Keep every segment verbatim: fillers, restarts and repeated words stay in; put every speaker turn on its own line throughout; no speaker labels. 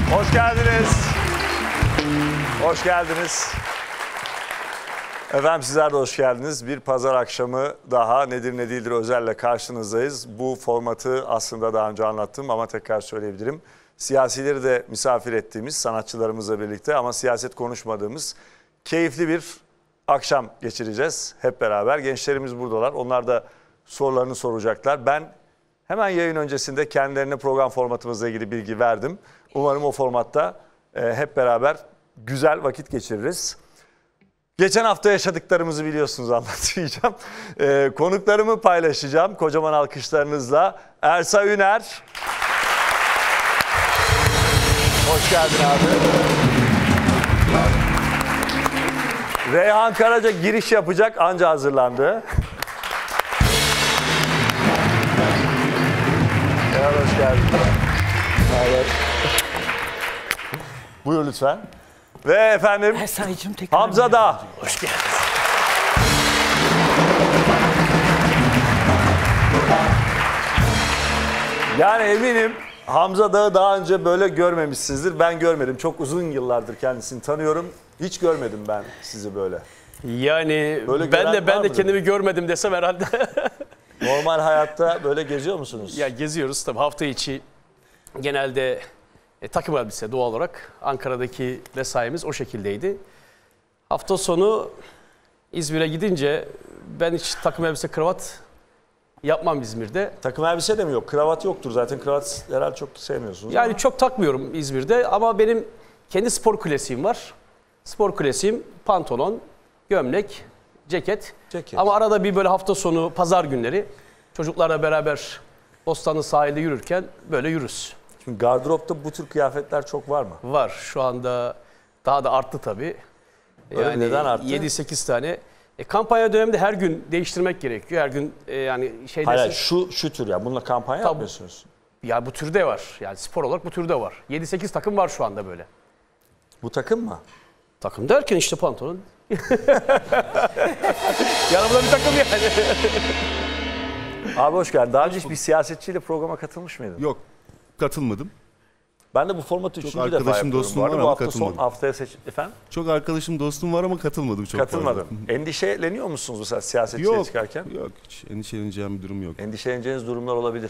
Hoş geldiniz. Hoş geldiniz. Efendim sizler de hoş geldiniz. Bir pazar akşamı daha Nedir Ne Değildir özelle karşınızdayız. Bu formatı aslında daha önce anlattım ama tekrar söyleyebilirim. Siyasileri de misafir ettiğimiz sanatçılarımızla birlikte ama siyaset konuşmadığımız keyifli bir akşam geçireceğiz hep beraber. Gençlerimiz buradalar. Onlar da sorularını soracaklar. Ben hemen yayın öncesinde kendilerine program formatımızla ilgili bilgi verdim. Umarım o formatta e, hep beraber güzel vakit geçiririz. Geçen hafta yaşadıklarımızı biliyorsunuz, anlatmayacağım. E, konuklarımı paylaşacağım kocaman alkışlarınızla. Ersa Üner. Hoş geldin abi. Reyhan Karaca giriş yapacak, anca hazırlandı. Reyhan hoş geldin. Evet. Buyur lütfen. Ve efendim Hamza Dağ. Hoş geldiniz. Yani eminim Hamza Dağ'ı daha önce böyle görmemişsinizdir. Ben görmedim. Çok uzun yıllardır kendisini tanıyorum. Hiç görmedim ben sizi böyle.
Yani böyle ben de ben de kendimi görmedim desem herhalde.
Normal hayatta böyle geziyor musunuz?
Ya geziyoruz tabii, hafta içi genelde e, takım elbise doğal olarak. Ankara'daki mesaimiz o şekildeydi. Hafta sonu İzmir'e gidince ben hiç takım elbise kravat yapmam İzmir'de.
Takım elbise de mi yok? Kravat yoktur zaten. Kravat herhalde çok sevmiyorsunuz.
Yani
ama.
Çok takmıyorum İzmir'de ama benim kendi spor klasiğim var. Spor klasiğim pantolon, gömlek, ceket. ceket. Ama arada bir böyle hafta sonu, pazar günleri çocuklarla beraber Bostanlı sahilde yürürken böyle yürürüz.
Şimdi gardıropta bu tür kıyafetler çok var mı?
Var. Şu anda daha da arttı tabii.
Yani neden arttı?
yedi sekiz tane. E, kampanya döneminde her gün değiştirmek gerekiyor. Her gün e, yani şey
Hayır,
desin,
şu şu tür ya. Bununla kampanya
tabii,
yapmıyorsunuz.
Ya bu türde var. Yani spor olarak bu türde var. yedi sekiz takım var şu anda böyle.
Bu takım mı?
Takım derken işte pantolon. Yanımda bir takım yani.
Abi hoş geldin. Daha önce hiç bir siyasetçiyle programa katılmış mıydın?
Yok, katılmadım.
Ben de bu formatı üçüncü defa
arkadaşım,
yapıyorum.
dostum var
bu
ama
hafta
katılmadım.
son haftaya seç... Efendim?
Çok arkadaşım, dostum var ama katılmadım çok
Katılmadım.
fazla.
Endişeleniyor musunuz mesela siyasetçiye
Yok,
çıkarken?
yok. Hiç endişeleneceğim bir durum yok.
Endişeleneceğiniz durumlar olabilir.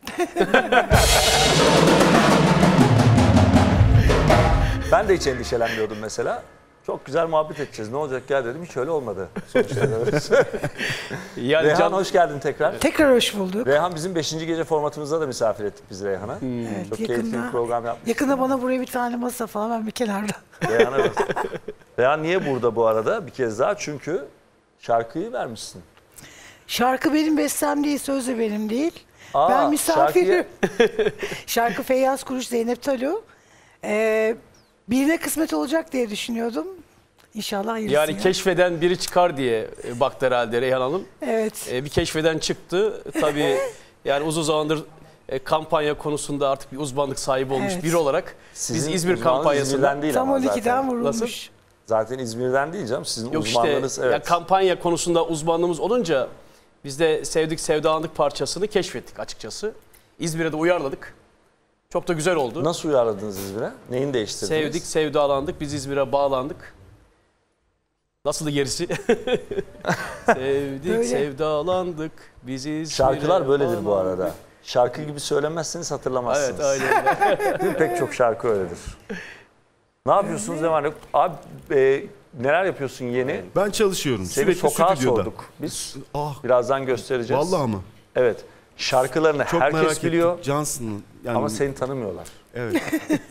Ben de hiç endişelenmiyordum mesela. Çok güzel muhabbet edeceğiz. Ne olacak gel dedim. Hiç öyle olmadı. Sonuçta yani Reyhan can... hoş geldin tekrar.
Tekrar hoş bulduk.
Reyhan bizim beşinci gece formatımızda da misafir ettik biz Reyhan'a. Hmm.
Evet,
çok
yakında,
keyifli bir program yapmıştık.
Yakında bana buraya bir tane masa falan, ben bir kenarda.
Reyhan'a evet. Reyhan niye burada bu arada? Bir kez daha çünkü şarkıyı vermişsin.
Şarkı benim bestem değil, söz de benim değil.
Aa,
ben misafirim.
Şarkıyı...
Şarkı Feyyaz Kuruş, Zeynep Talu. Ee, birine kısmet olacak diye düşünüyordum. İnşallah hayırlısı.
Yani keşfeden biri çıkar diye baktı herhalde Reyhan Hanım.
Evet.
Ee, bir keşfeden çıktı. Tabii yani uzun zamandır e, kampanya konusunda artık bir uzmanlık sahibi olmuş evet. biri olarak
sizin
biz İzmir kampanyasında
değil
tam on ikiden
zaten.
vurulmuş.
Nasıl? Zaten İzmir'den değil canım. Sizin
Yok
uzmanlığınız
işte,
evet.
Yani kampanya konusunda uzmanlığımız olunca biz de sevdik sevdalandık parçasını keşfettik açıkçası. İzmir'e de uyarladık. Çok da güzel oldu.
Nasıl uyarladınız İzmir'e? Neyini değiştirdiniz?
Sevdik, sevdalandık. Biz İzmir'e bağlandık. Nasıldı gerisi? Sevdik, Böyle. sevdalandık. Biz İzmir'e
Şarkılar böyledir
bağlandık.
bu arada. Şarkı gibi söylemezseniz hatırlamazsınız.
Evet, aynen.
Pek çok şarkı öyledir. Ne yapıyorsunuz ne var? Abi e, neler yapıyorsun yeni?
Ben çalışıyorum.
Seni
Sürekli
sokağa
stüdyoda.
sorduk. Biz
ah.
birazdan göstereceğiz.
Vallahi mı?
Evet. Şarkılarını
çok
herkes biliyor.
Johnson'ın. Yani...
Ama seni tanımıyorlar.
Evet.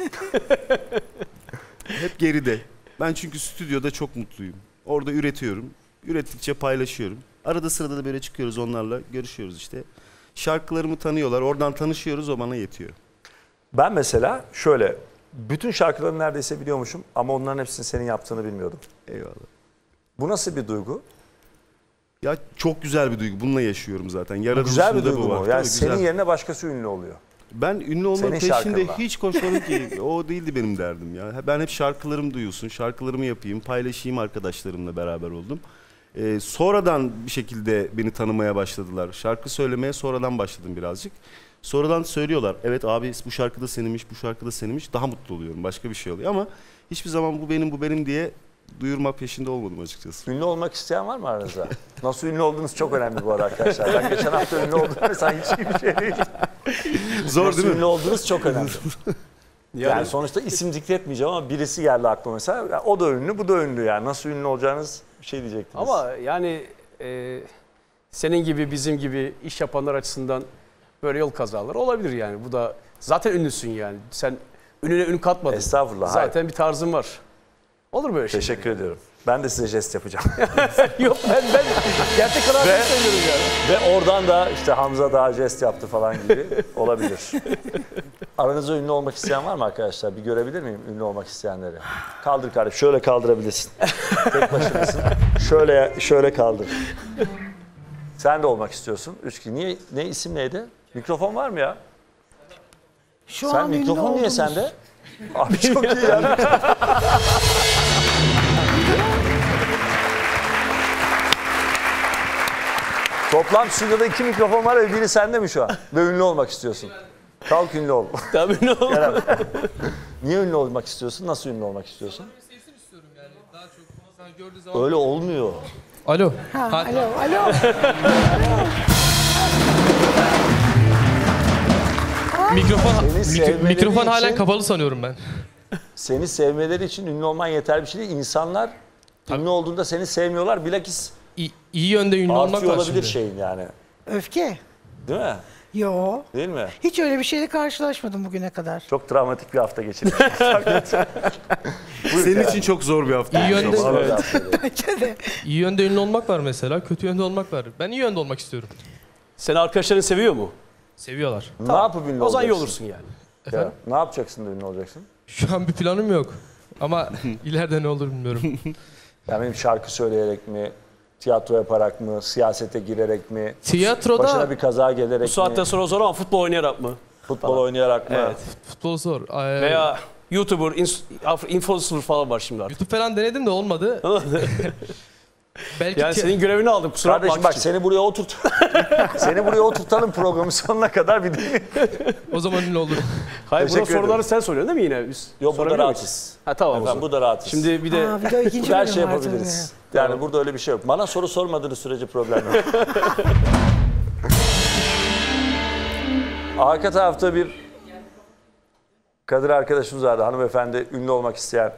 Hep geride. Ben çünkü stüdyoda çok mutluyum. Orada üretiyorum. Ürettikçe paylaşıyorum. Arada sırada da böyle çıkıyoruz onlarla, görüşüyoruz işte. Şarkılarımı tanıyorlar. Oradan tanışıyoruz, o bana yetiyor.
Ben mesela şöyle, bütün şarkılarını neredeyse biliyormuşum ama onların hepsini senin yaptığını bilmiyordum.
Eyvallah.
Bu nasıl bir duygu?
Ya çok güzel bir duygu. Bununla yaşıyorum zaten.
Güzel bir duygu
bu
mu?
var.
Yani
Tabii,
senin
güzel.
yerine başkası ünlü oluyor.
Ben ünlü olmanın
Senin
peşinde
şarkınla.
hiç koşmadım ki. O değildi benim derdim ya. Ben hep şarkılarım duyulsun, şarkılarımı yapayım, paylaşayım, arkadaşlarımla beraber oldum. Ee, sonradan bir şekilde beni tanımaya başladılar. Şarkı söylemeye sonradan başladım birazcık. Sonradan söylüyorlar. Evet abi bu şarkıda seninmiş, bu şarkıda seninmiş. Daha mutlu oluyorum. Başka bir şey oluyor ama hiçbir zaman bu benim, bu benim diye duyurmak peşinde olmadım açıkçası.
Ünlü olmak isteyen var mı aranızda? Nasıl ünlü olduğunuz çok önemli bu arada arkadaşlar. Ben geçen hafta ünlü oldum mesela hiç iyi bir şey değil.
Zor
Nasıl
değil mi?
ünlü olduğunuz çok önemli. Yani,
Yani,
sonuçta isim zikretmeyeceğim ama birisi geldi aklıma mesela. Ya o da ünlü, bu da ünlü yani. Nasıl ünlü olacağınız bir şey diyecektiniz.
ama yani e, senin gibi bizim gibi iş yapanlar açısından böyle yol kazaları olabilir yani. Bu da zaten ünlüsün yani. Sen ününe ün katmadın.
Estağfurullah. hayır.
Zaten bir tarzın var. Olur böyle şey.
Teşekkür ediyorum. Ben de size jest yapacağım.
Yok ben, ben gerçek kararını
Ve-
söylüyorum yani.
Ve oradan da işte Hamza daha jest yaptı falan gibi olabilir. Aranızda ünlü olmak isteyen var mı arkadaşlar? Bir görebilir miyim ünlü olmak isteyenleri? Kaldır kardeşim. Şöyle kaldırabilirsin. Tek başınasın. Şöyle şöyle kaldır. Sen de olmak istiyorsun. Üç kişi. Niye, ne isim neydi? Mikrofon var mı ya?
Şu
Sen
an ünlü
mikrofon niye
oldunuz.
sende? Abi çok iyi ya. Toplam stüdyoda iki mikrofon var ve biri sende mi şu an? Ve ünlü olmak istiyorsun. Kalk ünlü ol.
Tabii ne oldu?
Kerem. Niye ünlü olmak istiyorsun? Nasıl ünlü olmak istiyorsun?
Sesini istiyorum yani. Daha çok sana gördüğü zaman.
Öyle olmuyor.
Alo.
Ha,
Ha-
alo, alo.
Mikrofon
Seni
mikro-
sevmeleri
mikrofon halen
için-
kapalı sanıyorum ben.
Seni sevmeleri için ünlü olman yeterli bir şey değil. İnsanlar ünlü olduğunda seni sevmiyorlar. Bilakis
İyi, iyi yönde ünlü olmak
artıyor
var
olabilir
şimdi.
şeyin yani.
Öfke.
Değil mi?
Yo.
Değil mi?
Hiç öyle bir şeyle karşılaşmadım bugüne kadar.
Çok travmatik bir hafta geçirmiş.
Senin için çok zor bir hafta.
İyi yönde,
Çok ağır bir
evet.
haftaydı.
Bence de.
iyi yönde ünlü olmak var mesela, kötü yönde olmak var. Ben iyi yönde olmak istiyorum.
Seni arkadaşların seviyor mu?
Seviyorlar.
Ne yapıp ünlü
O zaman iyi
olacaksın?
olursun yani.
Efendim?
Ya, ne yapacaksın da ünlü olacaksın?
Şu an bir planım yok. Ama ileride ne olur bilmiyorum.
Yani benim şarkı söyleyerek mi, tiyatro yaparak mı, siyasete girerek mi,
Tiyatroda
başına bir kaza gelerek
Bu saatten
mi,
sonra zor ama futbol oynayarak mı?
futbol oynayarak mı?
Evet.
futbol zor. Ee,
Veya YouTuber, ins- influencer falan var şimdi artık.
YouTube falan denedim de olmadı. Belki
Yani
ti-
senin görevini aldım kusura bakma.
Kardeşim bak seni buraya oturt. Seni buraya oturtalım programın sonuna kadar bir de.
o zaman ünlü olurum.
Hayır burada
Teşekkür
soruları
ederim.
sen soruyorsun değil mi yine? Biz
Yok burada
sorabiliyor muyuz?
rahatız.
Ha tamam o
Efendim
zaman.
burada rahatız.
Şimdi bir de
Aa, bir de ikinci
her
bölüm
şey
var tabii.
yapabiliriz. Yani burada öyle bir şey yok. Bana soru sormadığınız sürece problem yok. Arka tarafta bir Kadir arkadaşımız vardı. Hanımefendi ünlü olmak isteyen.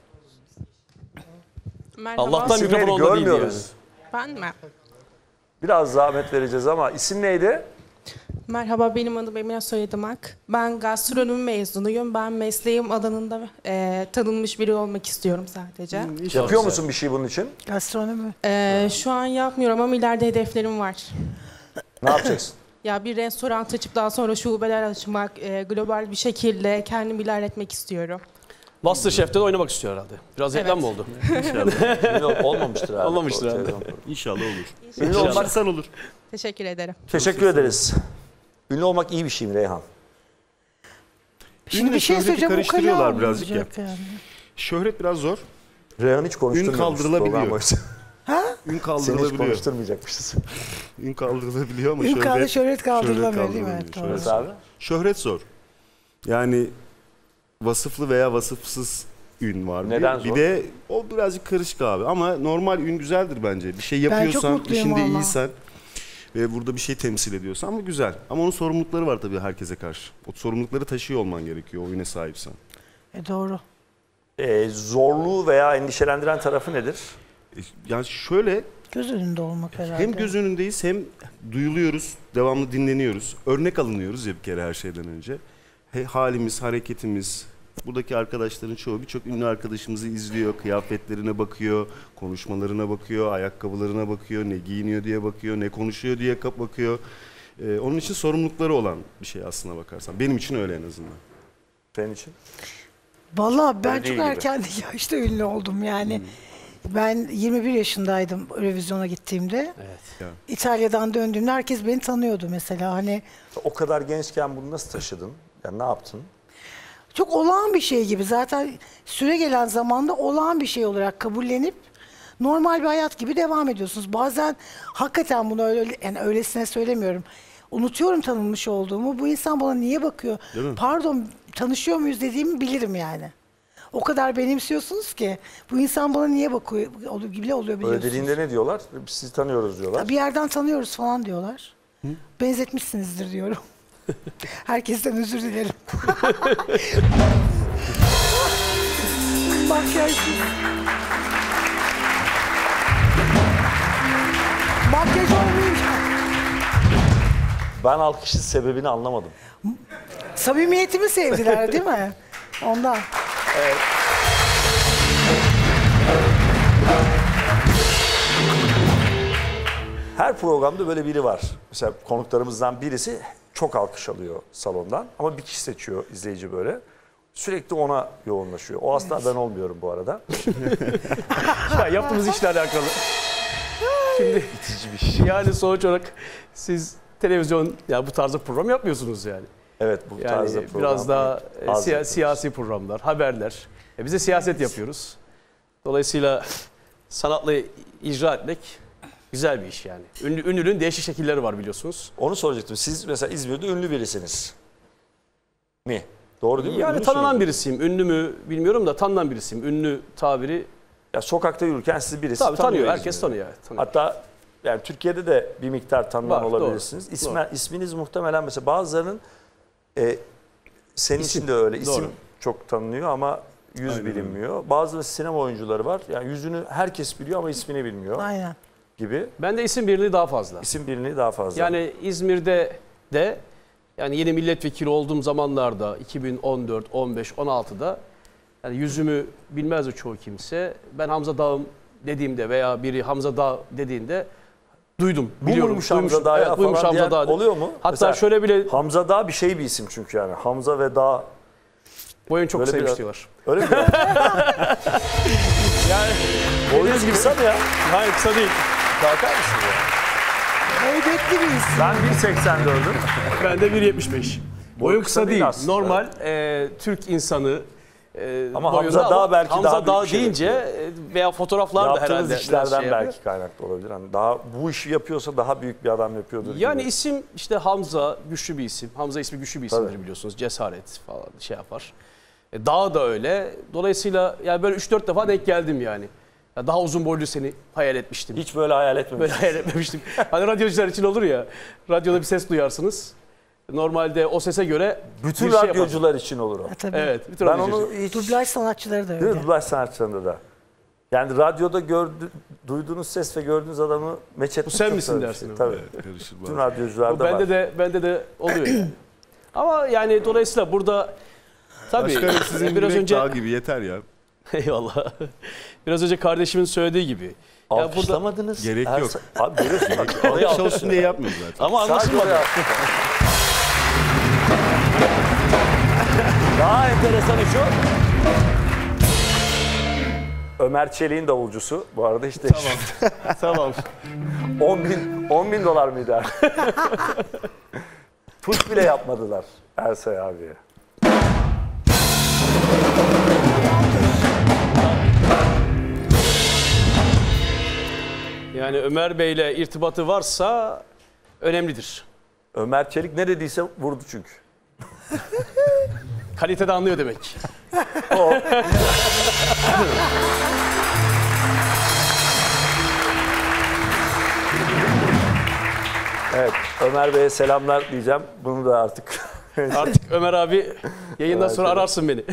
Merhaba.
Allah'tan
İsim
mikrofon
neydi?
onda değildi yani.
Görmüyoruz.
Ben mi?
Biraz zahmet vereceğiz ama isim neydi?
Merhaba, benim adım Emine, soyadım Ak. Ben gastronomi mezunuyum. Ben mesleğim alanında e, tanınmış biri olmak istiyorum sadece.
Yapıyor musun bir şey bunun için?
Gastronomi.
E, şu an yapmıyorum ama ileride hedeflerim var.
Ne yapacaksın?
Ya bir restoran açıp daha sonra şubeler açmak, e, global bir şekilde kendimi ilerletmek istiyorum.
Masterchef'te de oynamak istiyor herhalde. Biraz reklam mı oldu?
Ünlü ol- olmamıştır herhalde.
Olmamıştır
O
herhalde.
televizyon programı.
İnşallah olur.
Ünlü
İnşallah.
olmak,
Sen olur.
Teşekkür ederim.
teşekkür ederiz. Ünlü olmak iyi bir şey mi Reyhan?
Şimdi
Ünlü
bir şey
şöhreti
söyleyeceğim.
karıştırıyorlar
ukala
birazcık ya.
olmayacak yani.
Şöhret biraz zor.
Reyhan hiç konuşturmuyormuş.
kaldırılabiliyor.
program boyunca.
Ün
Seni hiç
kaldırılabiliyor.
konuşturmayacakmışız.
Ün kaldırılabiliyor ama
Ün kaldı,
şöhret,
şöhret kaldırılamıyor değil mi?
kaldırılamıyor.
Evet, doğru.
Şöhret
Evet abi.
Şöhret zor. Yani vasıflı veya vasıfsız ün var.
Neden
bir,
zor?
bir de o birazcık karışık abi ama normal ün güzeldir bence. Bir şey
çok
yapıyorsan,
mutluyum
işinde
valla.
iyisen ve burada bir şey temsil ediyorsan bu güzel. Ama onun sorumlulukları var tabii herkese karşı. O sorumlulukları taşıyor olman gerekiyor o üne sahipsen.
E, doğru.
Ee, zorluğu veya endişelendiren tarafı nedir?
E, Yani şöyle
Göz önünde olmak herhalde.
hem göz önündeyiz hem duyuluyoruz, devamlı dinleniyoruz. Örnek alınıyoruz ya bir kere her şeyden önce. He, halimiz, hareketimiz, buradaki arkadaşların çoğu birçok ünlü arkadaşımızı izliyor, kıyafetlerine bakıyor, konuşmalarına bakıyor, ayakkabılarına bakıyor, ne giyiniyor diye bakıyor, ne konuşuyor diye kap- bakıyor. Ee, onun için sorumlulukları olan bir şey aslına bakarsan. Benim için öyle en azından.
Senin için?
Vallahi ben
Öyle
çok
değil gibi.
erken yaşta ünlü oldum yani. Ben yirmi bir yaşındaydım revizyona gittiğimde.
Evet.
Ya.
İtalya'dan döndüğümde herkes beni tanıyordu mesela. Hani
O kadar gençken bunu nasıl taşıdın? Yani ne yaptın?
çok olağan bir şey gibi. Zaten süre gelen zamanda olağan bir şey olarak kabullenip normal bir hayat gibi devam ediyorsunuz. Bazen hakikaten bunu öyle yani öylesine söylemiyorum. Unutuyorum tanınmış olduğumu. Bu insan bana niye bakıyor?
Değil mi?
Pardon, tanışıyor muyuz dediğimi bilirim yani. O kadar benimsiyorsunuz ki bu insan bana niye bakıyor oluyor gibi oluyor
Öyle
biliyorsunuz.
dediğinde ne diyorlar? Biz sizi tanıyoruz diyorlar.
Bir yerden tanıyoruz falan diyorlar. Benzetmişsinizdir diyorum. Herkesten özür dilerim. Makyajsız. Makyaj olmayınca.
Ben alkışın sebebini anlamadım.
Samimiyetimi sevdiler değil mi? Ondan.
Her programda böyle biri var. Mesela konuklarımızdan birisi çok alkış alıyor salondan ama bir kişi seçiyor izleyici böyle. Sürekli ona yoğunlaşıyor. O asla ben olmuyorum bu arada.
Ya yaptığımız işle alakalı. Şimdi yani sonuç olarak siz televizyon ya bu tarzda program yapmıyorsunuz yani.
Evet bu
Yani
tarzda program.
biraz daha e,
az
siya-
yapıyoruz.
siyasi programlar, haberler. E, biz de siyaset yapıyoruz. Dolayısıyla sanatla icra etmek güzel bir iş yani. Ünlü, ünlünün değişik şekilleri var biliyorsunuz.
Onu soracaktım. Siz mesela İzmir'de ünlü birisiniz. Mi? Doğru değil mi?
Yani
Ünlüsünüz.
tanınan birisiyim. Ünlü mü bilmiyorum da tanınan birisiyim. Ünlü tabiri
Ya sokakta yürürken sizi birisi
tabii tanıyor.
tanıyor.
Herkes
İzmir'de.
tanıyor. tanıyor.
Hatta yani Türkiye'de de bir miktar tanınan
Var,
olabilirsiniz.
doğru,
İsme,
doğru.
isminiz muhtemelen mesela bazılarının e, senin
İsim,
için de öyle. İsim
doğru.
çok tanınıyor ama yüz
Aynen öyle.
bilinmiyor. Bazı sinema oyuncuları var. Yani yüzünü herkes biliyor ama ismini bilmiyor
Aynen.
gibi.
Bende isim birliği daha fazla.
İsim bilinirliği daha fazla.
Yani İzmir'de de yani yeni milletvekili olduğum zamanlarda iki bin on dört, on beş, on altıda yani yüzümü bilmezdi çoğu kimse. Ben Hamza Dağ'ım dediğimde veya biri Hamza Dağ dediğinde duydum.
bu
biliyorum.
muymuş Hamza
duymuşum.
Dağ ya
Evet, buymuş
falan
Hamza
diyen
Dağ.
oluyor mu?
Hatta
Mesela
şöyle bile
Hamza Dağ bir şey bir isim çünkü yani. Hamza ve Dağ
boyun çok
Böyle
kısaymış
biraz-
diyorlar.
öyle mi?
Yani
Boyunuz kısa mı ya?
hayır kısa değil.
Kalkar mısın ya?
Heybetli bir isim.
Ben bir seksen dördüm.
Ben de bir yetmiş beş. Boyum
kısa
kısa
değil
değil.
aslında.
Normal e, Türk insanı e,
Ama
boyunda
Hamza Dağ
ama
belki
Hamza
daha büyük
Dağ
bir şey
deyince e, veya fotoğraflar da
Yaptığınız
herhalde biraz
işlerden
şey yapıyor.
belki kaynaklı olabilir. Hani daha bu işi yapıyorsa daha büyük bir adam yapıyordur.
Yani
gibi.
isim işte Hamza güçlü bir isim. Hamza ismi güçlü bir isimdir
Tabii.
biliyorsunuz. Cesaret falan şey yapar. E, Dağ da öyle. Dolayısıyla yani böyle üç dört defa denk geldim yani. Ya daha uzun boylu seni hayal etmiştim.
Hiç böyle hayal etmemiştim.
Böyle hayal etmemiştim. Hani radyocular için olur ya. Radyoda bir ses duyarsınız. Normalde o sese göre
Bütün
bir şey
radyocular için olur o.
Ha, tabii.
yaparsın. Evet. Bütün
Ben
radyocular.
onu hiç...
Dublaj sanatçıları da
Değil mi?
öyle.
Dublaj sanatçılarında da. Yani radyoda gördü, duyduğunuz ses ve gördüğünüz adamı meç etmek
Bu sen
çok
misin
zor bir
dersin
şey.
ama.
Tabii.
Karışır
Bütün
bazen.
O
radyocularda
bende
var.
de bende de oluyor yani. Ama yani dolayısıyla burada tabii
Başkanım sizin
biraz
yürek
önce
dağ gibi yeter ya.
eyvallah. Biraz önce kardeşimin söylediği gibi. Ya burada
Alkışlamadınız.
Gerek
Her-
yok.
Abi görüyorsun bak. orayı
Alkış
alkışla.
olsun diye yapmıyoruz zaten.
ama
Sadece
anlaşılmadı.
oraya alkışla. Daha enteresanı şu. Ömer Çelik'in davulcusu. Bu arada işte
Tamam.
on bin, on bin dolar mıydı? Tuş bile yapmadılar Ersay abiye.
Yani Ömer Bey'le irtibatı varsa önemlidir.
Ömer Çelik ne dediyse vurdu çünkü.
Kalitede anlıyor demek.
Evet, Ömer Bey'e selamlar diyeceğim. Bunu da artık
Artık Ömer abi yayından sonra
Evet,
ararsın beni.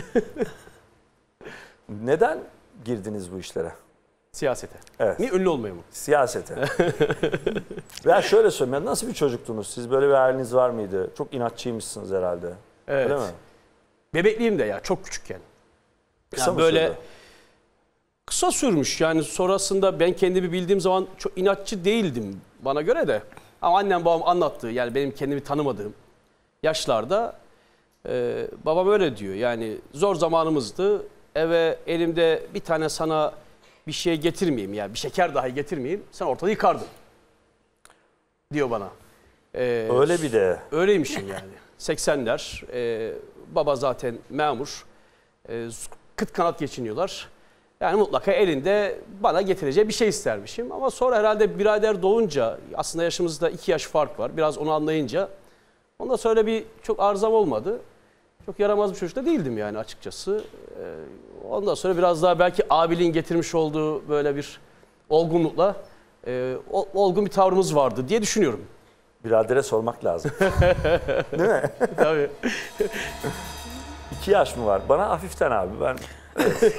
neden girdiniz bu işlere?
Siyasete.
Evet.
Niye ünlü olmaya mı?
Siyasete. Ben şöyle söyleyeyim, nasıl bir çocuktunuz? Siz böyle bir haliniz var mıydı? Çok inatçıymışsınız herhalde.
Evet.
Öyle mi?
Bebekliyim de ya çok küçükken.
Kısa
Yani
mı
böyle
sürdü?
kısa sürmüş. Yani sonrasında ben kendimi bildiğim zaman çok inatçı değildim bana göre de. Ama annem babam anlattığı yani benim kendimi tanımadığım yaşlarda e, babam öyle diyor. Yani zor zamanımızdı. Eve elimde bir tane sana bir şey getirmeyeyim yani bir şeker dahi getirmeyeyim. Sen ortalığı yıkardın diyor bana. E,
Öyle bir de.
Öyleymişim yani. seksenler. E, baba zaten memur. E, kıt kanat geçiniyorlar. Yani mutlaka elinde bana getireceği bir şey istermişim. Ama sonra herhalde birader doğunca, aslında yaşımızda iki yaş fark var. Biraz onu anlayınca ondan sonra bir çok arızam olmadı. Çok yaramaz bir çocuk da değildim yani açıkçası. Ee, ondan sonra biraz daha belki abiliğin getirmiş olduğu böyle bir olgunlukla e, olgun bir tavrımız vardı diye düşünüyorum.
Biradere sormak lazım. Değil mi?
Tabii.
İki yaş mı var? Bana hafiften abi. Ben evet.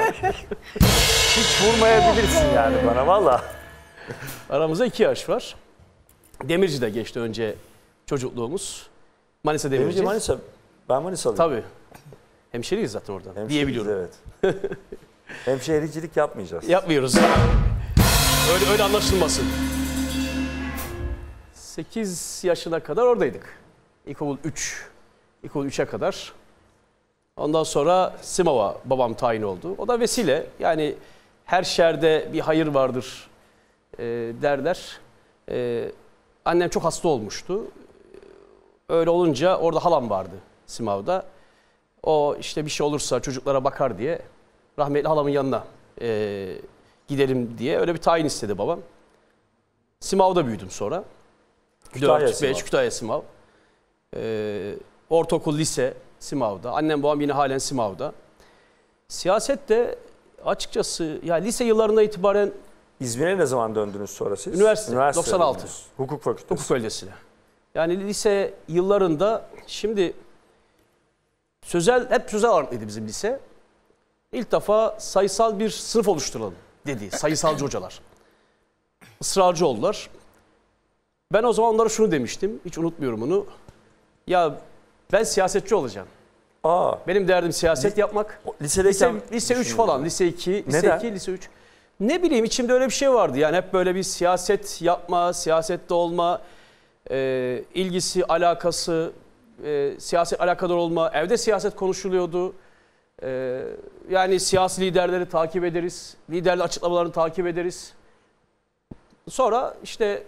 Hiç vurmayabilirsin yani bana valla.
Aramızda iki yaş var. Demirci'de geçti önce çocukluğumuz. Manisa Demirci.
Demirci Manisa. Ben Manisalıyım.
Tabii. Hemşeriyiz zaten oradan
Hemşehriyiz,
diyebiliyorum.
Evet. Hemşehricilik yapmayacağız.
Yapmıyoruz. Öyle öyle anlaşılmasın. sekiz yaşına kadar oradaydık. İlkokul üç. İlkokul üçe kadar. Ondan sonra Simav'a babam tayin oldu. O da vesile. Yani her şerde bir hayır vardır e, derler. E, annem çok hasta olmuştu. Öyle olunca orada halam vardı Simav'da. O işte bir şey olursa çocuklara bakar diye rahmetli halamın yanına e, gidelim diye öyle bir tayin istedi babam. Simav'da büyüdüm sonra.
Kütahya
dört
Simav.
beş Kütahya Simav. E, ortaokul, lise Simav'da. Annem babam yine halen Simav'da. Siyaset de açıkçası ya lise yıllarında itibaren
İzmir'e ne zaman döndünüz sonra siz?
Üniversite, doksan altı.
döndünüz. Hukuk fakültesi.
hukuk fakültesine. Yani lise yıllarında şimdi sözel hep sözel ağırlıklıydı bizim lise. İlk defa sayısal bir sınıf oluşturalım dedi sayısalcı hocalar. Israrcı oldular. Ben o zaman onlara şunu demiştim. Hiç unutmuyorum bunu. Ya ben siyasetçi olacağım.
Aa,
Benim derdim siyaset yapmak.
lisedeyken
Lise, lise üç falan, lise iki, lise
Neden?
iki, lise üç. Ne bileyim içimde öyle bir şey vardı. Yani hep böyle bir siyaset yapma, siyasette olma, e, ilgisi, alakası, e, siyaset alakadar olma. Evde siyaset konuşuluyordu. E, yani siyasi liderleri takip ederiz. Liderlerin açıklamalarını takip ederiz. Sonra işte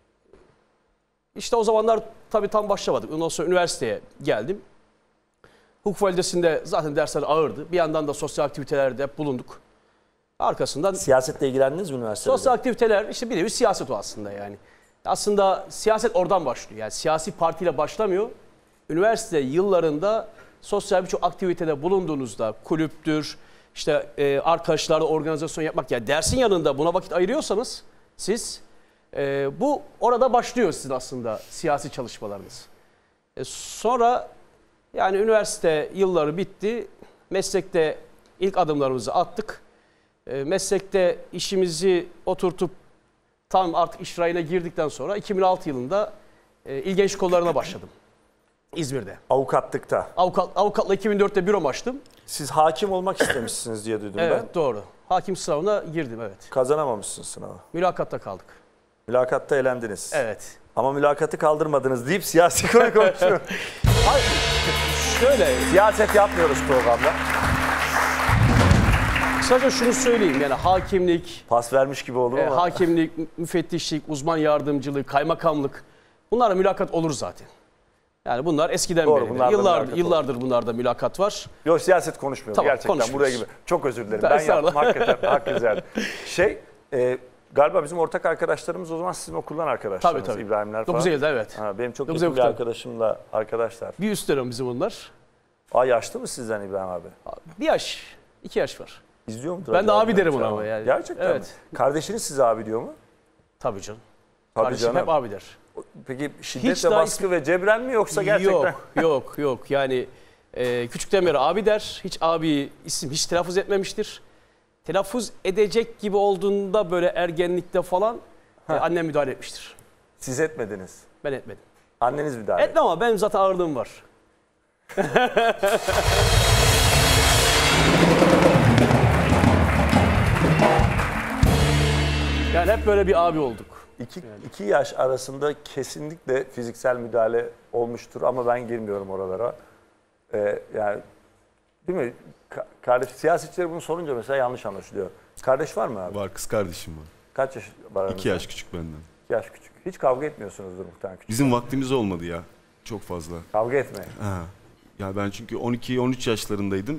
işte o zamanlar tabii tam başlamadık. Ondan sonra üniversiteye geldim. Hukuk fakültesinde zaten dersler ağırdı. Bir yandan da sosyal aktivitelerde hep bulunduk. Arkasından
siyasetle ilgilendiniz mi üniversitede?
sosyal aktiviteler işte bir nevi siyaset o aslında yani. Aslında siyaset oradan başlıyor. Yani siyasi partiyle başlamıyor. Üniversite yıllarında sosyal birçok aktivitede bulunduğunuzda kulüptür, işte e, arkadaşlarla organizasyon yapmak. Yani dersin yanında buna vakit ayırıyorsanız siz e, bu orada başlıyor sizin aslında siyasi çalışmalarınız. E, sonra yani üniversite yılları bitti. Meslekte ilk adımlarımızı attık. E, meslekte işimizi oturtup tam artık iş rayına girdikten sonra iki bin altı yılında e, İl Gençlik Kolları'na başladım. İzmir'de.
Avukatlıkta.
Avukat, avukatla iki bin dörtte bürom açtım.
Siz hakim olmak istemişsiniz diye duydum
Evet
ben.
doğru. Hakim sınavına girdim evet.
Kazanamamışsınız sınavı.
Mülakatta kaldık.
Mülakatta elendiniz.
Evet.
Ama mülakatı kaldırmadınız deyip siyasi konu konuşuyor.
Hayır, şöyle
Siyaset yapmıyoruz programda.
kısaca şunu söyleyeyim yani hakimlik,
Pas vermiş gibi olur
e,
ama.
hakimlik, müfettişlik, uzman yardımcılığı, kaymakamlık bunlara mülakat olur zaten. Yani bunlar eskiden
Doğru,
beri.
bunlarda
Yıllar,
mülakat
yıllardır bunlarda mülakat var.
Yok siyaset konuşmuyoruz
Tamam,
gerçekten
konuşmuyoruz.
buraya gibi. Çok özür dilerim.
Ben
Ben yaptım
estağfurullah.
hakikaten hakkınızı verdim. Şey e, galiba bizim ortak arkadaşlarımız o zaman sizin okuldan arkadaşlarınız.
Tabii tabii.
İbrahimler falan.
dokuz Eylül'de evet.
Ha, benim çok
dokuz
yakın bir
Eylül'de.
arkadaşımla arkadaşlar.
Bir üst dönem bizim onlar.
Aa yaşlı mı sizden İbrahim abi?
Bir yaş, iki yaş var.
İzliyor mudur?
Ben de
acaba?
abi derim ona ama yani.
Gerçekten
Evet.
mi? Kardeşiniz size abi diyor mu?
Tabii canım.
Tabii
Kardeşim
canım.
hep abi der.
Peki şiddet
Hiç
ve
daha
baskı ve cebren mi yoksa gerçekten?
Yok, yok, yok. Yani e, küçükten beri abi der. Hiç abi isim hiç telaffuz etmemiştir. Telaffuz edecek gibi olduğunda böyle ergenlikte falan e, annem müdahale etmiştir.
Siz etmediniz.
Ben etmedim.
Anneniz müdahale etti.
Etmem ama benim zaten ağırlığım var. Yani hep böyle bir abi olduk.
İki, iki yaş arasında kesinlikle fiziksel müdahale olmuştur ama ben girmiyorum oralara. Ee, yani değil mi? Ka- kardeş, siyasetçiler bunu sorunca mesela yanlış anlaşılıyor. Kardeş var mı abi?
Var, kız kardeşim var.
Kaç yaş var aranızda?
İki yaş küçük benden.
İki yaş küçük. Hiç kavga etmiyorsunuzdur muhtemelen küçük.
Bizim vaktimiz olmadı ya. Çok fazla.
Kavga etmeyin.
Ha. Ya ben çünkü on iki on üç yaşlarındaydım.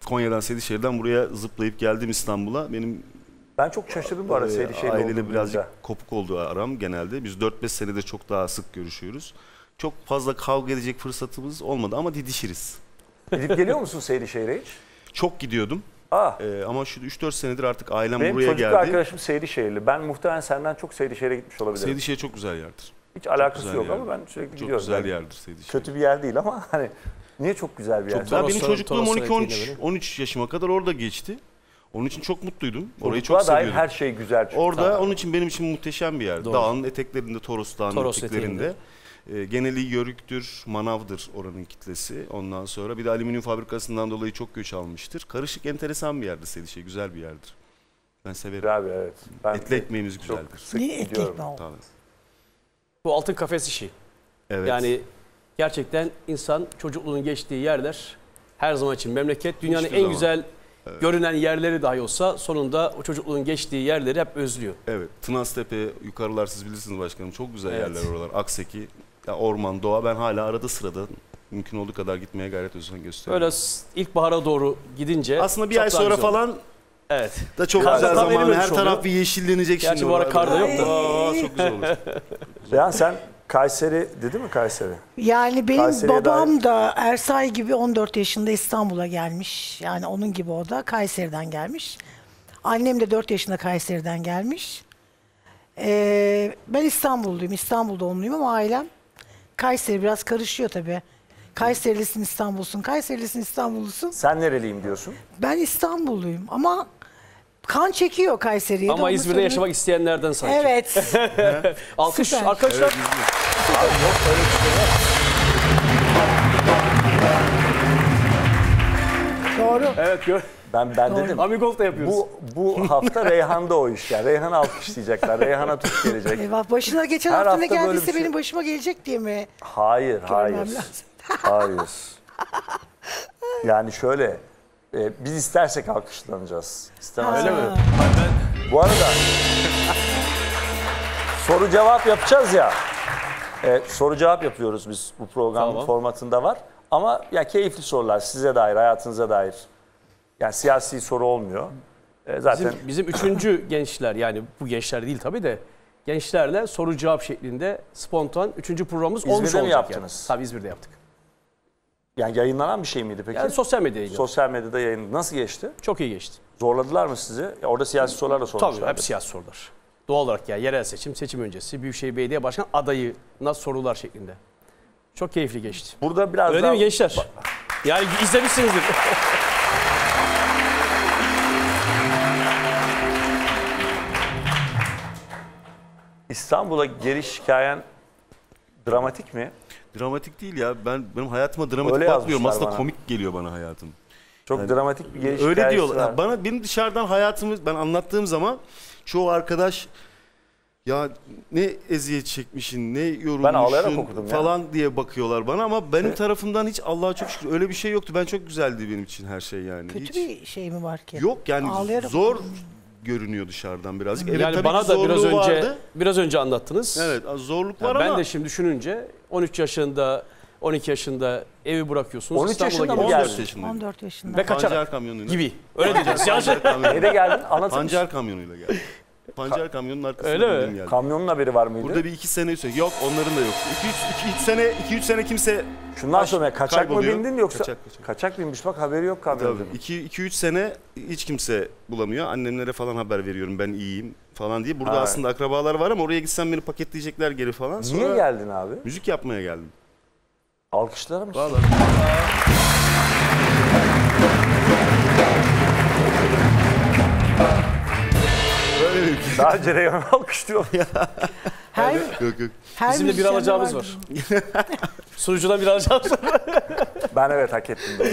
Konya'dan, Seydişehir'den buraya zıplayıp geldim İstanbul'a. Benim
Ben çok şaşırdım bu arada
e,
Seydişehir'le
aileyle
olduğum
birazcık
duyunca.
kopuk oldu aram genelde. Biz dört beş senedir çok daha sık görüşüyoruz. Çok fazla kavga edecek fırsatımız olmadı ama didişiriz.
Gidip geliyor musun Seydişehir'e hiç?
Çok gidiyordum.
Aa,
Ee, ama şu üç dört senedir artık ailem
benim
buraya
çocukluk
geldi.
arkadaşım Seydişehirli. Ben muhtemelen senden çok Seydişehir'e gitmiş olabilirim.
Seydişehir çok güzel yerdir.
Hiç alakası
güzel
yok
yer.
ama ben sürekli
Çok
gidiyorum.
güzel
Yani
yerdir Seydişehir.
kötü bir yer değil ama hani niye çok güzel bir yer?
Çok güzel. Benim
Toroslar-
çocukluğum
Toroslar
on iki on üç
eteğiyle
on üç yaşıma kadar orada geçti. Onun için çok mutluydum. Orayı çok
Çocukluğa dair
seviyordum.
her şey güzel çünkü.
Orada onun için benim için muhteşem bir yer.
Doğru.
Dağın eteklerinde, Toros Dağı'nın
Toros
eteklerinde. E, geneli yörüktür, manavdır oranın kitlesi. Ondan sonra bir de alüminyum fabrikasından dolayı çok göç almıştır. Karışık, enteresan bir yerdir Seydişehir. Güzel bir yerdir. Ben severim.
Güzel bir evet. Ben
Etli ekmeğimiz
çok
güzeldir.
sık
Niye etli
gidiyorum.
ekmeği oldu?
Tabii.
Bu altın kafes işi.
Evet.
Yani gerçekten insan çocukluğunun geçtiği yerler her zaman için memleket. Dünyanın
Hiçbir
en
zaman.
güzel görünen yerleri dahi olsa sonunda o çocukluğun geçtiği yerleri hep özlüyor.
Evet. Tınaztepe, yukarılar siz bilirsiniz başkanım. Çok güzel
Evet.
yerler oralar. Akseki, ya orman, doğa. Ben hala arada sırada mümkün olduğu kadar gitmeye gayret özen gösteriyorum.
Böyle s- ilkbahara doğru gidince
Aslında bir
çok
ay
daha
sonra
güzel olur.
falan
Evet.
da çok
Kar
güzel
da tam
zaman.
erimemiş
Her taraf
oluyor.
bir yeşillenecek
Gerçi
şimdi.
bu ara
oralar.
kar da yok da.
Aa, çok güzel olur.
Reyhan sen Kayseri dedi mi Kayseri?
Yani benim
Kayseri'ye
babam da Ersay gibi on dört yaşında İstanbul'a gelmiş. Yani onun gibi o da Kayseri'den gelmiş. Annem de dört yaşında Kayseri'den gelmiş. Ee, ben İstanbulluyum, İstanbul doğumluyum ama ailem Kayseri, biraz karışıyor tabii. Kayserilisin, İstanbullusun, Kayserilisin, İstanbullusun.
Sen nereliyim diyorsun?
Ben İstanbulluyum ama kan çekiyor Kayseri'ye. de,
Ama
onu
İzmir'de
söyleyeyim.
yaşamak isteyenlerden sanki.
Evet.
Alkış
Süper.
arkadaşlar.
Doğru.
Evet, gör.
Ben ben dedim.
Amigolf da yapıyoruz.
Bu bu hafta Reyhan'da o iş yani. Reyhan'ı alkışlayacaklar. Reyhan'a tut gelecek.
Eyvah, başına geçen
Her
hafta ne
hafta böyle
geldiyse
bir şey-
benim başıma gelecek diye mi?
Hayır, hayır.
lazım.
Hayır. Yani şöyle, e, biz istersek alkışlanacağız. İstemezsek.
Öyle mi?
Bu arada soru cevap yapacağız ya. E, soru cevap yapıyoruz biz, bu programın
Tamam.
formatında var. Ama ya keyifli sorular size dair, hayatınıza dair. Yani siyasi soru olmuyor. E, zaten
Bizim, bizim üçüncü gençler, yani bu gençler değil tabii de gençlerle soru cevap şeklinde spontan üçüncü programımız
İzmir'de
olmuş
mi
olacak
yaptınız?
Yani. Tabii İzmir'de yaptık.
yani yayınlanan bir şey miydi peki?
Yani sosyal medyayı gördüm.
Sosyal medyada yayın nasıl geçti?
Çok iyi geçti.
Zorladılar mı sizi? Ya orada siyasi sorular da sormuşlar.
Tabii hep siyasi sorular. Doğal olarak ya yerel seçim, seçim öncesi Büyükşehir Belediye Başkan adayına sorular şeklinde. Çok keyifli geçti.
Burada biraz
Öyle
daha...
mi gençler? Yani izlemişsinizdir.
İstanbul'a geliş hikayen dramatik mi?
Dramatik değil ya. Ben benim hayatıma dramatik
Öyle
bakmıyorum.
yazmışlar
Aslında
bana.
komik geliyor bana hayatım.
Çok
Yani
dramatik bir geliş
Öyle
hikayesi
diyorlar.
var.
Ya bana benim dışarıdan hayatımı ben anlattığım zaman çoğu arkadaş ya ne eziyet çekmişsin, ne
ağlayarak
yorulmuşsun
okudum ya.
falan diye bakıyorlar bana ama benim tarafımdan hiç Allah'a çok şükür öyle bir şey yoktu. Ben çok güzeldi benim için her şey yani.
Kötü
hiç.
bir şey mi var ki?
Yok yani
Ağlayarak
zor
okudum.
görünüyor dışarıdan birazcık. Evet,
Yani
tabii
bana
ki
da biraz
zorluğu
önce
vardı.
biraz önce anlattınız.
Evet, zorluk
Ya
var
ben
ama
de şimdi düşününce on üç yaşında, on iki yaşında evi bırakıyorsunuz.
on üç
İstanbul'a
yaşında mı
geliyorsunuz.
on dört
geldin?
yaşındayım.
on dört yaşında.
Ve kaçarak
Pancar kamyonuyla.
gibi. Öyle diyeceğiz. Yanlış.
Pancar kamyonu-
Nereye geldin? Anlatır mısın?
Pancar kamyonuyla geldim. Pancar kamyonunun arkasında
Öyle mi?
bindim geldim.
Kamyonun haberi var mıydı?
Burada bir iki sene üstü. Yok onların da yok. iki üç sene iki üç sene kimse
Şundan
baş-
sonra kaçak mı
kayboluyor.
bindin yoksa?
Kaçak, kaçak.
binmiş bak haberi yok kamyonun.
Tabii. iki üç sene hiç kimse bulamıyor. Annemlere falan haber veriyorum ben iyiyim falan diye. Burada
Ha.
aslında akrabalar var ama oraya gitsem beni paketleyecekler geri falan. Sonra
Niye geldin abi?
müzik yapmaya geldim.
Alkışlara mı?
Vallahi. Böyle bir
Sadece Reyhan'ı alkışlıyor.
Her,
yok yok.
her
Bizim de bir
müzisyende
alacağımız
vardır.
var. Sunucudan bir alacağımız var.
Ben evet hak ettim. doğru.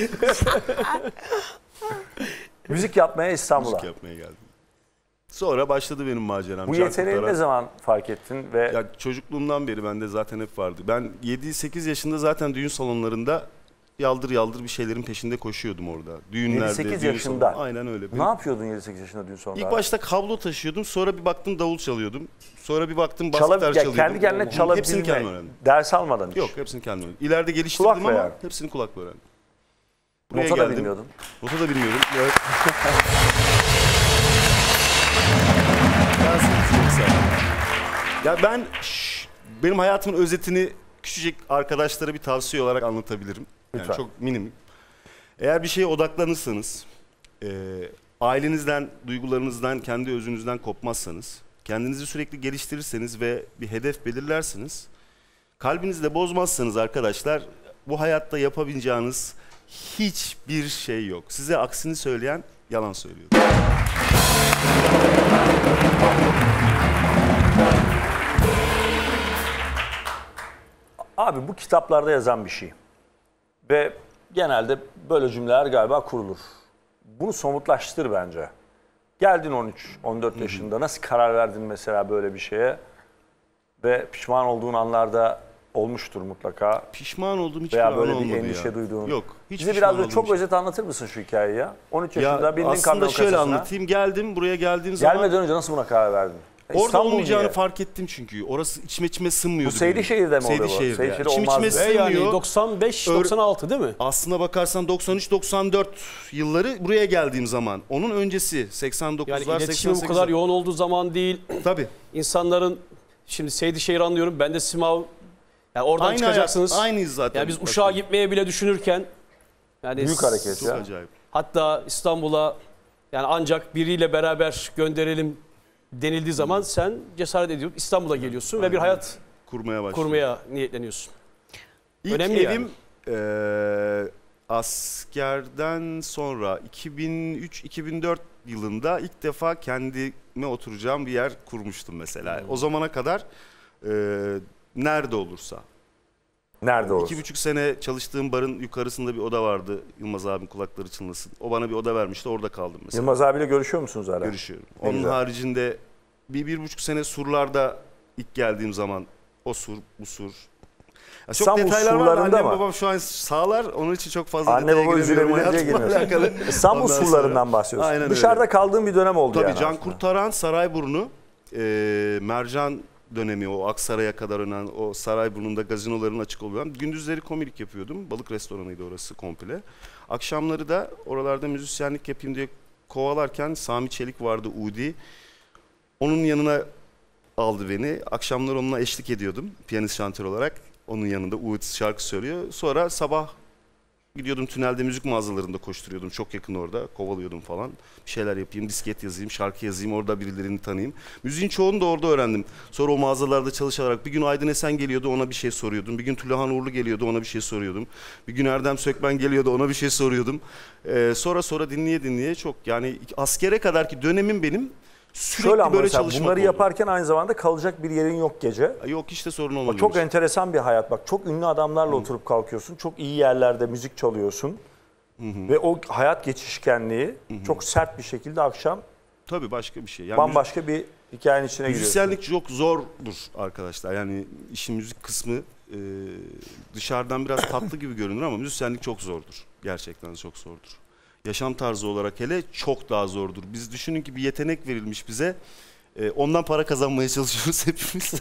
Müzik yapmaya İstanbul'a.
Müzik yapmaya geldim. Sonra başladı benim maceram.
Bu
Can
yeteneğini
Kurtaran.
ne zaman fark ettin ve
Ya çocukluğumdan beri bende zaten hep vardı. Ben yedi sekiz yaşında zaten düğün salonlarında yaldır yaldır bir şeylerin peşinde koşuyordum orada. Düğünlerde,
yedi sekiz
düğün
yaşında?
salonu- Aynen öyle.
ne yapıyordun yedi sekiz yaşında dün sonra?
İlk başta kablo taşıyordum. Sonra bir baktım davul çalıyordum. Sonra bir baktım bas
Çalab-
gitar
ya
çalıyordum.
kendi kendine
Hepsini
çalabilme,
kendim öğrendim.
ders almadan hiç.
Yok hepsini kendim öğrendim. İleride geliştirdim
Kulakla
ama
yani.
hepsini kulakla öğrendim. Buraya
Nota da
geldim.
bilmiyordun.
Nota da bilmiyorum. Evet. Yasin, çok sağ ol. Ya ben şş, benim hayatımın özetini küçücük arkadaşlara bir tavsiye olarak anlatabilirim. Yani
Lütfen.
çok minim. Eğer bir şeye odaklanırsanız, e, ailenizden, duygularınızdan, kendi özünüzden kopmazsanız, kendinizi sürekli geliştirirseniz ve bir hedef belirlerseniz, kalbinizi de bozmazsanız arkadaşlar, bu hayatta yapabileceğiniz hiçbir şey yok. Size aksini söyleyen yalan söylüyor.
Abi bu kitaplarda yazan bir şey. Ve genelde böyle cümleler galiba kurulur. Bunu somutlaştır bence. Geldin on üç on dört yaşında. Nasıl karar verdin mesela böyle bir şeye? Ve pişman olduğun anlarda olmuştur mutlaka.
Pişman olduğum hiçbir
Veya
an
böyle bir
olmadı
endişe
ya.
duyduğun.
Yok. Hiç
Bize
pişman
biraz böyle
olduğum
çok
şey.
özet anlatır mısın şu hikayeyi ya? on üç
Ya
yaşında bindin
aslında
kamyon
şöyle
kasasına.
anlatayım. Geldim, buraya geldiğim zaman
Gelmeden önce nasıl buna karar verdin? E,
orada
İstanbul
olmayacağını
niye?
fark ettim çünkü. Orası içime içime sınmıyordu.
Bu Seydişehir'de mi oluyor bu?
Seydişehir'de.
Seydişehir'de
İçim
olmaz
içime
mı?
Ve yani
sığmıyor.
doksan beş
Ör-
doksan altı değil mi?
Aslına bakarsan doksan üç doksan dört yılları buraya geldiğim zaman. Onun öncesi seksen dokuzlar
Yani
seksen
iletişimin bu
sekizler.
kadar yoğun olduğu zaman değil.
Tabii.
İnsanların şimdi Seydişehir anlıyorum. Ben de Simav. Yani oradan
Aynı
çıkacaksınız.
hayat, aynıyız zaten.
Yani biz Uşak'a gitmeye bile düşünürken yani
Büyük hareket
Çok
ya.
acayip.
hatta İstanbul'a yani ancak biriyle beraber gönderelim denildiği zaman sen cesaret ediyorsun. İstanbul'a geliyorsun ve bir hayat
Kurmaya başladım.
kurmaya niyetleniyorsun.
İlk
Önemli
evim eee, askerden sonra iki bin üç iki bin dört yılında ilk defa kendime oturacağım bir yer kurmuştum mesela.
Hmm.
O zamana kadar eee, nerede olursa.
Nerede olursa.
İki buçuk sene çalıştığım barın yukarısında bir oda vardı. Yılmaz abim kulakları çınlasın. O bana bir oda vermişti, orada kaldım mesela.
Yılmaz abiyle görüşüyor musunuz hala?
Görüşüyorum.
Ne
Onun
güzel.
haricinde bir, bir buçuk sene surlarda ilk geldiğim zaman o sur, bu sur. Ya çok
İstanbul
detaylar var.
surlarında
Annem
mı?
babam şu an sağlar. Onun için çok fazla
Anne
detaya
baba
giremiyorum
üzülebilir diye
hayatımla
girmiyorsun.
alakalı.
İstanbul
Ondan
surlarından
sonra-
bahsediyorsun.
Aynen
Dışarıda
öyle.
kaldığın bir dönem oldu
Tabii
yani
Can
aslında.
Kurtaran, Sarayburnu, e, Mercan dönemi, o Aksaray'a kadar önen o Sarayburnu'nda gazinoların açık olan. Gündüzleri komilik yapıyordum. Balık restoranıydı orası komple. Akşamları da oralarda müzisyenlik yapayım diye kovalarken Sami Çelik vardı, Udi. Onun yanına aldı beni. Akşamlar onunla eşlik ediyordum piyanist şantör olarak. Onun yanında Uğut şarkı söylüyor. Sonra sabah gidiyordum tünelde müzik mağazalarında koşturuyordum. Çok yakın orada. Kovalıyordum falan. Bir şeyler yapayım, disket yazayım, şarkı yazayım, orada birilerini tanıyayım. Müziğin çoğunu da orada öğrendim. Sonra o mağazalarda çalışarak bir gün Aydın Esen geliyordu, ona bir şey soruyordum. Bir gün Tülhan Uğurlu geliyordu, ona bir şey soruyordum. Bir gün Erdem Sökmen geliyordu, ona bir şey soruyordum. Ee, sonra sonra dinleye dinleye çok yani askere kadarki dönemim benim sürekli
Şöyle ama
böyle
mesela
çalışmak
bunları
oldu.
yaparken aynı zamanda kalacak bir yerin yok gece.
Yok işte sorun olmadı.
Çok enteresan bir hayat. Bak çok ünlü adamlarla oturup kalkıyorsun. Çok iyi yerlerde müzik çalıyorsun. Ve o hayat geçişkenliği çok sert bir şekilde akşam
Tabii başka bir şey. Yani
bambaşka bir hikayenin içine giriyorsun.
müzisyenlik çok zordur arkadaşlar. Yani işin müzik kısmı e, dışarıdan biraz tatlı gibi görünür ama müzisyenlik çok zordur. Gerçekten çok zordur. Yaşam tarzı olarak hele çok daha zordur. Biz düşünün ki bir yetenek verilmiş bize. E, ondan para kazanmaya çalışıyoruz hepimiz.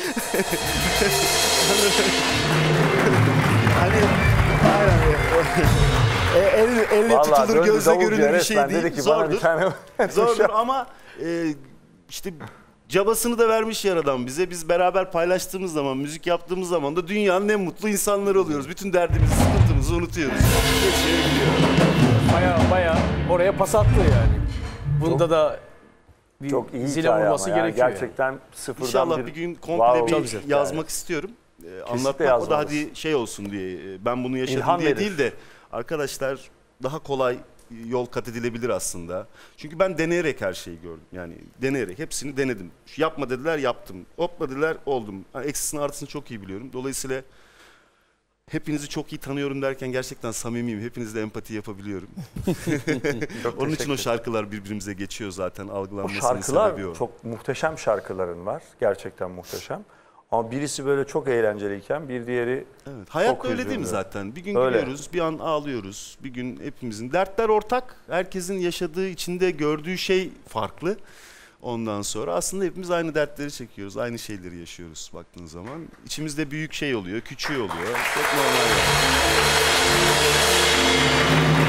hani aynen. E, elle, elle
Vallahi
tutulur,
döndü
gözle
davulcuya
görülür bir şey
resmen
değil.
dedi ki bana
Zordur.
bir tane
Zordur ama e, işte cabasını da vermiş yaradan bize. Biz beraber paylaştığımız zaman, müzik yaptığımız zaman da dünyanın en mutlu insanları oluyoruz. Bütün derdimizi, sıkıntımızı unutuyoruz. Geçiyor gidiyor.
Baya baya oraya pas attı yani. Bunda da bir
çok iyi
zile
hikaye
vurması
ama yani
gerekiyor.
gerçekten sıfırdan
İnşallah
bir,
bir gün
Wow,
komple
çok
bir
güzel
yazmak istiyorum. Ee, anlatmak o da
yazmalısın.
hadi şey olsun diye. e, Ben bunu yaşadım
İlham
diye
verir.
değil de arkadaşlar daha kolay yol kat edilebilir aslında. Çünkü ben deneyerek her şeyi gördüm. Yani deneyerek hepsini denedim. Şu yapma dediler, yaptım. Hopla dediler, oldum. Yani eksisini artısını çok iyi biliyorum. Dolayısıyla hepinizi çok iyi tanıyorum derken gerçekten samimiyim. Hepinizle empati yapabiliyorum. Onun için o şarkılar birbirimize geçiyor zaten.
O
Algılanmasının
şarkılar
sebebi o.
çok muhteşem şarkıların var. Gerçekten muhteşem. Ama birisi böyle çok eğlenceliyken bir diğeri
Evet. Hayat
çok
böyle değil mi
üzüldü.
zaten? Bir gün
Öyle.
gülüyoruz, bir an ağlıyoruz. Bir gün hepimizin dertler ortak. Herkesin yaşadığı, içinde gördüğü şey farklı. Ondan sonra aslında hepimiz aynı dertleri çekiyoruz. Aynı şeyleri yaşıyoruz baktığın zaman. İçimizde büyük şey oluyor, küçüğü oluyor. Çok normal.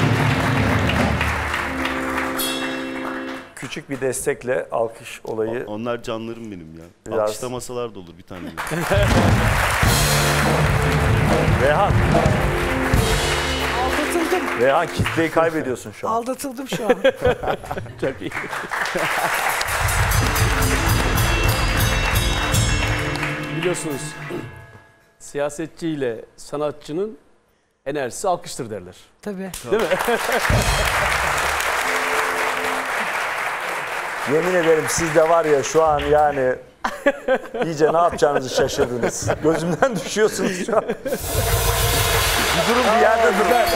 küçük bir destekle alkış olayı.
Onlar canlarım benim ya.
Biraz-
Alkışlamasalar da olur bir tane.
Reyhan,
Aldatıldım.
Reyhan kitleyi kaybediyorsun şu an.
Aldatıldım şu an.
Çok iyi. Biliyorsunuz siyasetçi ile sanatçının enerjisi alkıştır derler.
Tabii.
Değil mi?
Yemin ederim siz de var ya şu an yani iyice ne yapacağınızı şaşırdınız. Gözümden düşüyorsunuz şu an. Bir durun bir yerde durun.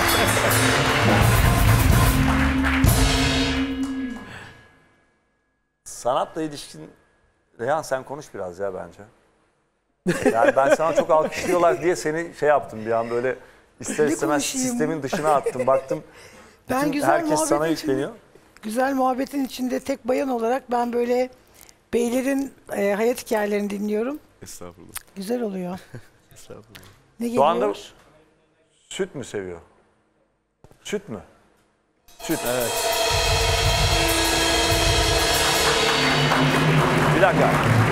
Sanatla ilişkin... Reyhan sen konuş biraz ya bence. Yani ben sana çok alkışlıyorlar diye seni şey yaptım bir an böyle ister
Ne
istemez
konuşayım?
sistemin dışına attım. Baktım
Ben
bütün
güzel
herkes sana
muhabbetin içinde-
yükleniyor.
Güzel muhabbetin içinde tek bayan olarak ben böyle beylerin e, hayat hikayelerini dinliyorum.
Estağfurullah.
Güzel oluyor.
Estağfurullah.
Ne
Şu
geliyor?
anda süt mü seviyor? Süt mü? Süt. Evet. Bir dakika.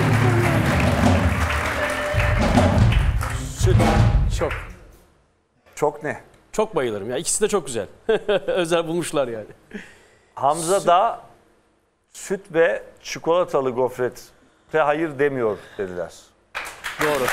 Süt.
Çok.
Çok ne?
Çok bayılırım ya. İkisi de çok güzel. Özel bulmuşlar yani.
Hamza da süt ve çikolatalı gofrete hayır demiyor dediler.
Doğru.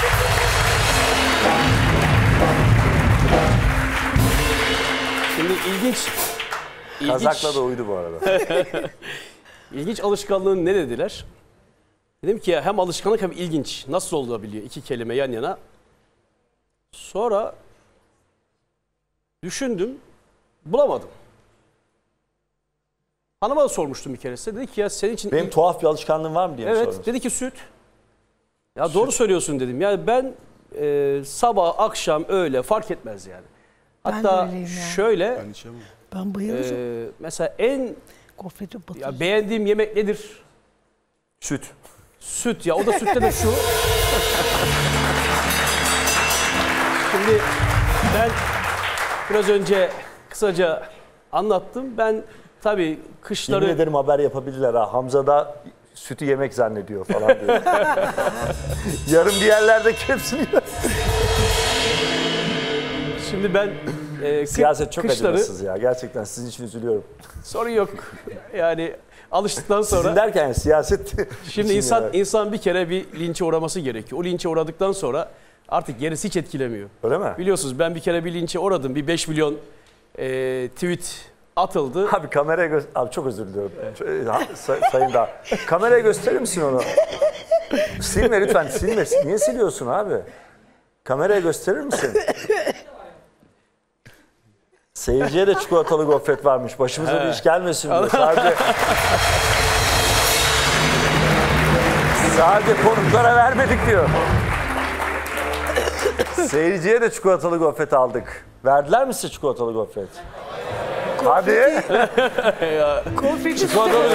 Şimdi ilginç, ilginç,
Kazakla da uydu bu arada.
ilginç alışkanlığın ne dediler? Dedim ki ya hem alışkanlık hem ilginç. Nasıl olabiliyor iki kelime yan yana? Sonra düşündüm, bulamadım. Hanıma da sormuştum bir keresinde. Dedi ki ya senin için...
Benim tuhaf bir alışkanlığım var mı diye mi
Evet,
sordunuz?
dedi ki süt. Ya doğru söylüyorsun dedim. Yani ben e, sabah, akşam, öğle fark etmez yani.
Ben de
Hatta
öyleyim ya.
şöyle,
Ben içemem.
Ben bayılırım.
e, mesela en
Gofreti batırırım.
ya beğendiğim yemek nedir?
Süt.
Süt ya. O da sütte de şu. Şimdi ben biraz önce kısaca anlattım. Ben tabii kışları...
Yemin ederim haber yapabilirler ha. Hamza da sütü yemek zannediyor falan diyor. Yarın bir yerlerde hepsini
Şimdi ben e,
Siyaset çok
kışları,
acımasız ya. Gerçekten sizin için üzülüyorum.
sorun yok. Yani alıştıktan sonra...
Sizin derken yani siyaset...
Şimdi
için
insan
yani.
insan bir kere bir linçe uğraması gerekiyor. O linçe uğradıktan sonra artık gerisi hiç etkilemiyor.
Öyle mi?
Biliyorsunuz ben bir kere bir linçe uğradım. Bir beş milyon e, tweet atıldı.
Abi kameraya gö- Abi çok özür diliyorum. Ha, say- sayın da. Kameraya gösterir misin onu? Silme lütfen. Silme. Niye siliyorsun abi? Kameraya gösterir misin? Seyirciye de çikolatalı gofret varmış. Başımıza bir iş gelmesin diyor. Sadece... Sadece konuklara vermedik diyor. Seyirciye de çikolatalı gofret aldık. Verdiler mi size çikolatalı gofret? Hadi.
Gofreti
Çikolatalı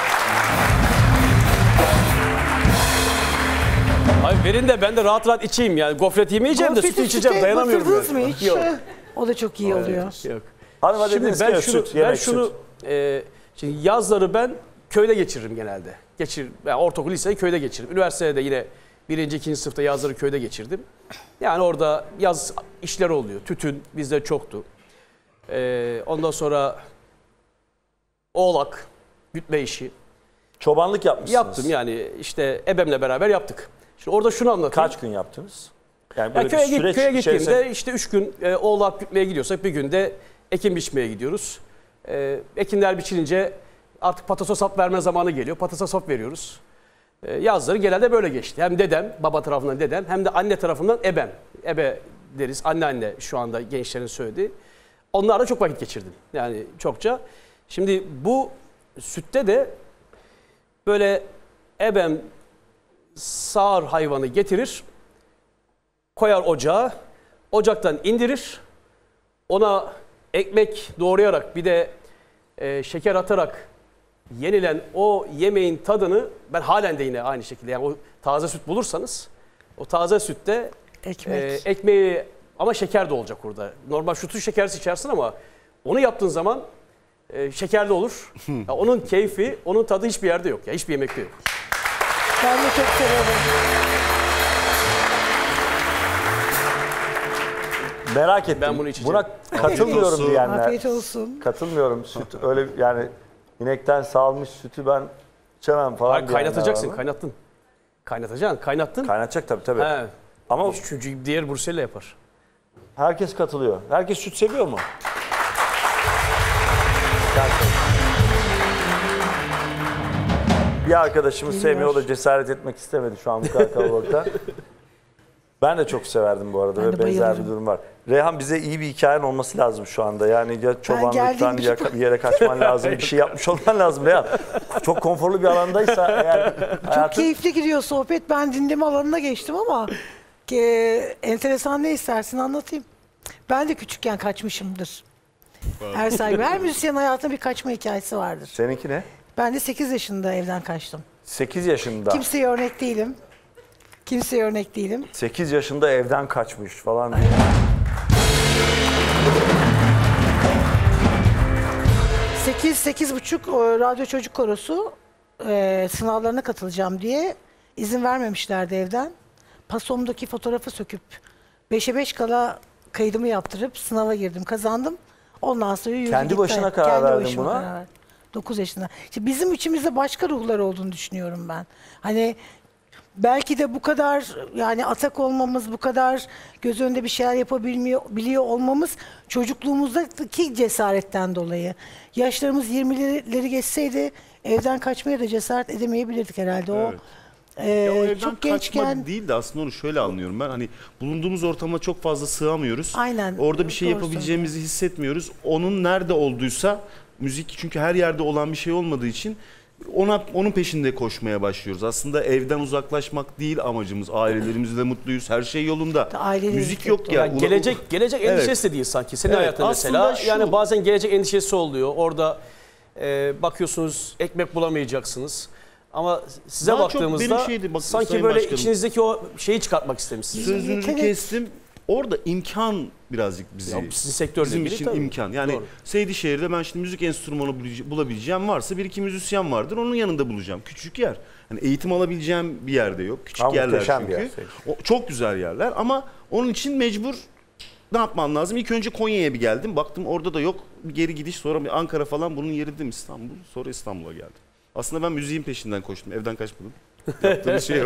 Ay verin de ben de rahat rahat içeyim yani. Gofret yemeyeceğim de
Gofreti
sütü içeceğim.
süte
Dayanamıyorum.
batırdınız
yani.
mı hiç?
Yok.
O da çok iyi oluyor.
Yok.
Hanıma
Şimdi
dediniz
ben
ki
şunu,
süt,
ben
yemek
şunu
süt.
e, şimdi yazları ben köyde geçiririm genelde. Geçir, yani ortaokul liseyi köyde geçiririm. Üniversitede de yine birinci, ikinci sınıfta yazları köyde geçirdim. Yani orada yaz işleri oluyor. Tütün bizde çoktu. E, ondan sonra oğlak, gütme işi.
Çobanlık yapmışsınız.
Yaptım yani işte ebemle beraber yaptık. Şimdi orada şunu anlatayım.
Kaç gün yaptınız? Yani
Ya
böyle
köye,
bir
git,
süreç
köye gittiğimde
içerisinde-
işte üç gün e, oğlak gütmeye gidiyorsak bir günde ekin biçmeye gidiyoruz. E, ekinler biçilince artık patates sap verme zamanı geliyor. Patates sap veriyoruz. E, yazları genelde böyle geçti. Hem dedem, baba tarafından dedem hem de anne tarafından ebem. Ebe deriz, anneanne şu anda gençlerin söylediği. Onlarla çok vakit geçirdim. Yani çokça. Şimdi bu sütte de böyle ebem sağır hayvanı getirir, koyar ocağa, ocaktan indirir, ona ekmek doğrayarak bir de e, şeker atarak yenilen o yemeğin tadını ben halen de yine aynı şekilde yani o taze süt bulursanız o taze sütte
Ekmek.
e, ekmeği ama şeker de olacak orada. Normal sütü şekersiz içersin ama onu yaptığın zaman e, şekerli olur. Ya onun keyfi, onun tadı hiçbir yerde yok. Ya hiçbir yemekte yok.
Ben de çok severim.
Merak ettim.
Ben bunu içeceğim.
Buna katılmıyorum
olsun.
diyenler.
Afiyet olsun.
Katılmıyorum. Süt öyle yani inekten sağılmış sütü ben içemem falan
Hayır,
diyenler
kaynatacaksın,
var.
kaynattın. Kaynatacaksın, kaynattın.
Kaynatacak tabii tabii.
He.
Ama
Çünkü diğer Bursa'yla yapar.
herkes katılıyor. Herkes süt seviyor mu? Gerçekten. Bir arkadaşımız
Bilmiyorum.
sevmiyor, o da cesaret etmek istemedi şu an bu kadar kalabalıkta. Ben de çok severdim bu arada
Ben
ve
de
benzer
bayılırım.
bir durum var. Reyhan, bize iyi bir hikayen olması lazım şu anda. Yani ya çobanlıktan
geldiğim
ya
gibi-
bir yere kaçman lazım, bir şey yapmış olman lazım Reyhan. Çok konforlu bir alandaysa eğer
Çok
hayatın...
keyifli gidiyor sohbet. Ben dinleme alanına geçtim ama e, enteresan, ne istersin anlatayım. Ben de küçükken kaçmışımdır. Her sahibi, her müzisyenin hayatında bir kaçma hikayesi vardır.
Seninki ne?
Ben de sekiz yaşında evden kaçtım.
sekiz yaşında.
Kimseye örnek değilim. Kimseye örnek değilim.
sekiz yaşında evden kaçmış falan diye.
sekiz sekiz buçuk radyo çocuk korosu e, sınavlarına katılacağım diye izin vermemişlerdi evden. Pasomdaki fotoğrafı söküp beşe beş kala kaydımı yaptırıp sınava girdim, kazandım. Ondan sonra yürü
Kendi
git
başına
hayat.
karar
Kendi
verdin
başıma
buna.
karar verdim. dokuz yaşında. İşte bizim içimizde başka ruhlar olduğunu düşünüyorum ben. Hani belki de bu kadar yani atak olmamız, bu kadar göz önünde bir şeyler yapabilmiyor biliyor olmamız çocukluğumuzdaki cesaretten dolayı. Yaşlarımız yirmileri geçseydi evden kaçmaya da cesaret edemeyebilirdik herhalde. O
Evet.
e,
Ya o evden
çok
kaçma
gençken
değil de aslında onu şöyle anlıyorum ben. Hani bulunduğumuz ortama çok fazla sığamıyoruz.
Aynen,
Orada bir şey
doğru
yapabileceğimizi hissetmiyoruz. Onun nerede olduysa müzik, çünkü her yerde olan bir şey olmadığı için ona onun peşinde koşmaya başlıyoruz. Aslında evden uzaklaşmak değil amacımız. Ailelerimizle mutluyuz. Her şey yolunda.
Ailelerimiz
Müzik
de
yok
doğru.
ya.
Yani
Ula-
gelecek gelecek
Evet.
endişesi de değil sanki. Senin
Evet,
hayatında
aslında
mesela.
şu-
Yani bazen gelecek endişesi oluyor. Orada e, bakıyorsunuz ekmek bulamayacaksınız. Ama size
Daha çok
baktığımızda
benim şeydi, bak,
sanki
Sayın
böyle
Başkanım.
içinizdeki o şeyi çıkartmak istemişsiniz.
Sözünüzü
Yetenek.
kestim. Orada imkan birazcık bizi.
Ya sizin sektörle
Bizim
ilgili
için
tabii.
imkan. Yani
Doğru.
Seydişehir'de ben şimdi müzik enstrümanı bulabice- bulabileceğim varsa bir iki müzisyen vardır. Onun yanında bulacağım. Küçük yer. Hani eğitim alabileceğim bir yerde yok. Küçük
Ama
yerler
muhteşem
çünkü.
bir yer Seydişehir.
O, çok güzel yerler ama onun için mecbur ne yapman lazım? İlk önce Konya'ya bir geldim. Baktım orada da yok. Bir geri gidiş, sonra bir Ankara falan, bunun yeri değil mi? İstanbul. Sonra İstanbul'a geldim. Aslında ben müziğin peşinden koştum. Evden kaçmadım. Yaptığım şey o.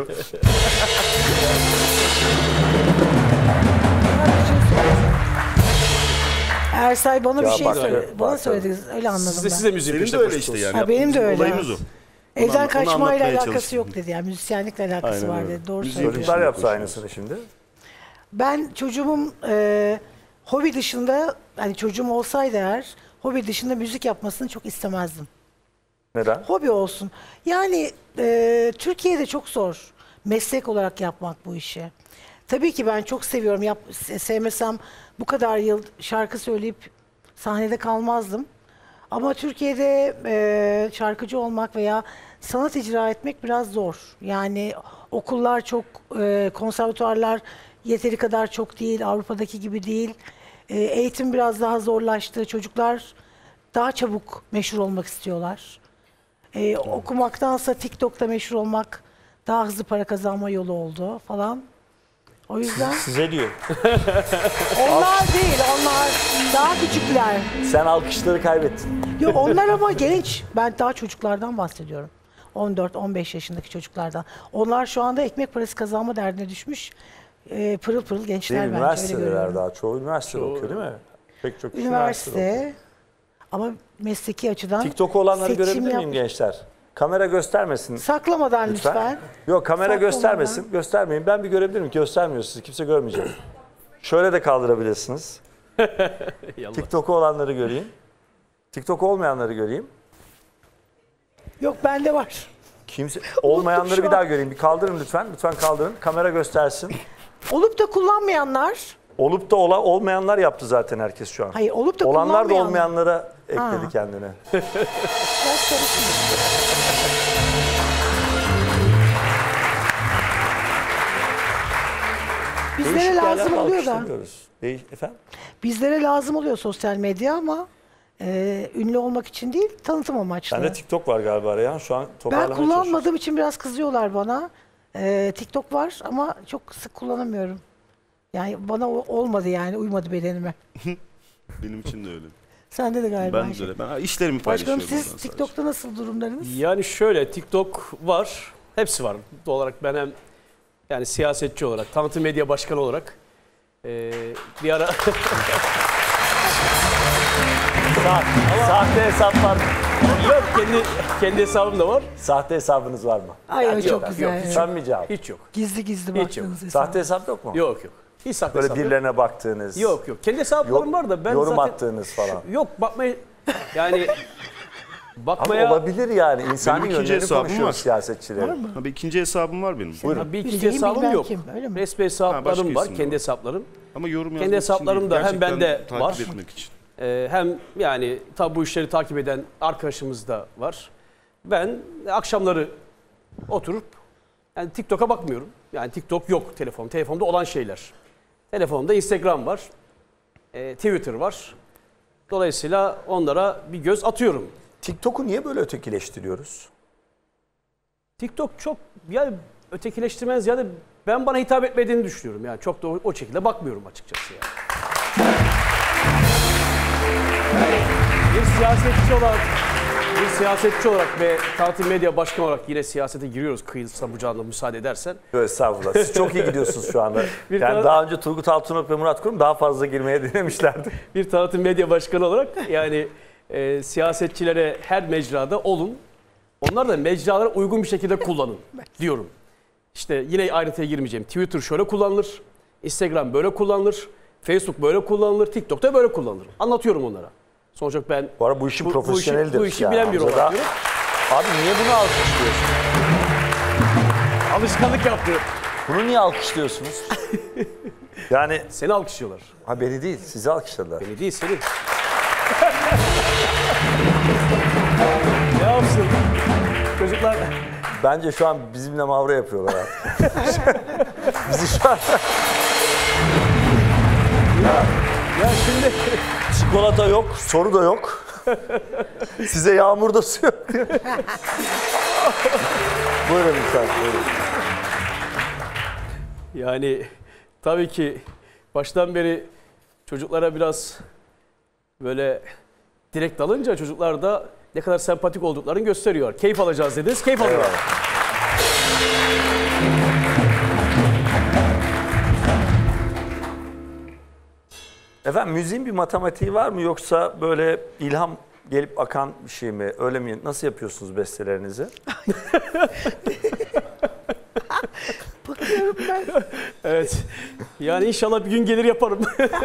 Ersay bana bir
Ya
şey
bak,
söyledi.
bak,
Bana
bak.
söyledi. Öyle anladım
Siz de,
ben.
siz de müziğin
Senin de
peşinde
öyle işte
koştunuz.
yani.
Ha, benim de öyle.
Olayımız o. Onu
Evden
anla- onu
kaçmayla
anlatmaya
alakası
çalıştım.
yok dedi yani. Müzisyenlikle alakası
Aynen
var
öyle.
dedi. Doğru
Müzik-
söylüyor.
Çocuklar yapsa
Koşuyoruz.
aynısını şimdi.
Ben çocuğumun e, hobi dışında, hani çocuğum olsaydı eğer hobi dışında müzik yapmasını çok istemezdim.
Neden?
Hobi olsun. Yani e, Türkiye'de çok zor meslek olarak yapmak bu işi. Tabii ki ben çok seviyorum. Yap, se- sevmesem bu kadar yıl şarkı söyleyip sahnede kalmazdım. Ama Türkiye'de e, şarkıcı olmak veya sanat icra etmek biraz zor. Yani okullar çok, e, konservatuarlar yeteri kadar çok değil, Avrupa'daki gibi değil. E, eğitim biraz daha zorlaştı. Çocuklar daha çabuk meşhur olmak istiyorlar. E, okumaktansa TikTok'ta meşhur olmak daha hızlı para kazanma yolu oldu falan. O yüzden
Size diyor.
onlar değil, onlar daha küçükler.
Sen alkışları kaybettin.
Yok onlar ama genç. Ben daha çocuklardan bahsediyorum. on dört on beş yaşındaki çocuklardan. Onlar şu anda ekmek parası kazanma derdine düşmüş. E, pırıl pırıl
Değil
gençler
mi?
bence. Öyle
Üniversiteler
görüyorum.
daha. Çoğu üniversitede okuyor değil mi? Pek çok kişi üniversitede okuyor.
Üniversite ama mesleki açıdan
TikTok'u olanları
seçim
görebilir miyim
yap-
gençler? Kamera göstermesin.
Saklamadan
Lütfen.
lütfen.
Yok, kamera
Saklamadan.
göstermesin. Göstermeyin. Ben bir görebilir miyim? Göstermiyor sizi. Kimse görmeyecek. Şöyle de kaldırabilirsiniz.
Yallah.
TikTok'u olanları göreyim. TikTok olmayanları göreyim.
Yok bende var.
Kimse olmayanları
şu
bir
an.
daha göreyim. Bir kaldırın lütfen. Lütfen kaldırın. Kamera göstersin.
Olup da kullanmayanlar,
Olup da ola, olmayanlar yaptı zaten herkes şu an.
hayır olup da
Olanlar da
kullanmayanlar.
olmayanlara ekledi
Ha.
kendine.
Biraz karışmış. Bizlere
Değişik
lazım
yerlerde
oluyor da.
alkışlamıyoruz. Değiş- Efendim?
Bizlere lazım oluyor sosyal medya ama Ee, ünlü olmak için değil, tanıtım amaçlı.
Sende TikTok var galiba Reyhan. Şu an
Ben
toparlamaya
kullanmadığım için biraz kızıyorlar bana. Ee, TikTok var ama çok sık kullanamıyorum. Yani bana o- olmadı yani, uymadı bedenime.
Benim için de öyle.
Sende de galiba.
Ben de
Ayşe.
öyle. Ben işlerimi
Başkanım
paylaşıyorum.
siz
oradan
TikTok'ta nasıl durumlarınız?
Yani şöyle, TikTok var, hepsi var. Doğal olarak ben hem yani siyasetçi olarak, tanıtım medya başkanı olarak eee, bir ara
Sa- Sahte hesap var.
yok, kendi kendi hesabım da var.
Sahte hesabınız var mı?
Ay, ay
yok,
çok
yok,
güzel.
yok,
ya.
Sen mi cevap?
Hiç yok.
Gizli gizli
Hiç yok.
baktığınız hesap.
Sahte hesap yok mu?
Yok yok. Hiç saklı
Böyle
hesap yok.
birilerine baktığınız.
Yok yok. Kendi hesaplarım var da ben
yorum
zaten
attığınız falan.
yok bakmaya yani
Ama
bakmaya
olabilir yani. İnsani
Benim ikinci
yönlerini
hesabım
konuşuyoruz
var.
siyasetçilerin.
Ha, bir ikinci hesabım var benim.
Buyurun.
Ha, bir ikinci
Bildiğim
hesabım
bilmem
yok.
kim, öyle mi?
Resmi
Ha,
hesaplarım
başka
var,
isim
kendi
var.
hesaplarım.
Ama yorum
Kendi
yazmak için
hesaplarım
değil,
da hem
gerçekten
bende
takip
var.
etmek için.
Ee, hem yani tabi bu işleri takip eden arkadaşımız da var. Ben akşamları oturup yani TikTok'a bakmıyorum. Yani TikTok yok telefon. Telefonda olan şeyler. Telefonda Instagram var. e, Twitter var. Dolayısıyla onlara bir göz atıyorum.
TikTok'u niye böyle ötekileştiriyoruz?
TikTok çok yani ötekileştirmez ziyade ben bana hitap etmediğini düşünüyorum. Yani çok da o, o şekilde bakmıyorum açıkçası yani. Yani bir siyasetçi olarak bir siyasetçi olarak ve tanıtım medya başkanı olarak yine siyasete giriyoruz kıyılsa bucağında müsaade edersen.
Yok, estağfurullah. Siz çok iyi gidiyorsunuz şu anda.
Bir
yani
tane-
daha önce Turgut Altınok ve Murat Kurum daha fazla girmeye denemişlerdi.
Bir tanıtım medya başkanı olarak yani e, siyasetçilere her mecrada olun. Onlar da mecralara uygun bir şekilde kullanın diyorum. İşte yine ayrıntıya girmeyeceğim. Twitter şöyle kullanılır. Instagram böyle kullanılır. Facebook böyle kullanılır. TikTok'ta böyle kullanılır. Anlatıyorum onlara. Sonuç olarak ben
Bu arada bu işin
Bu- bu işi-
profesyonelidir.
bu işi
yani.
bilen biri
Hamza
olarak
da-
diyorum.
Abi niye bunu alkışlıyorsun?
alışkanlık yaptı.
Bunu niye alkışlıyorsunuz? yani
Seni alkışlıyorlar.
ha beni değil, sizi alkışladılar.
Beni değil seni. Ne yapsın? Çocuklar
Bence şu an bizimle mavra yapıyorlar abi. Bizi şu an
ya şimdi
çikolata yok, soru da yok. Size yağmurda su yok diyor. Buyurun lütfen, buyurun.
yani tabii ki baştan beri çocuklara biraz böyle direkt dalınca çocuklar da ne kadar sempatik olduklarını gösteriyor. Keyif alacağız dediniz, keyif alıyorlar.
Efendim müziğin bir matematiği var mı yoksa böyle ilham gelip akan bir şey mi? Öyle mi? Nasıl yapıyorsunuz bestelerinizi?
Bakıyorum ben.
Evet. Yani inşallah bir gün gelir yaparım.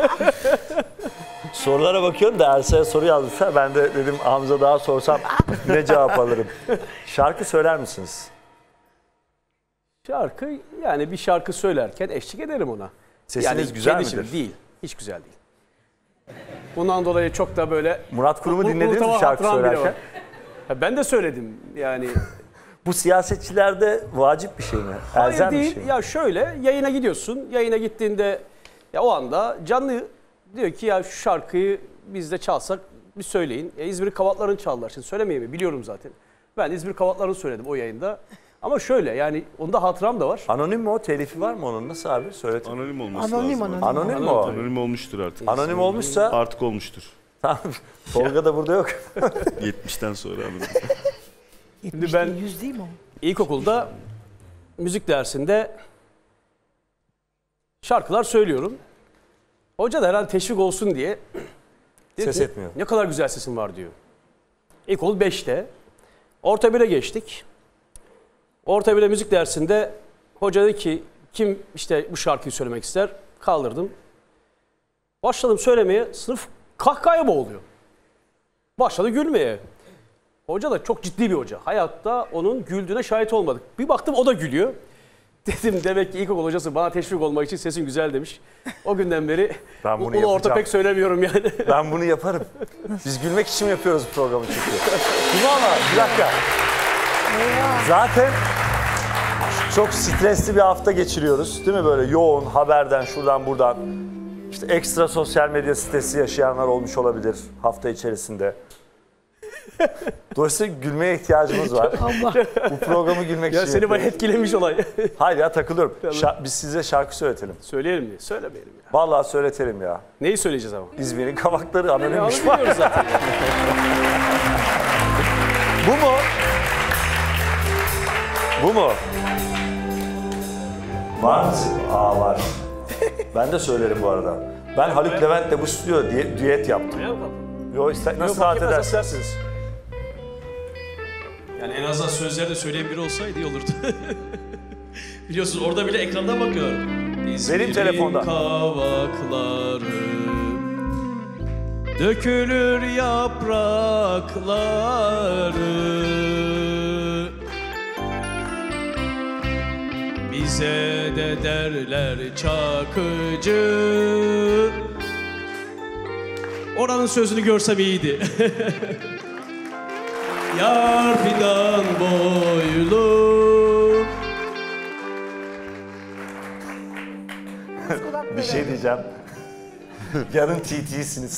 Sorulara bakıyorum da Ersa'ya soru yazmışlar. Ben de dedim Hamza daha sorsam ne cevap alırım? Şarkı söyler misiniz?
Şarkı yani bir şarkı söylerken eşlik ederim ona.
Sesiniz
yani
güzel
kendi
midir?
içimde değil. Hiç güzel değil. Bundan dolayı çok da böyle
Murat Kurum'u
Bu-
dinlediniz mi
unutama
şarkı
hatıram bile
söylerken?
var. Ya ben de söyledim yani.
Bu siyasetçilerde vacip bir şey mi?
Hayır
Elzem bir
değil.
şey mi?
Ya şöyle yayına gidiyorsun. Yayına gittiğinde ya o anda canlı diyor ki ya şu şarkıyı biz de çalsak bir söyleyin. E, İzmir Kavatları'nı çaldılar. Şimdi söylemeyeyim mi? Biliyorum zaten. Ben İzmir Kavatları'nı söyledim o yayında. Ama şöyle yani onda hatıram da var.
Anonim mi o? Telifi var mı onun? Nasıl abi? Söyletin.
Anonim olması
Anonim,
lazım.
anonim.
Anonim mi o?
Anonim olmuştur artık.
Anonim olmuşsa
Artık olmuştur.
tamam. Tolga da burada yok.
yetmişten sonra anonim.
yetmiş
ben-
değil, yüz değil mi o?
İlkokulda müzik dersinde şarkılar söylüyorum. Hoca da herhalde teşvik olsun diye dedi
Ses
ki,
etmiyor.
ne kadar güzel sesin var diyor. İlkokul beşte. Orta bire geçtik. Orta bire müzik dersinde hoca dedi ki kim işte bu şarkıyı söylemek ister? Kaldırdım. Başladım söylemeye. Sınıf kahkahaya boğuluyor. Başladı gülmeye. Hoca da çok ciddi bir hoca. Hayatta onun güldüğüne şahit olmadık. Bir baktım o da gülüyor. Dedim demek ki ilkokul hocası bana teşvik olmak için sesin güzel demiş. O günden beri
Ben bunu
ulu orta
yapacağım.
pek söylemiyorum yani.
Ben bunu yaparım. Biz gülmek için mi yapıyoruz bu programı çünkü? Değil mi ama? Bir dakika. Zaten çok stresli bir hafta geçiriyoruz. Değil mi böyle yoğun haberden şuradan buradan. İşte ekstra sosyal medya sitesi yaşayanlar olmuş olabilir hafta içerisinde. Dolayısıyla gülmeye ihtiyacımız var.
Allah.
Bu programı gülmek
Ya
için
seni bayağı
yapıyoruz.
etkilemiş olay.
Hayır ya takılıyorum. Şa- biz size şarkı söyletelim.
Söyleyelim mi? Söylemeyelim ya.
Vallahi söyletelim ya.
Neyi söyleyeceğiz ama?
İzmir'in kavakları
Ya
anonimmiş.
onu biliyoruz zaten.
Bu mu? Bu mu? Var mı? Aa var. Ben de söylerim bu arada. Ben Haluk Levent'le bu stüdyo diye düet yaptım. Yo, ister, nasıl
Yok,
rahat
fark etmez,
edersin?
istersiniz.
Yani en azından sözleri de söyleyen biri olsaydı iyi olurdu. Biliyorsunuz orada bile ekrandan bakıyor. İzmir'in
telefonda.
Kavakları dökülür yaprakları, bize de derler Çakıcı. Oranın sözünü görsem iyiydi. Yar fidan boylu.
Bir şey diyeceğim. Yarın T T'siniz.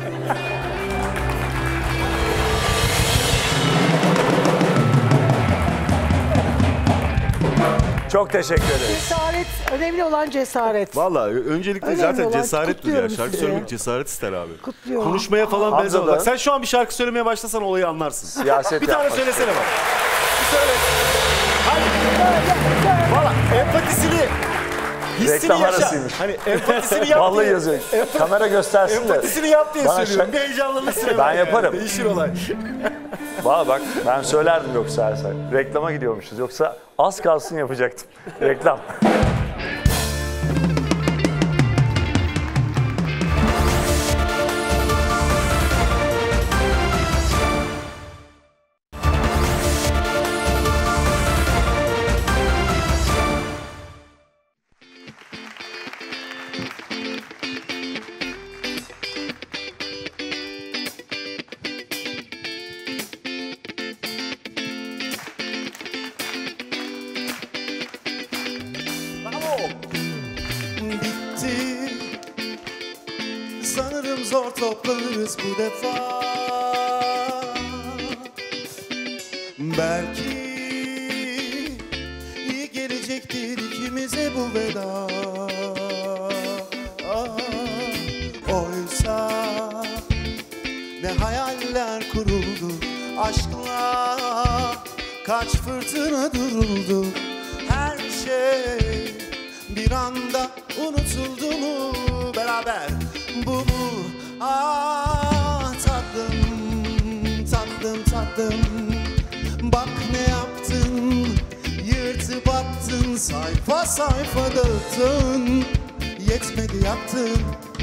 Çok teşekkür ederiz.
Cesaret, önemli olan cesaret.
Vallahi öncelikle
Önemli
zaten
olan
cesarettir ya.
kutluyorum
Şarkı
sizi.
söylemek cesaret ister abi.
Kutluyorum.
Konuşmaya falan
Hamza
benzemez.
da-
Bak sen şu an bir şarkı söylemeye başlasan olayı anlarsın.
Siyaset
Bir tane
yapmak
söylesene bak. Bir söyle. Hadi. Valla empatisini, hissini
Reklam
yaşa.
arasıymış.
Hani empatisini yap
Vallahi
diye.
yazıyor. Kamera göstersin de.
Empatisini yap diye
Bana
söylüyorum.
şa-
Bir heyecanlanırsın hemen
Ben
yani.
yaparım.
Değişir olay.
Valla bak ben söylerdim yoksa her say. Reklama gidiyormuşuz. Yoksa az kalsın yapacaktım. Reklam.
Bitti. Sanırım zor toplanırız bu defa. Belki iyi gelecektir ikimize bu veda. Ah, oysa ne hayaller kuruldu aşkla, kaç fırtına duruldu. Her şey bir anda unutuldu mu beraber, bu mu? Ah tatlım, tatlım, tatlım. Bak ne yaptın, yırtıp attın, sayfa sayfa dağıttın. Yetmedi yaptın,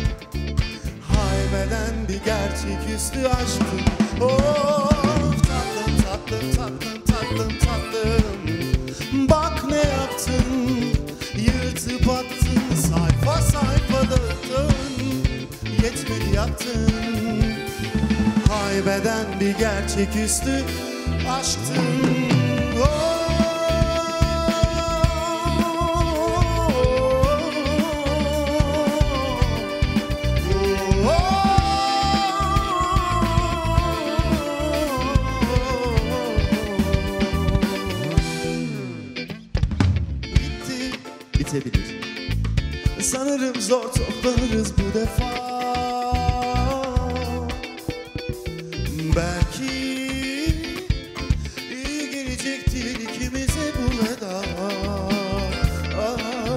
haybeden bir gerçeküstü aşktın. Oh tatlım, tatlım, tatlım, tatlım, tatlım. Bak ne yaptın, yırtıp attın, sayfa sayfa dağıttın. Yetmedi yaptın, haybeden bir gerçeküstü aşktın. Oh. Bitti, bitebilir. Sanırım zor toplanırız bu defa. Belki iyi gelecektir ikimize bu veda. Ah,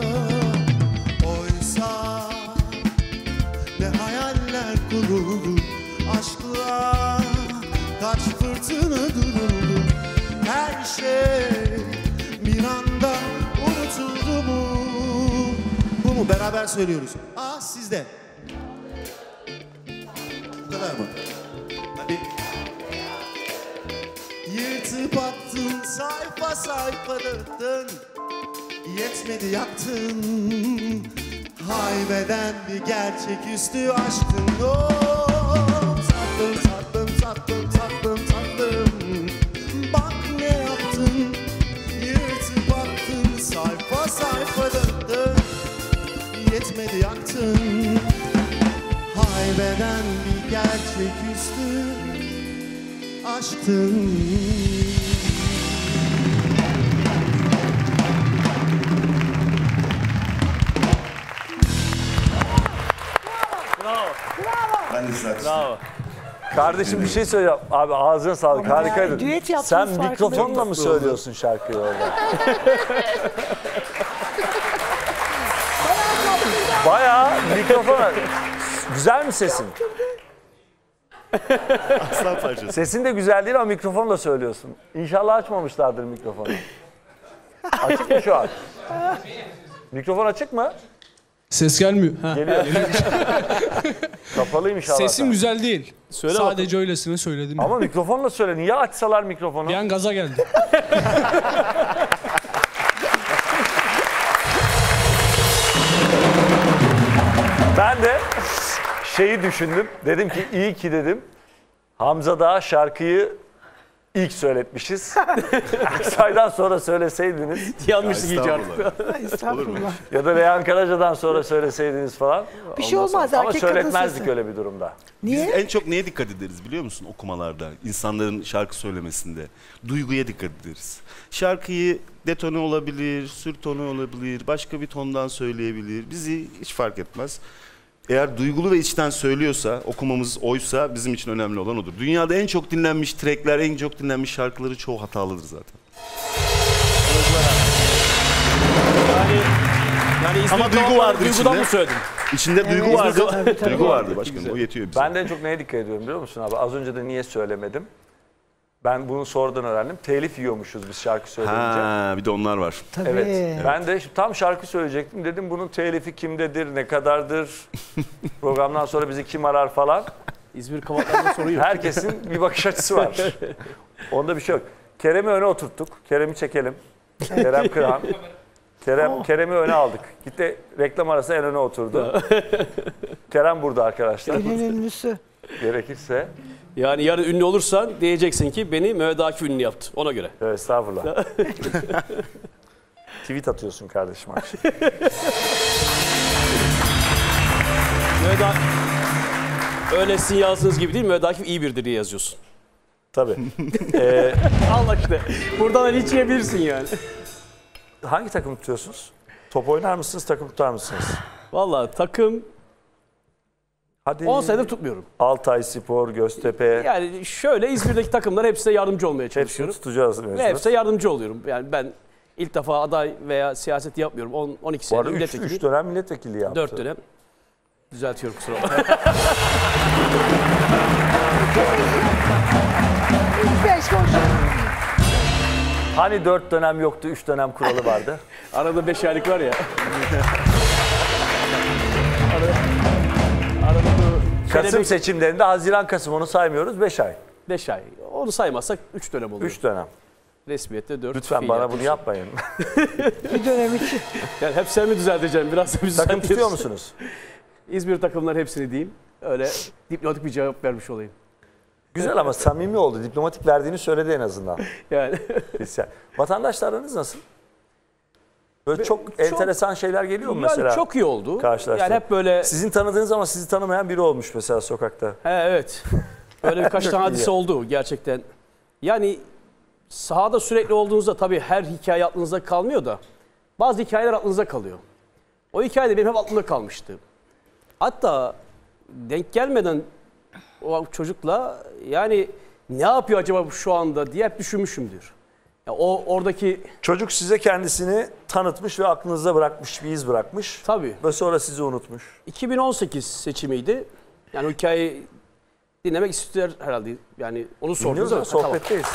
oysa ne hayaller kuruldu aşkla, kaç fırtına duruldu. Her şey bir anda unutuldu mu? Bu mu? Beraber söylüyoruz. Ah sizde. Bu kadar mı? Hadi. Yırtıp attın, sayfa sayfa dağıttın. Yetmedi yaktın, haybeden bir gerçeküstü aşktın. Oh, tatlım, tatlım, tatlım, tatlım, tatlım. Bak ne yaptın, yırtıp attın, sayfa sayfa dağıttın. Yetmedi yaktın, Derbeden bir gerçeküstü aşktın.
Ben de zaten.
Bravo.
Kardeşim bir şey söyleyeceğim. Abi ağzına sağlık.
Ama
Harikaydın.
yani düet yaptınız,
Sen
farkında
mikrofonla mı
mısınız?
söylüyorsun şarkıyı orada? Bayağı mikrofona. Güzel mi sesin?
Aslan parçası.
Sesin de güzel değil ama mikrofonla söylüyorsun. İnşallah açmamışlardır mikrofonu. Açık mı şu an? Mikrofon açık mı?
Ses gelmiyor. Ha.
Geliyor. Kapalıymış inşallah.
Sesim güzel değil.
Söyle
Sadece öylesine söyledim.
Ama mikrofonla söyle. Niye açsalar mikrofonu?
Bir an gaza geldi.
Ben de şeyi düşündüm. Dedim ki iyi ki dedim. Hamza Dağ şarkıyı ilk söyletmişiz. Aksay'dan sonra söyleseydiniz
Yanlışlık iyice artık.
Estağfurullah.
Estağfurullah.
ya da Reyhan Karaca'dan sonra söyleseydiniz falan.
Bir şey olmaz.
Ama
Erkek kadın
söyletmezdik
sesi.
öyle bir durumda.
Niye?
Biz en çok neye dikkat ederiz biliyor musun okumalarda, insanların şarkı söylemesinde? Duyguya dikkat ederiz. Şarkıyı detone olabilir, sür tonu olabilir, başka bir tondan söyleyebilir. Bizi hiç fark etmez. Eğer duygulu ve içten söylüyorsa, okumamız oysa bizim için önemli olan odur. Dünyada en çok dinlenmiş trackler, en çok dinlenmiş şarkıları çoğu hatalıdır zaten.
Yani, yani İzmir
Ama duygu
Kavakları
vardır
duygudan
içinde.
mı söyledin?
İçinde duygu
Evet.
vardı,
Tabii, tabii.
duygu vardı başkanım. O yetiyor bize.
Ben de en çok neye dikkat ediyorum biliyor musun abi? Az önce de niye söylemedim? Ben bunu sonradan öğrendim. Telif yiyormuşuz biz şarkı söyleyince.
Ha, bir de onlar var.
Tabii.
Evet. Ben de tam şarkı söyleyecektim. Dedim bunun telifi kimdedir, ne kadardır? Programdan sonra bizi kim arar falan.
İzmir Kavakları'nda sorun yok.
Herkesin bir bakış açısı var. Onda bir şey yok. Kerem'i öne oturttuk. Kerem'i çekelim. Kerem Kıran. Kerem, Kerem'i öne aldık. Gitti reklam arası en öne oturdu. Kerem burada arkadaşlar.
Günün ünlüsü.
Gerekirse.
Yani yarın ünlü olursan diyeceksin ki beni Mehmet Akif ünlü yaptı. Ona göre.
Evet, estağfurullah. Tweet atıyorsun kardeşim akşam.
Mehmet Akif... Öyle sizin yazdığınız gibi değil mi? Mehmet Akif iyi biridir diye yazıyorsun.
Tabii. Ee,
Allah işte. Buradan hiç yiyebilirsin yani.
hangi takım tutuyorsunuz? Top oynar mısınız, takım tutar mısınız?
Vallahi takım
Hadi.
on senedir tutmuyorum.
Altay Spor, Göztepe.
Yani şöyle İzmir'deki takımlar hepsine yardımcı olmaya
Hepsini
çalışıyorum.
tutacağız.
Ve
mecbur.
hepsine yardımcı oluyorum. Yani ben ilk defa aday veya siyaset yapmıyorum. on on iki
Bu
sene
arada üç,
milletvekili.
üç dönem milletvekili yaptı.
dört dönem. Düzeltiyorum kusura bakma.
Beş boş.
Hani dört dönem yoktu, üç dönem kuralı vardı.
Arada beş aylık var ya. arada, arada bu
Kasım
kelebek-
seçimlerinde Haziran, Kasım onu saymıyoruz, beş ay.
beş ay. Onu saymazsak üç dönem oluyor.
üç dönem.
Resmiyette dört.
Lütfen bana bunu yapmayın.
Bir dönem için.
Yani hep sen mi düzelteceksin? Biraz da biz
Takım
düzeltiyoruz.
tutuyor musunuz?
İzmir takımların hepsini diyeyim. Öyle diplomatik bir cevap vermiş olayım.
Güzel ama samimi oldu. Diplomatik verdiğini söyledi en azından.
Yani
Biz- Vatandaşlarınız nasıl? Böyle çok,
çok-
enteresan şeyler geliyor mu
yani
mesela?
çok iyi oldu.
karşılaştım.
Yani hep böyle
Sizin tanıdığınız ama sizi tanımayan biri olmuş mesela sokakta.
he, evet. Böyle birkaç
Çok
tane
iyi.
hadise oldu gerçekten. Yani sahada sürekli olduğunuzda tabii her hikaye aklınızda kalmıyor da bazı hikayeler aklınızda kalıyor. O hikaye de benim hep aklımda kalmıştı. Hatta denk gelmeden o çocukla yani ne yapıyor acaba şu anda diye hep düşünmüşümdür. Ya o oradaki
Çocuk size kendisini tanıtmış ve aklınızda bırakmış, bir iz bırakmış.
tabii
Ve sonra sizi unutmuş.
iki bin on sekiz seçimiydi. Yani o hikayeyi dinlemek istiyor herhalde. Yani onu sordunuz
Dinliyoruz ama
ama. Ha, tamam.
sohbetteyiz.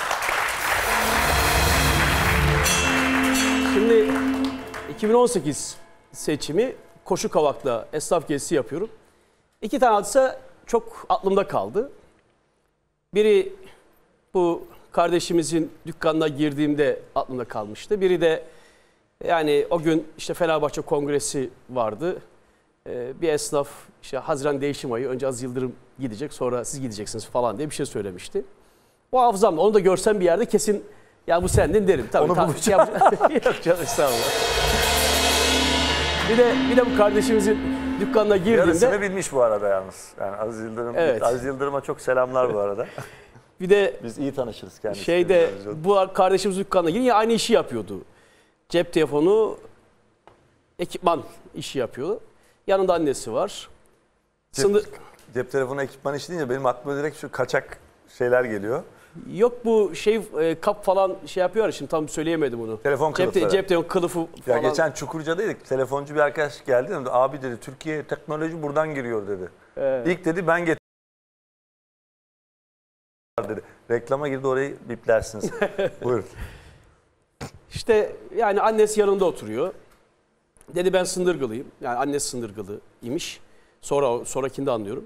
Şimdi iki bin on sekiz seçimi Koşukavak'ta esnaf gezisi yapıyorum. İki tane hadise çok aklımda kaldı. Biri bu kardeşimizin dükkanına girdiğimde aklımda kalmıştı. Biri de yani o gün işte Fenerbahçe Kongresi vardı. Ee, bir esnaf işte Haziran değişim ayı önce Aziz Yıldırım gidecek sonra siz gideceksiniz falan diye bir şey söylemişti. O hafızamda onu da görsem bir yerde kesin ya bu sendin derim. Tabii,
Onu
tabii,
bulacağım.
Yok canım estağfurullah. Bir de, bir de bu kardeşimizin dükkanına girdiğimde
Yarısını bilmiş bu arada yalnız. Yani Aziz Yıldırım,
Evet.
Aziz Yıldırım'a çok selamlar bu arada.
bir de
Biz iyi tanışırız kendisiyle.
şeyde bu kardeşimiz dükkanına girince yine aynı işi yapıyordu. Cep telefonu, ekipman işi yapıyordu. Yanında annesi var.
Cep,
Sınır,
cep telefonu ekipman işi deyince benim aklıma direkt şu kaçak şeyler geliyor.
yok bu şey e, kap falan şey yapıyor ya, şimdi tam söyleyemedim onu.
Telefon
Cep,
kılıfları.
cep telefonu kılıfı
Ya
falan.
geçen Çukurca'daydık. Telefoncu bir arkadaş geldi. Dedi, abi dedi Türkiye'ye teknoloji buradan giriyor dedi.
Evet.
İlk dedi ben getirdim dedi. Reklama girdi, orayı biplersiniz. Buyurun.
İşte yani annesi yanında oturuyor. Dedi ben Sındırgılıyım. Yani annesi Sındırgılı imiş. Sonra sonrakinde anlıyorum.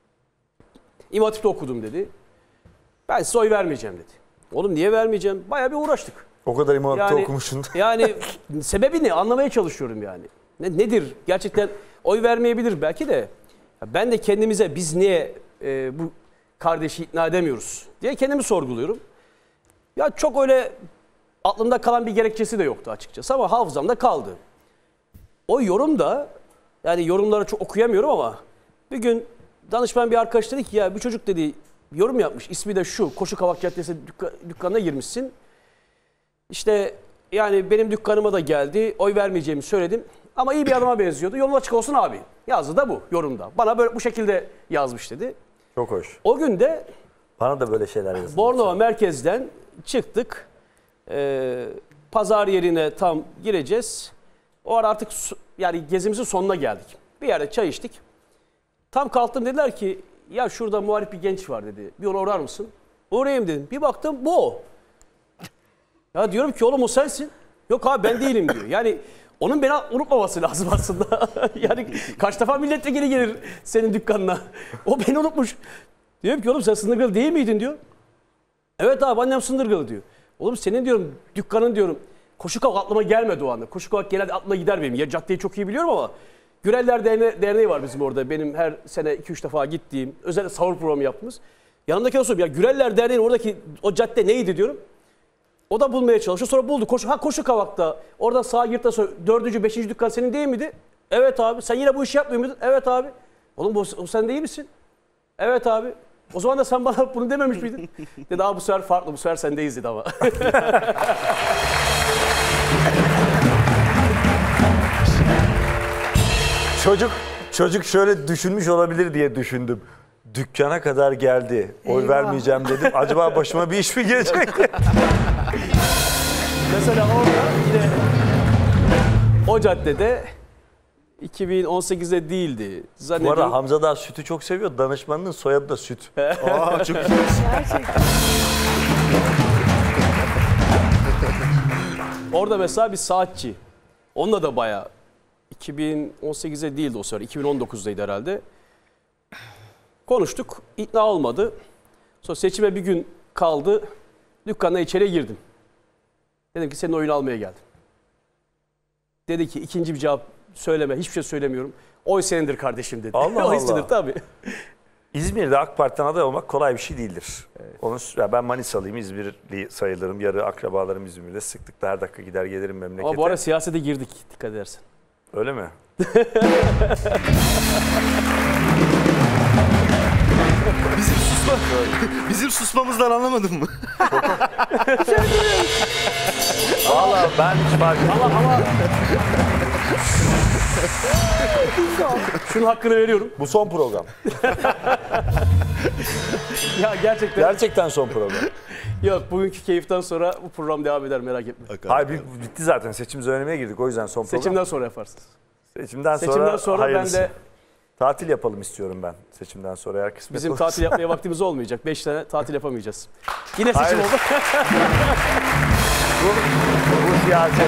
İmam Hatip'te okudum dedi. Ben size oy vermeyeceğim dedi. Oğlum niye vermeyeceğim? Bayağı bir uğraştık.
O kadar İmam Hatip'te
Yani-
okumuşsun.
Yani sebebi ne? Anlamaya çalışıyorum yani. Ne, nedir? Gerçekten oy vermeyebilir belki de. Ya ben de kendimize biz niye e, bu kardeşi ikna edemiyoruz diye kendimi sorguluyorum. Ya çok öyle aklımda kalan bir gerekçesi de yoktu açıkçası ama hafızamda kaldı. O yorum da yani yorumları çok okuyamıyorum ama bir gün danışman bir arkadaş dedi ki ya bu çocuk dedi yorum yapmış. İsmi de şu Koşu Kavak Caddesi dükka- dükkanına girmişsin. İşte yani benim dükkanıma da geldi. Oy vermeyeceğimi söyledim. Ama iyi bir adama benziyordu. Yolun açık olsun abi. Yazdı da bu yorumda. Bana böyle bu şekilde yazmış dedi.
Çok hoş.
O gün de
Bana da böyle şeyler yazın.
Bornova merkezden çıktık. Ee, pazar yerine tam gireceğiz. O ara artık su- yani gezimizin sonuna geldik. Bir yerde çay içtik. Tam kalktım dediler ki ya şurada muharip bir genç var dedi. Bir ona uğrar mısın? Uğrayayım dedim. Bir baktım bu o. Ya diyorum ki oğlum o sensin. Yok abi ben değilim diyor. Yani onun beni unutmaması lazım aslında. Yani kaç defa milletvekili gelir senin dükkanına. O beni unutmuş. Diyorum ki oğlum sen Sındırgılı değil miydin diyor. Evet abi annem Sındırgılı diyor. Oğlum senin diyorum dükkanın diyorum. Koşu Kavak aklıma gelmedi o anda. Koşu Kavak genelde aklıma gider benim. Ya caddeyi çok iyi biliyorum ama Güreller Derne- Derneği var bizim orada. Benim her sene iki üç defa gittiğim, özellikle sahur programı yaptığımız. Yanındaki o soruyor ya Güreller Derneği'nin oradaki o cadde neydi diyorum. O da bulmaya çalışıyor. Sonra buldu. Koşu, ha Koşu Kavak'ta. Oradan sağa girdi sonra dördüncü, beşinci dükkan senin değil miydi? Evet abi. Sen yine bu işi yapmıyor muydun? Evet abi. Oğlum bu, o sen değil misin? Evet abi. O zaman da sen bana bunu dememiş miydin? Dedi abi bu sefer farklı. Bu sefer sendeyiz dedi ama.
Çocuk çocuk şöyle düşünmüş olabilir diye düşündüm. Dükkana kadar geldi. Oy
Eyvah.
vermeyeceğim dedim. Acaba başıma bir iş mi gelecek?
Mesela orada yine o caddede iki bin on sekizde değildi.
Bu
Zannediyorum.
arada Hamza da sütü çok seviyor. Danışmanının soyadı da Süt.
Aa, çok iyi.
Gerçekten.
Orada mesela bir saatçi. Onunla da bayağı iki bin on sekizde değildi o sıra. iki bin on dokuzdaydı herhalde. Konuştuk. İkna olmadı. Sonra seçime bir gün kaldı. Dükkana içeriye girdim. Dedim ki senin oyunu almaya geldim. Dedi ki ikinci bir cevap söyleme. Hiçbir şey söylemiyorum. Oy senindir kardeşim dedi.
Allah
Oy senindir
Allah.
tabii.
İzmir'de AK Parti'den aday olmak kolay bir şey değildir. Onu, ya ben Manisalıyım, İzmirli sayılırım. Yarı akrabalarım İzmir'de. Sıklıkla her dakika gider gelirim memlekete.
Ama bu ara siyasete girdik dikkat edersen.
Öyle mi?
Bizim susma, bizim susmamızdan anlamadın mı?
Valla ben hiç fark etmedim.
Ama ama şunun hakkını veriyorum.
Bu son program.
Ya gerçekten
Gerçekten son program.
yok bugünkü keyiften sonra bu program devam eder merak etme.
Hayır bir- bitti zaten. Seçim dönemine girdik. O yüzden son program.
Seçimden sonra yaparsınız.
Seçimden sonra,
Seçimden sonra ben
hayırlısı.
de
Tatil yapalım istiyorum ben seçimden sonra eğer kısmet
bizim
olursa.
tatil yapmaya vaktimiz olmayacak. Beş tane tatil yapamayacağız. Yine seçim
Hayır.
oldu.
Bu, bu siyaset.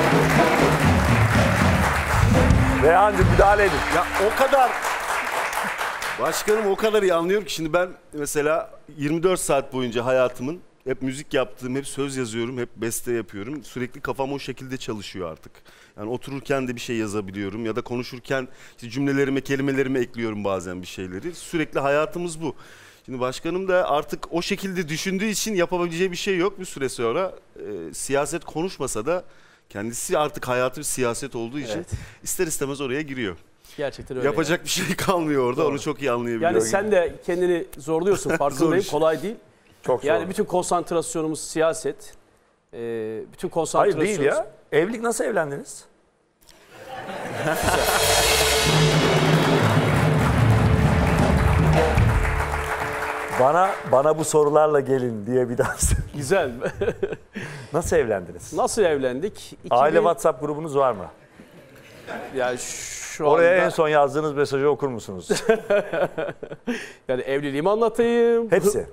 Reyhancığım müdahale edin.
Ya o kadar başkanım o kadar iyi anlıyorum ki şimdi ben mesela yirmi dört saat boyunca hayatımın hep müzik yaptığım, hep söz yazıyorum, hep beste yapıyorum. Sürekli kafam o şekilde çalışıyor artık. Yani otururken de bir şey yazabiliyorum ya da konuşurken işte cümlelerime, kelimelerime ekliyorum bazen bir şeyleri. Sürekli hayatımız bu. Şimdi başkanım da artık o şekilde düşündüğü için yapabileceği bir şey yok bir süre sonra. E, siyaset konuşmasa da kendisi artık hayatı bir siyaset olduğu için
Evet.
ister istemez oraya giriyor.
Gerçekten öyle.
Yapacak bir şey kalmıyor orada. Onu çok iyi anlayabiliyorum.
Yani sen de kendini zorluyorsun, farkındayım.
iş.
Kolay değil.
Çok
Yani
zor.
bütün konsantrasyonumuz siyaset. Ee, bütün
Hayır
konsantrasyonumuz...
değil ya. Evlilik nasıl evlendiniz? Bana bana bu sorularla gelin diye bir daha söyle.
Güzel.
Nasıl evlendiniz?
Nasıl evlendik? iki bin
Aile WhatsApp grubunuz var mı?
Yani şu
Oraya
anda...
en son yazdığınız mesajı okur musunuz?
Yani evliliğimi anlatayım.
Hepsi.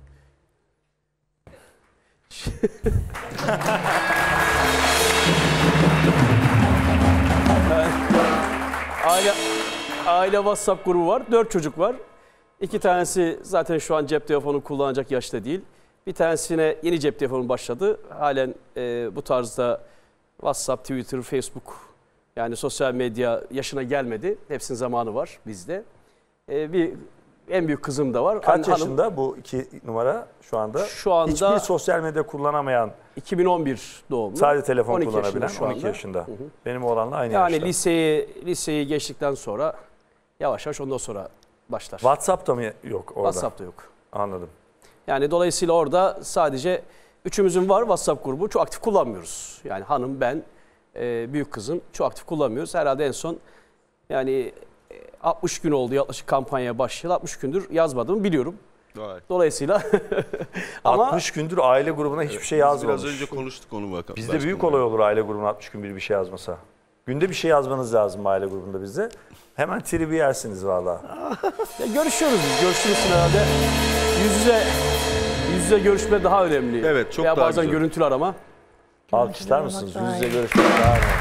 Aile aile WhatsApp grubu var. Dört çocuk var. İki tanesi zaten şu an cep telefonu kullanacak yaşta değil. Bir tanesine yeni cep telefonu başladı. Halen e, bu tarzda WhatsApp, Twitter, Facebook yani sosyal medya yaşına gelmedi. Hepsinin zamanı var bizde. E, bir en büyük kızım da var.
Kaç
Hanım-
yaşında bu iki numara şu anda?
Şu anda
Hiçbir sosyal medya kullanamayan,
iki bin on bir doğumlu.
sadece telefon
on iki
kullanabilen
yaşında şu
on iki
anda.
yaşında. Benim oğlanla aynı
Yani
yaşta.
liseyi liseyi geçtikten sonra yavaş yavaş ondan sonra başlar.
WhatsApp'ta mı yok orada?
WhatsApp'ta yok.
Anladım.
Yani dolayısıyla orada sadece üçümüzün var WhatsApp grubu. Çok aktif kullanmıyoruz. Yani hanım, ben, e, büyük kızım çok aktif kullanmıyoruz. Herhalde en son yani e, altmış gün oldu yaklaşık kampanyaya başlayalı. altmış gündür yazmadığımı biliyorum.
Vay.
Dolayısıyla ama
altmış gündür aile grubuna hiçbir şey yazmamış.
Biraz önce konuştuk onu bakalım.
Bizde büyük olay olur aile grubuna altmış gün bir bir şey yazmasa. Günde bir şey yazmanız lazım aile grubunda bizde. Hemen tribi yersiniz valla.
ya görüşüyoruz biz. Görüşürüz herhalde. Yüz yüze yüz yüze görüşme daha önemli.
Evet, çok
Veya
daha
bazen
güzel.
görüntülü arama.
Alkışlar
olmak
mısınız?
daha
Yüz yüze
iyi.
görüşmek daha önemli.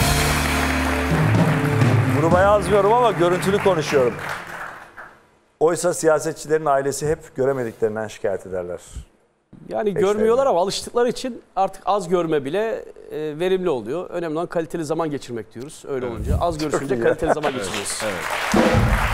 Gruba yazmıyorum ama görüntülü konuşuyorum. Oysa siyasetçilerin ailesi hep göremediklerinden şikayet ederler.
Yani
Eşlerine.
görmüyorlar ama alıştıkları için artık az görme bile e, verimli oluyor. Önemli olan kaliteli zaman geçirmek diyoruz. Öyle olunca az görüşünce
iyi.
kaliteli zaman geçiriyoruz.
Evet.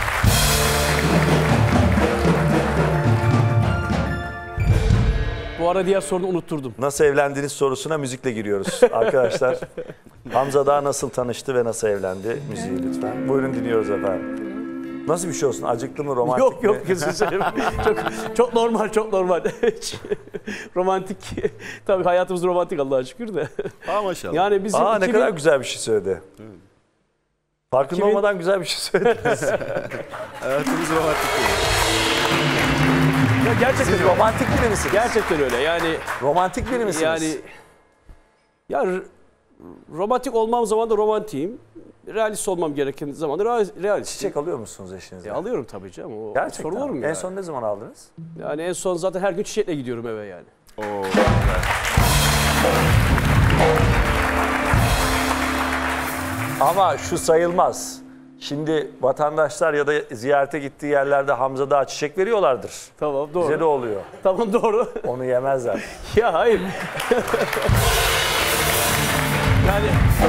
Bu ara diğer sorunu unutturdum.
Nasıl evlendiğiniz sorusuna müzikle giriyoruz arkadaşlar. Hamza Dağ nasıl tanıştı ve nasıl evlendi? Müziği lütfen. Buyurun dinliyoruz efendim. Nasıl bir şey olsun? Acıklı mı, romantik
Yok
mi?
yok gözünü seveyim. çok, çok normal, çok normal. Hiç romantik. Tabii hayatımız romantik Allah'a şükür de.
Aa maşallah.
Yani bizim
Aa ne
iki bin
kadar güzel bir şey söyledi. Farkında
iki bin
olmadan güzel bir şey söylediniz.
Hayatımız romantik değil.
Ya gerçekten
Siz
öyle.
romantik biri misiniz?
Gerçekten öyle. Yani
Romantik biri misiniz?
yani ya r- romantik olmam zaman da romantiyim. Realist olmam gereken zaman da real- realist.
Çiçek alıyor musunuz eşinizden?
E, alıyorum tabii canım. O
Gerçekten.
sorulur mu
En
yani?
son ne zaman aldınız?
Yani en son zaten her gün çiçekle gidiyorum eve yani.
Oo.
Ama şu sayılmaz. Şimdi vatandaşlar ya da ziyarete gittiği yerlerde Hamza Dağ çiçek veriyorlardır.
Tamam doğru.
Bize de oluyor.
Tamam doğru.
Onu yemezler.
Ya hayır. yani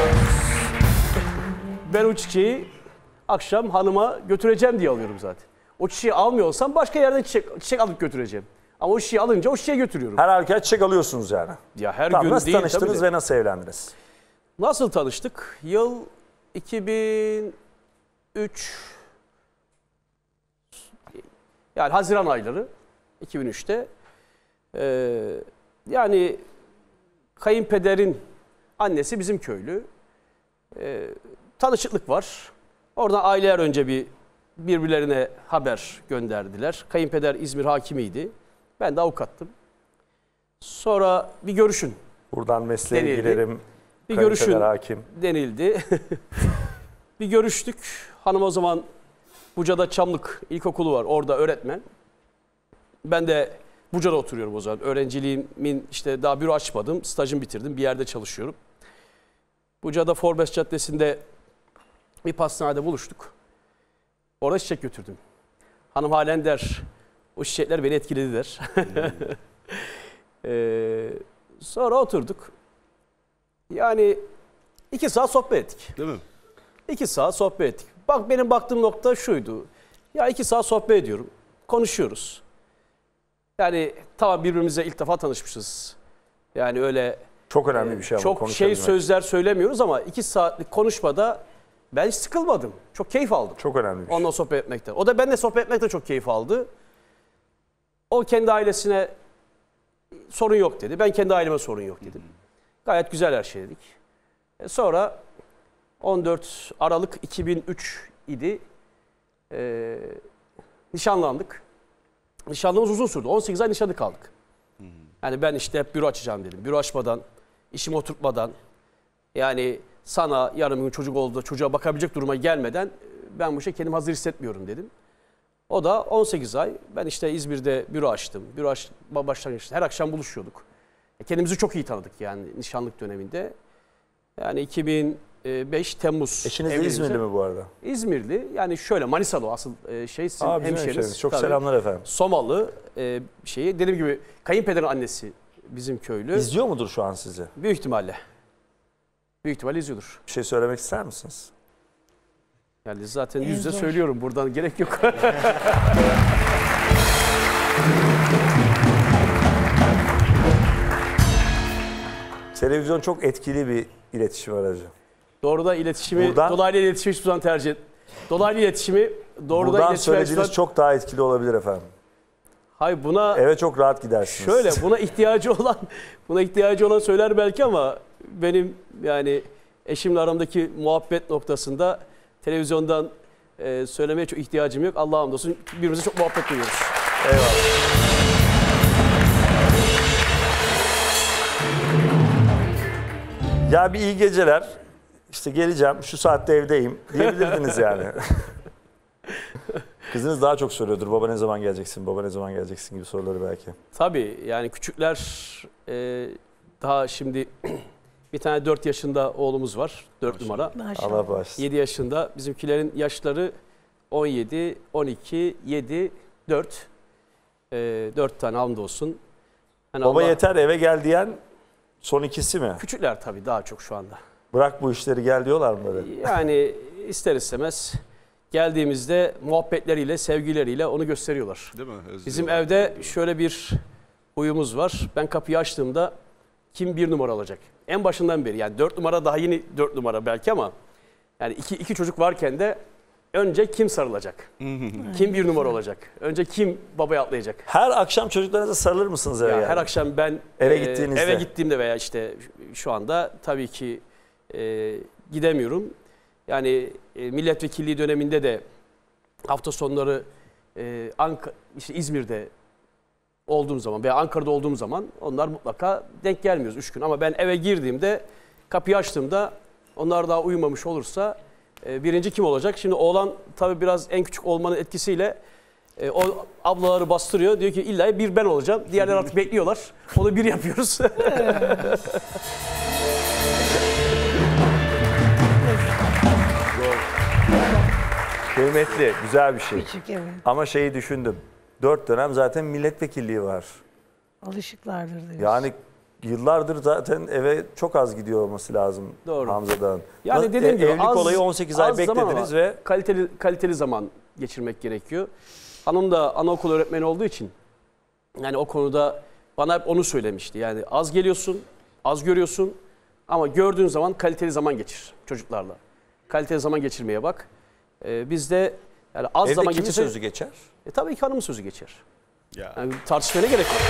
ben o çiçeği akşam hanıma götüreceğim diye alıyorum zaten. O çiçeği almıyorsam başka yerden çiçek, çiçek alıp götüreceğim. Ama o çiçeği alınca o çiçeği götürüyorum.
Her halükarda çiçek alıyorsunuz yani.
ya her
Tamam,
gün
nasıl
değil tabii
tanıştınız
de.
ve nasıl evlendiniz?
Nasıl tanıştık? Yıl iki bin üç yani Haziran ayları iki bin üçte ee, yani kayınpederin annesi bizim köylü. Ee, tanışıklık var. Oradan aileler önce bir birbirlerine haber gönderdiler. Kayınpeder İzmir hakimiydi. Ben de avukattım. Sonra bir görüşün
Buradan mesleğe
Denildi.
girerim.
Bir
Kayınpeder
görüşün
hakim.
denildi. bir görüştük. Hanım o zaman Buca'da Çamlık İlkokulu var. Orada öğretmen. Ben de Buca'da oturuyorum o zaman. Öğrenciliğimin işte daha büro açmadım. Stajımı bitirdim. Bir yerde çalışıyorum. Buca'da Forbes Caddesi'nde bir pastanede buluştuk. Orada çiçek götürdüm. Hanım halen der, o çiçekler beni etkiledi der. ee, sonra oturduk. Yani iki saat sohbet ettik.
Değil mi?
İki saat sohbet ettik. Bak benim baktığım nokta şuydu. Ya iki saat sohbet ediyorum. Konuşuyoruz. Yani tamam birbirimize ilk defa tanışmışız. Yani öyle
Çok önemli bir şey ama
çok şey
konuşabilmek.
sözler söylemiyoruz ama iki saatlik konuşmada Ben hiç sıkılmadım. Çok keyif aldım.
Çok önemli bir şey.
Onunla sohbet etmekten. O da benimle sohbet etmekten çok keyif aldı. O kendi ailesine sorun yok dedi. Ben kendi aileme sorun yok dedim. Gayet güzel her şey dedik. E sonra on dört Aralık iki bin üç idi. E, nişanlandık. Nişanlığımız uzun sürdü. on sekiz ay nişanlı kaldık. Yani ben işte hep büro açacağım dedim. Büro açmadan, işimi oturtmadan, yani sana yarın bir gün çocuk oldu, çocuğa bakabilecek duruma gelmeden ben bu işe kendimi hazır hissetmiyorum dedim. O da on sekiz ay. Ben işte İzmir'de büro açtım. Büro aç, başlangıçta her akşam buluşuyorduk. Kendimizi çok iyi tanıdık yani nişanlık döneminde. Yani iki bin beş Temmuz.
Eşiniz de
evliliğimize-
İzmirli mi bu arada?
İzmirli. Yani şöyle Manisalı o asıl e, şey sizin
Aa, bizim
hemşeriniz.
hemşerimiz. Çok
Tabii.
selamlar efendim.
Somalı e, şeyi. Dediğim gibi kayınpederin annesi bizim köylü.
İzliyor mudur şu an sizi?
Büyük ihtimalle. Büyük ihtimalle izliyordur.
Bir şey söylemek ister misiniz?
Yani zaten
En
yüzde
zor.
söylüyorum buradan gerek yok.
Televizyon çok etkili bir iletişim aracı.
Doğrudan iletişimi,
Buradan-
dolaylı iletişimi hiçbir zaman tercih et. Dolaylı iletişimi doğrudan
Buradan
iletişim
söylediğiniz
açısından-
çok daha etkili olabilir efendim.
Hayır buna
Eve çok rahat gidersiniz.
şöyle buna ihtiyacı olan buna ihtiyacı olan söyler belki ama benim yani eşimle aramdaki muhabbet noktasında televizyondan e, söylemeye çok ihtiyacım yok. Allah'a hamdolsun birbirimize çok muhabbet duyuyoruz.
Eyvallah. Ya bir iyi geceler. İşte geleceğim, şu saatte evdeyim diyebilirdiniz yani. Kızınız daha çok soruyordur. Baba ne zaman geleceksin, baba ne zaman geleceksin gibi soruları belki.
Tabii yani küçükler e, daha şimdi bir tane dört yaşında oğlumuz var. dört numara.
Maşallah.
Allah bağışlasın.
yedi yaşında. Bizimkilerin yaşları on yedi, on iki, yedi, dört. E, dört tane hamdolsun. Yani
Baba
Allah-
yeter eve gel diyen son ikisi mi?
Küçükler tabii daha çok şu anda.
Bırak bu işleri gel diyorlar mı böyle?
Yani ister istemez geldiğimizde muhabbetleriyle, sevgileriyle onu gösteriyorlar.
Değil mi?
Bizim evde şöyle bir huyumuz var. Ben kapıyı açtığımda kim bir numara alacak? En başından beri yani dört numara daha yeni dört numara belki ama yani iki, iki çocuk varken de önce kim sarılacak? Kim bir numara olacak? Önce kim babaya atlayacak?
Her akşam çocuklarınıza sarılır mısınız eve?
Ya
yani?
her akşam ben
Eve
e,
gittiğinizde.
eve gittiğimde veya işte şu anda tabii ki e, gidemiyorum. Yani e, milletvekilliği döneminde de hafta sonları e, Ank işte İzmir'de olduğum zaman veya Ankara'da olduğum zaman onlar mutlaka denk gelmiyoruz üç gün. Ama ben eve girdiğimde kapıyı açtığımda onlar daha uyumamış olursa e, birinci kim olacak? Şimdi oğlan tabii biraz en küçük olmanın etkisiyle e, o ablaları bastırıyor. Diyor ki illa bir ben olacağım. Diğerleri artık bekliyorlar. Onu bir yapıyoruz.
Kıymetli, güzel bir şey.
Küçük evet.
Ama şeyi düşündüm. Dört dönem zaten milletvekilliği var.
Alışıklardır diyorsun.
Yani yıllardır zaten eve çok az gidiyor olması lazım
Doğru.
Hamza'dan.
Yani
Nasıl-
dediğim gibi
evlilik
az-
olayı on sekiz ay
az zaman
beklediniz
ama
ve
kaliteli kaliteli zaman geçirmek gerekiyor. Hanım da anaokulu öğretmeni olduğu için yani o konuda bana hep onu söylemişti. Yani az geliyorsun, az görüyorsun ama gördüğün zaman kaliteli zaman geçir çocuklarla. Kaliteli zaman geçirmeye bak. Ee, biz de yani az
evde
zaman
kimin
geçirse
sözü geçer?
e, tabii ki hanımın sözü geçer.
Ya.
Yani tartışmaya ne gerek var?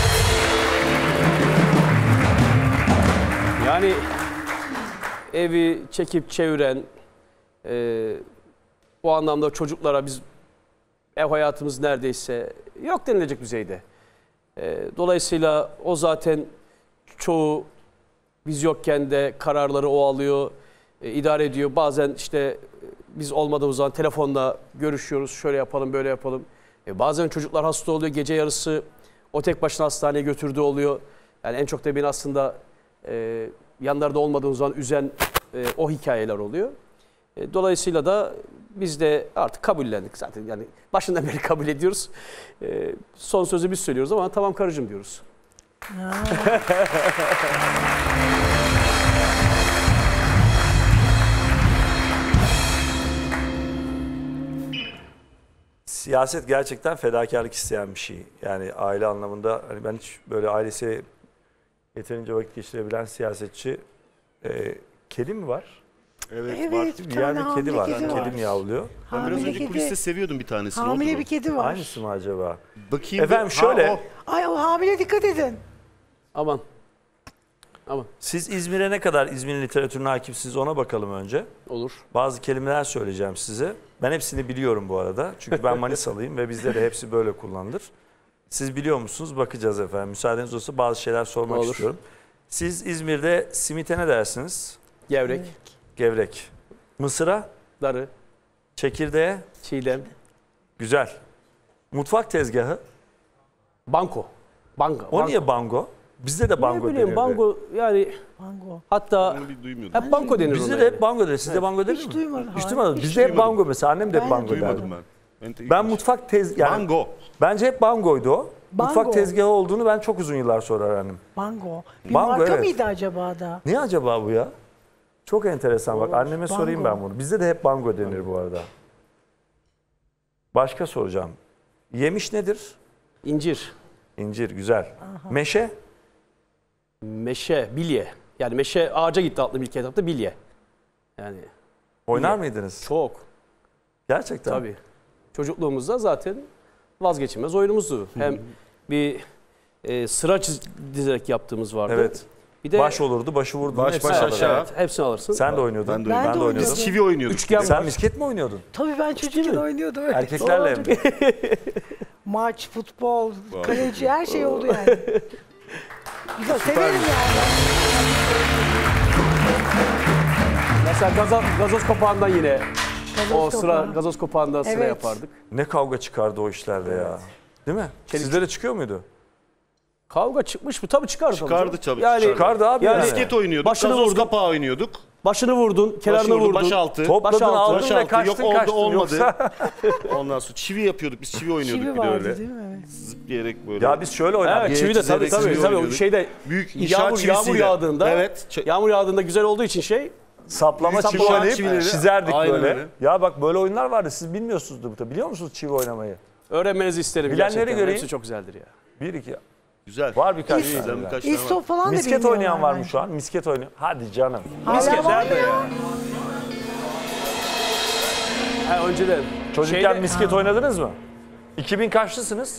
Yani evi çekip çeviren, e, bu anlamda çocuklara biz ev hayatımız neredeyse yok denilecek düzeyde. E, dolayısıyla o zaten çoğu biz yokken de kararları o alıyor, e, idare ediyor. Bazen işte e, biz olmadığımız zaman telefonla görüşüyoruz, şöyle yapalım, böyle yapalım. E, bazen çocuklar hasta oluyor, gece yarısı o tek başına hastaneye götürdüğü oluyor. Yani en çok da beni aslında e, yanlarında olmadığım zaman üzen e, o hikayeler oluyor. E, dolayısıyla da biz de artık kabullendik zaten. Yani başından beri kabul ediyoruz. E, son sözü biz söylüyoruz ama tamam karıcığım diyoruz.
Siyaset gerçekten fedakarlık isteyen bir şey. Yani aile anlamında hani ben hiç böyle ailesi yeterince vakit geçirebilen siyasetçi e, kedi mi var?
Evet,
Evet,
var.
bir
Bir
tane
yerde kedi
hamile
var.
kedi var.
Kedi miyavlıyor.
Ben biraz
Hamile
önce
kedi.
kuliste seviyordum bir tanesini.
Hamile
odur o.
bir kedi var.
Aynısı mı acaba?
Bakayım.
Efendim
bir-
şöyle.
Ha, o.
Ay o hamile dikkat edin.
Aman. Aman.
Siz İzmir'e ne kadar İzmir'in literatürüne hakimsiniz ona bakalım önce.
Olur.
Bazı kelimeler söyleyeceğim size. Ben hepsini biliyorum bu arada. Çünkü ben Manisalıyım ve bizde de hepsi böyle kullanılır. Siz biliyor musunuz? Bakacağız efendim. Müsaadeniz olursa bazı şeyler sormak
Olur.
istiyorum. Siz İzmir'de simite ne dersiniz?
Gevrek,
Gevrek. Mısıra,
darı,
çekirdeğe,
çiğdem,
güzel. Mutfak tezgahı.
banko. Bango.
O
bango.
niye bango? Bizde de bango
Ne bileyim
denirdi.
bango yani
Bango.
hatta
Onu bir duymuyordum.
hep banko denir
Bizde
ona
de
yani.
hep bango denir. Sizde bango denir
Hiç
mi?
duymadım.
Hiç
Hayır,
duymadım.
hiç
Bizde hep
duymadım.
bango mesela. Annem de hep
Ben de
bango
Duymadım
derdi.
ben. Ben,
Ben mutfak tez yani
Bango.
bence hep bangoydu o.
Bango.
Mutfak tezgahı olduğunu ben çok uzun yıllar sonra öğrendim.
Bango. Bir
Bango,
marka
evet.
mıydı acaba da?
Ne acaba bu ya? Çok enteresan bak anneme
bango.
sorayım ben bunu. Bizde de hep bango denir bu arada. Başka soracağım. Yemiş nedir?
İncir,
İncir güzel. Meşe?
meşe, bilye. Yani meşe ağaca gitti adlı bir kitapta bilye. Yani
Oynar mıydınız?
çok
Gerçekten.
tabii. Çocukluğumuzda zaten vazgeçilmez oyunumuzdu. Hem bir e, sıra çiz- dizerek yaptığımız vardı.
Evet.
Bir de
Baş olurdu, başı vurdun.
Baş,
hepsini
baş,
alırdın.
aşağı.
evet, hepsini alırsın.
Sen de oynuyordun.
Ben de
Ben
Ben
de
de oynuyordum.
oynuyordum.
Biz çivi oynuyorduk.
Üçgen
Sen
var.
misket mi oynuyordun?
Tabii ben çocukken oynuyordum. Evet.
Erkeklerle mi?
Maç, futbol, kaleci her şey oldu yani. Güzel, severim yani.
Mesela gazoz, gazoz kapağından yine
Gazoz
o sıra
kapağı.
gazoz kapağından sıra
Evet.
yapardık.
Ne kavga çıkardı o işlerde ya. Değil mi?
Çelik-
Sizde de çıkıyor muydu?
Kavga çıkmış mı? Tabii çıkardı.
Çıkardı tabii,
Yani
çıkardı.
Çıkardı abi
Yani-
yani.
Misket oynuyorduk.
Başını
gazoz
vurdum.
kapağı oynuyorduk.
başını vurdun, kenarını
Başı vurdum,
vurdun.
baş altı.
Topladın
Baş altı,
aldın
baş
ve
altı.
kaçtın
Yok oldu,
kaçtın.
olmadı.
Yoksa...
Ondan sonra çivi yapıyorduk. Biz çivi oynuyorduk
Çivi
bir de
vardı
öyle.
değil mi? Evet.
Zıplayarak böyle.
Ya biz şöyle oynardık.
Evet, çivi de tabii
çizerek
tabii
çivi
tabii o
oynuyorduk.
şeyde
Büyük inşaat
yağmur yağmur
çivisiyle.
yağdığında
Evet. Ç-
yağmur yağdığında güzel olduğu için şey
Saplama
Saplama
çivi oynayıp
çivileri.
çizerdik
Aynen
böyle.
öyle.
Ya bak böyle oyunlar vardı. Siz bilmiyorsunuzdur bu da. Biliyor musunuz çivi oynamayı?
öğrenmenizi isterim
Bilenleri
gerçekten.
göreyim.
Hepsi çok güzeldir ya.
Bir iki.
Güzel.
Var birkaç
İyi.
tane.
Güzel birkaç tane var.
İstop falan da
Misket
bilmiyorlar
oynayan var mı
bence.
şu an? Misket oynuyor. Hadi canım.
Hala
Misket
var
nerede
ya.
ya? Ha, önceden.
Çocukken
Şeyde-
misket oynadınız mı? iki bin kaçlısınız?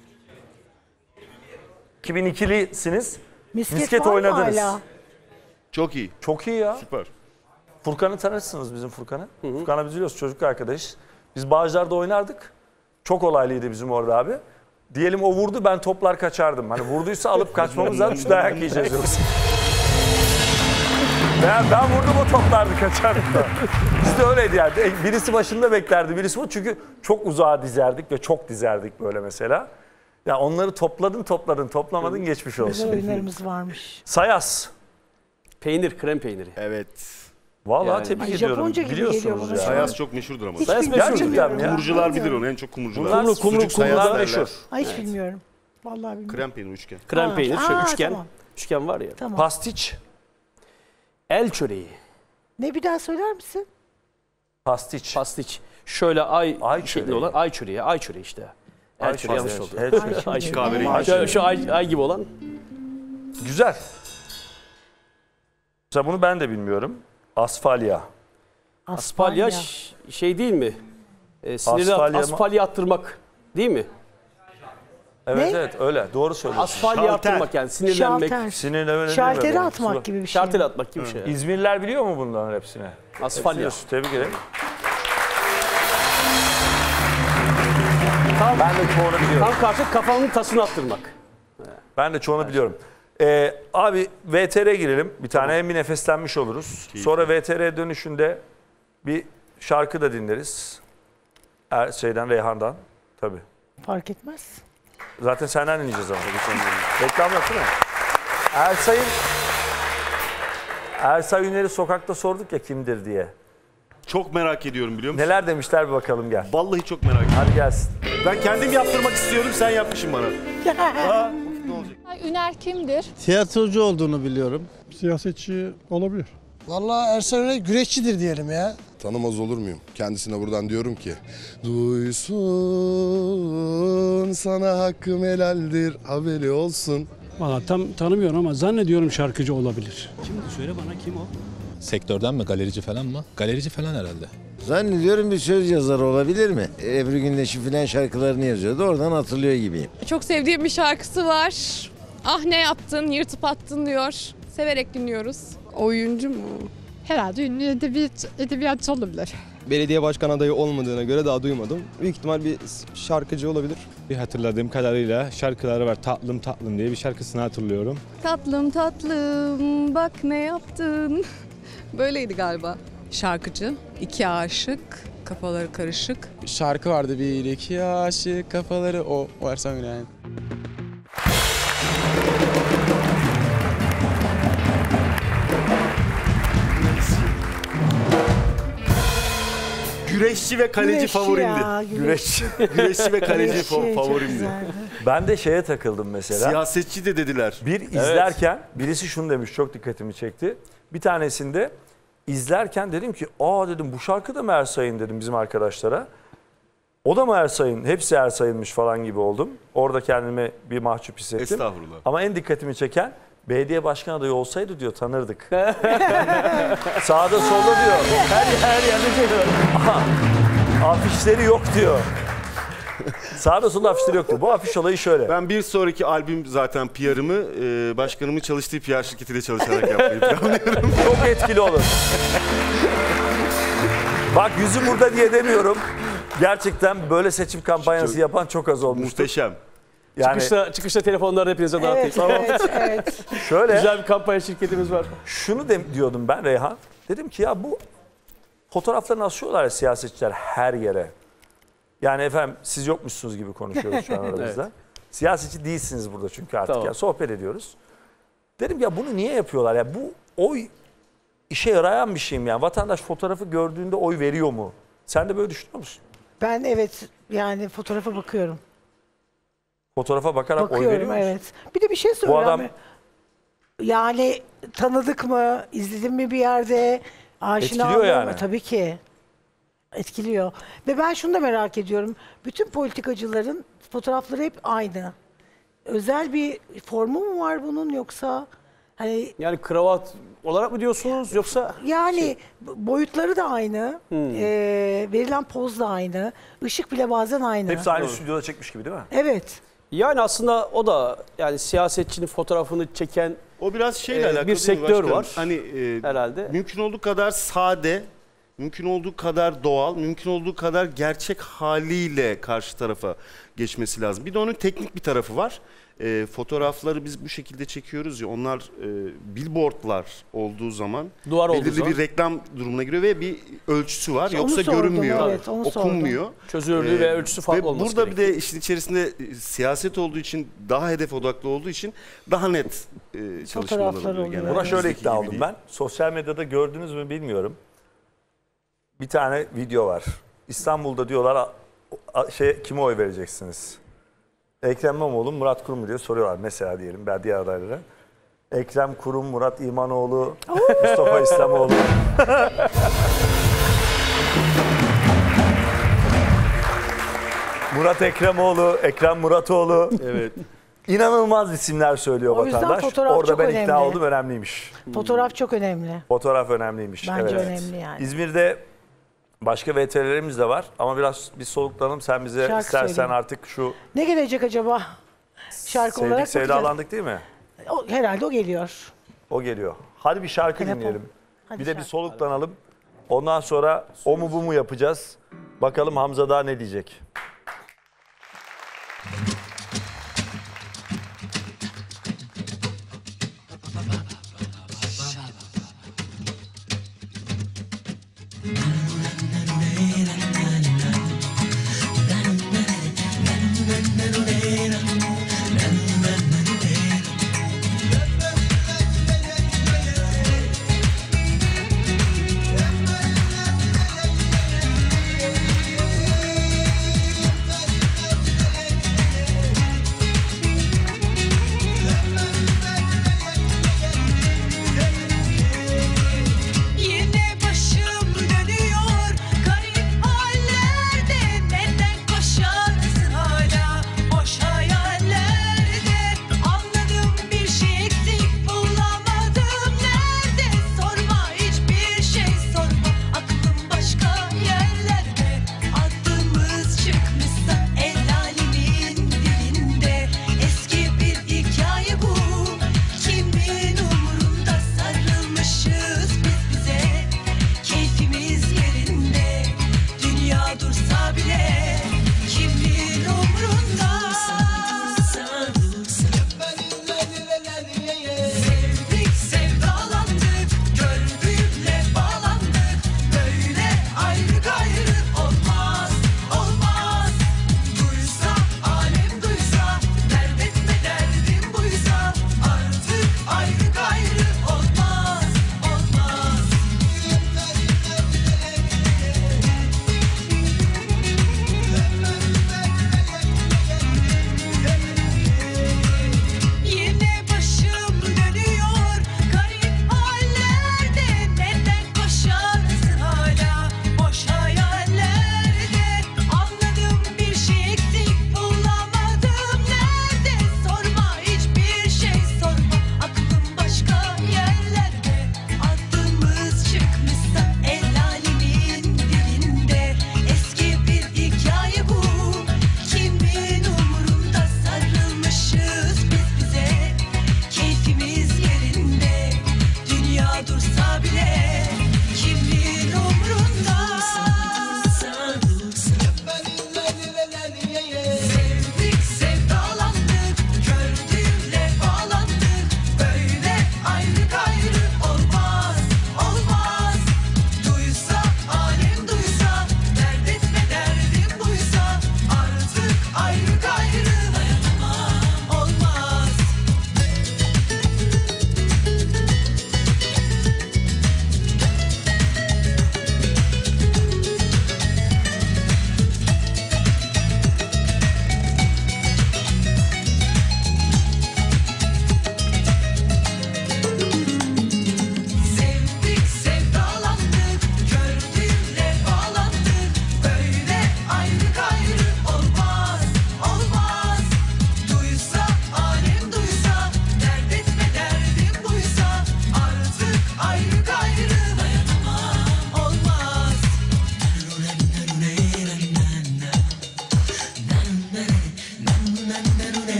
iki bin ikilisiniz.
Misket,
Misket
var mı
oynadınız.
hala?
Çok iyi.
Çok iyi ya.
Süper.
Furkan'ı tanırsınız bizim Furkan'ı. Furkan'ı biz biliyoruz çocuk arkadaş. Biz Bağcılar'da oynardık. Çok olaylıydı bizim orada abi. Diyelim o vurdu ben toplar kaçardım. Hani vurduysa alıp kaçmamız lazım. Şu dayak yiyeceğiz yoksa. Ben, ben vurdum o toplardı kaçardık da. Bizde öyleydi yani. Birisi başında beklerdi birisi bu. Çünkü çok uzağa dizerdik ve çok dizerdik böyle mesela. Ya onları topladın topladın toplamadın geçmiş
Güzel
olsun.
oyunlarımız varmış.
Sayas.
Peynir, krem peyniri.
Evet.
Vallahi
Yani-
tebrik
Ay,
ediyorum.
Japonca gibi geliyor
Biliyorsunuz
bana
ya.
şu an.
Sayas çok meşhurdur ama.
Hiç
Sayas
bilmiyorum.
meşhur.
Gerçekten mi ya?
Kumrucular bilir onu en çok kumrucular.
Bunlar
Kumru, kumru,
Sucuk sayas
kumrular
derler.
meşhur.
Ay hiç bilmiyorum. Vallahi bilmiyorum.
Krem peyniri üçgen.
Krem
Ha,
peynir, şöyle
aa,
üçgen.
tamam.
Üçgen var ya.
Tamam.
Pastiç.
El çöreği,
Ne bir daha söyler misin?
Pastiç.
pastiç. Şöyle ay,
Ay
şeklinde
çöreği.
olan ay çöreği, ay çöreği işte. El
Ay
çöreği yanlış
çöreği,
oldu.
evet. El çöreği.
Ay
Ay
çöreği.
Kahverengi.
Ay
Şu, şu ay, ay gibi olan.
Güzel. Mesela bunu ben de bilmiyorum. Asfalya.
Aspalya ş- şey değil mi? E, sinirli
Asfalya mı?
aspalya attırmak değil mi?
Evet
Ne?
evet öyle doğru söylüyorsun.
Asfalya
Şalter.
attırmak yani sinirlenmek.
Şalter.
Sinirlenme
Şalteri atmak gibi bir şey.
Şartel atmak gibi bir şey.
İzmirliler biliyor mu bunların hepsini?
Asfalya.
Biliyorsun, tebrik ederim.
Tam,
Ben de çoğunu biliyorum.
tam karşı kafanın tasını attırmak.
Ben de çoğunu biliyorum. Ee, abi V T R girelim. Bir tane hem bir nefeslenmiş oluruz. Sonra V T R dönüşünde bir şarkı da dinleriz. Er, şeyden Reyhan'dan. Tabii.
Fark etmez.
Zaten senden dinleyeceğiz ama. Reklam yok değil mi? Ersay'ın Ersay Üner'i sokakta sorduk ya kimdir diye.
Çok merak ediyorum biliyor musun?
Neler demişler bir bakalım gel.
Vallahi çok merak ediyorum.
Hadi gelsin.
Ben kendim yaptırmak istiyorum, sen yapmışsın bana. Aa, ne olacak?
Üner kimdir?
Tiyatrocu olduğunu biliyorum.
Siyasetçi olabilir.
Vallahi Ersan Üner güreşçidir diyelim ya.
Tanımaz olur muyum? Kendisine buradan diyorum ki duysun sana hakkım helaldir haberi olsun.
Valla tam tanımıyorum ama zannediyorum şarkıcı olabilir. Kimdi? Söyle bana kim o?
sektörden mi, galerici falan mı? Galerici falan herhalde.
Zannediyorum bir söz yazarı olabilir mi? Ebru Gündeş'in filan şarkılarını yazıyordu. Oradan hatırlıyor gibiyim.
Çok sevdiğim bir şarkısı var. Ah ne yaptın, yırtıp attın diyor. Severek dinliyoruz. Oyuncu mu?
Herhalde ünlü edebiyat, edebiyatçı olabilir.
Belediye başkan adayı olmadığına göre daha duymadım. Büyük ihtimal bir şarkıcı olabilir.
Bir hatırladığım kadarıyla şarkıları var. Tatlım Tatlım diye bir şarkısını hatırlıyorum.
Tatlım tatlım bak ne yaptın. Böyleydi galiba.
Şarkıcı, iki aşık, kafaları karışık.
Şarkı vardı bir iki aşık kafaları o o Ersan Günay'ın.
Güreşçi ve kaleci
Güreşçi
favorimdi.
ya, güreşçi.
Güreşçi ve kaleci
Güreşçi
fa-
çok
favorimdi.
güzeldi.
Ben de şeye takıldım mesela.
Siyasetçi de dediler.
Bir izlerken birisi şunu demiş, çok dikkatimi çekti. Bir tanesinde izlerken dedim ki aa dedim bu şarkı da mı Ersay'ın dedim bizim arkadaşlara. O da mı Ersay'ın? Hepsi Ersay'ınmış falan gibi oldum. Orada kendimi bir mahcup hissettim.
Estağfurullah.
Ama en dikkatimi çeken belediye başkan adayı olsaydı diyor tanırdık. Sağda solda diyor. Her, her yerde diyor. Aha, afişleri yok diyor. Sağda solda afişleri yok diyor. Bu afiş olayı şöyle.
Ben bir sonraki albüm zaten P R'ımı e, başkanımın çalıştığı P R şirketiyle çalışarak yapmayı planlıyorum.
Çok etkili olur. Bak yüzü burada diye demiyorum. Gerçekten böyle seçim kampanyası
Çok-
yapan çok az olmuştur.
Muhteşem.
Yani
Çıkışta, çıkışta telefonları hepinize dağıtayım.
Evet, evet, evet.
şöyle
Güzel bir kampanya şirketimiz var.
şunu de, diyordum ben Reyhan. Dedim ki ya bu fotoğraflarını asıyorlar ya siyasetçiler her yere. Yani efendim siz yokmuşsunuz gibi konuşuyoruz şu an aramızda.
Evet.
Siyasetçi değilsiniz burada çünkü artık.
Tamam.
Yani sohbet ediyoruz. Dedim ya bunu niye yapıyorlar? Ya bu oy işe yarayan bir şey mi? Yani vatandaş fotoğrafı gördüğünde oy veriyor mu? Sen de böyle düşünüyor musun?
Ben evet yani fotoğrafa bakıyorum.
Fotoğrafa bakarak oy veriyor
Bakıyorum
musun?
evet. Bir de bir şey söyleyeyim.
adam-
Yani tanıdık mı, izledim mi bir yerde, aşina
Etkiliyor
mı?
yani.
Tabii ki. Etkiliyor. Ve ben şunu da merak ediyorum. Bütün politikacıların fotoğrafları hep aynı. Özel bir formu mu var bunun yoksa hani
Yani kravat olarak mı diyorsunuz yoksa?
yani boyutları da aynı,
Hmm.
ee, verilen poz da aynı, ışık bile bazen aynı.
Hepsi aynı stüdyoda çekmiş gibi değil mi?
Evet.
Yani aslında o da yani siyasetçinin fotoğrafını çeken
O biraz şeyle
Ee,
alakalı
bir
değil mi
sektör
başkanım?
var
Hani e,
herhalde.
mümkün olduğu kadar sade, mümkün olduğu kadar doğal, mümkün olduğu kadar gerçek haliyle karşı tarafa geçmesi lazım. Bir de onun teknik bir tarafı var. E, fotoğrafları biz bu şekilde çekiyoruz ya, onlar e, billboardlar olduğu zaman
Duvar olduğu
belirli
zaman.
bir reklam durumuna giriyor ve bir ölçüsü var.
Onu
Yoksa
sordum,
görünmüyor,
evet, onu sordum.
okunmuyor.
Çözünürlüğü
Ee,
ve ölçüsü farklı
ve
olması
burada bir
gerekiyor.
de işin içerisinde e, siyaset olduğu için, daha hedef odaklı olduğu için daha net e, çalışmalar
Fotoğraflar
oluyor.
oluyor.
genelde.
Buna şöyle
Bizdeki
ikna
gibi
oldum
değil.
ben. Sosyal medyada gördünüz mü bilmiyorum. Bir tane video var. İstanbul'da diyorlar a- a- şey kime oy vereceksiniz? Ekrem İmamoğlu, Murat Kurum mu diye soruyorlar mesela diyelim ben diğer adaylara. Ekrem Kurum, Murat İmanoğlu, Mustafa İslamoğlu. Murat Ekremoğlu, Ekrem Muratoğlu.
Evet.
İnanılmaz isimler söylüyor
O yüzden
vatandaş.
fotoğraf
Orada
çok
ben ikna
önemli.
oldum, önemliymiş.
Fotoğraf çok önemli.
Fotoğraf önemliymiş.
Bence
evet.
önemli yani.
İzmir'de başka V T R'lerimiz de var ama biraz bir soluklanalım. Sen bize
Şarkı
istersen
söyleyeyim.
artık şu
Ne gelecek acaba? Şarkı olarak
sevdik
bakacağız.
sevdalandık değil mi?
O, herhalde o geliyor.
O geliyor. Hadi bir şarkı
Telefon.
dinleyelim.
Hadi
bir de bir
şarkı.
soluklanalım. Ondan sonra o mu bu mu yapacağız. Bakalım Hamza daha ne diyecek?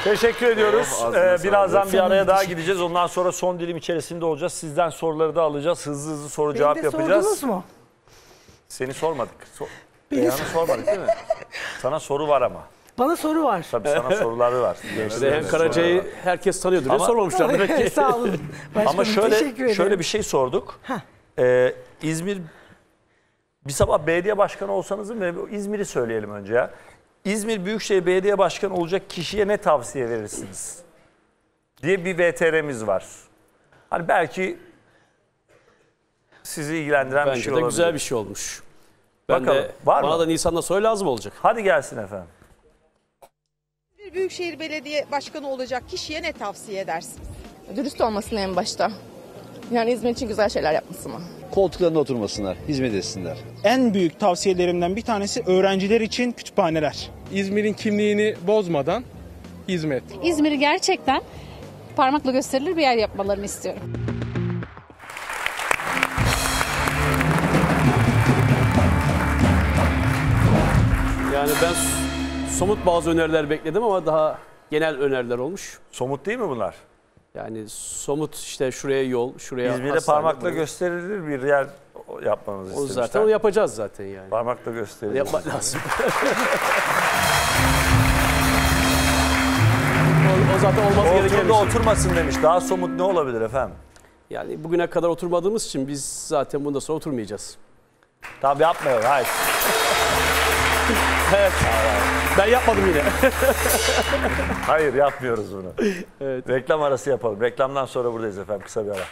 Teşekkür ediyoruz.
Oh, ağzına
Ee,
sağlık.
birazdan bir araya daha gideceğiz. Ondan sonra son dilim içerisinde olacağız. Sizden soruları da alacağız. Hızlı hızlı soru cevap
Beni de
yapacağız.
sordunuz mu?
Seni sormadık. So Beyhan'ı sormadık değil mi? Sana soru var ama.
Bana soru var.
Tabii sana soruları var.
Reyhan Karaca'yı herkes tanıyordur. Ama, sormamışlar demek ki.
Sağ olun. Başkanım,
ama şöyle
teşekkür ederim.
şöyle bir şey sorduk. Ee, İzmir bir sabah belediye başkanı olsanız mı? İzmir'i söyleyelim önce ya. İzmir Büyükşehir Belediye Başkanı olacak kişiye ne tavsiye verirsiniz? Diye bir V T R'miz var. Hani belki sizi ilgilendiren
Bence
bir şey
de
olabilir.
güzel bir şey olmuş. Ben
Bakalım,
de,
var
bana
mı?
da Nisan'da soy lazım olacak.
Hadi gelsin efendim.
Bir Büyükşehir Belediye Başkanı olacak kişiye ne tavsiye edersiniz?
Dürüst olmasını en başta. Yani İzmir için güzel şeyler yapmasını.
Koltuklarında oturmasınlar, hizmet etsinler.
En büyük tavsiyelerimden bir tanesi öğrenciler için kütüphaneler.
İzmir'in kimliğini bozmadan hizmet.
İzmir'i gerçekten parmakla gösterilir bir yer yapmalarını istiyorum.
Yani ben somut bazı öneriler bekledim ama daha genel öneriler olmuş.
Somut değil mi bunlar?
Yani somut işte şuraya yol, şuraya
İzmir'e
hastane,
parmakla
buraya.
gösterilir bir yer yapmanızı
O
istemişler.
zaten onu yapacağız zaten yani.
Parmakla gösterilir.
Yapmak lazım. o, o zaten olmaz gereken bir
Koltuğunda
şey.
oturmasın demiş. Daha somut ne olabilir efendim?
Yani bugüne kadar oturmadığımız için biz zaten bundan sonra oturmayacağız.
Tamam yapmayalım. Hayır.
Evet. Ben yapmadım yine.
Hayır yapmıyoruz bunu.
Evet.
Reklam arası yapalım. Reklamdan sonra buradayız efendim. Kısa bir ara.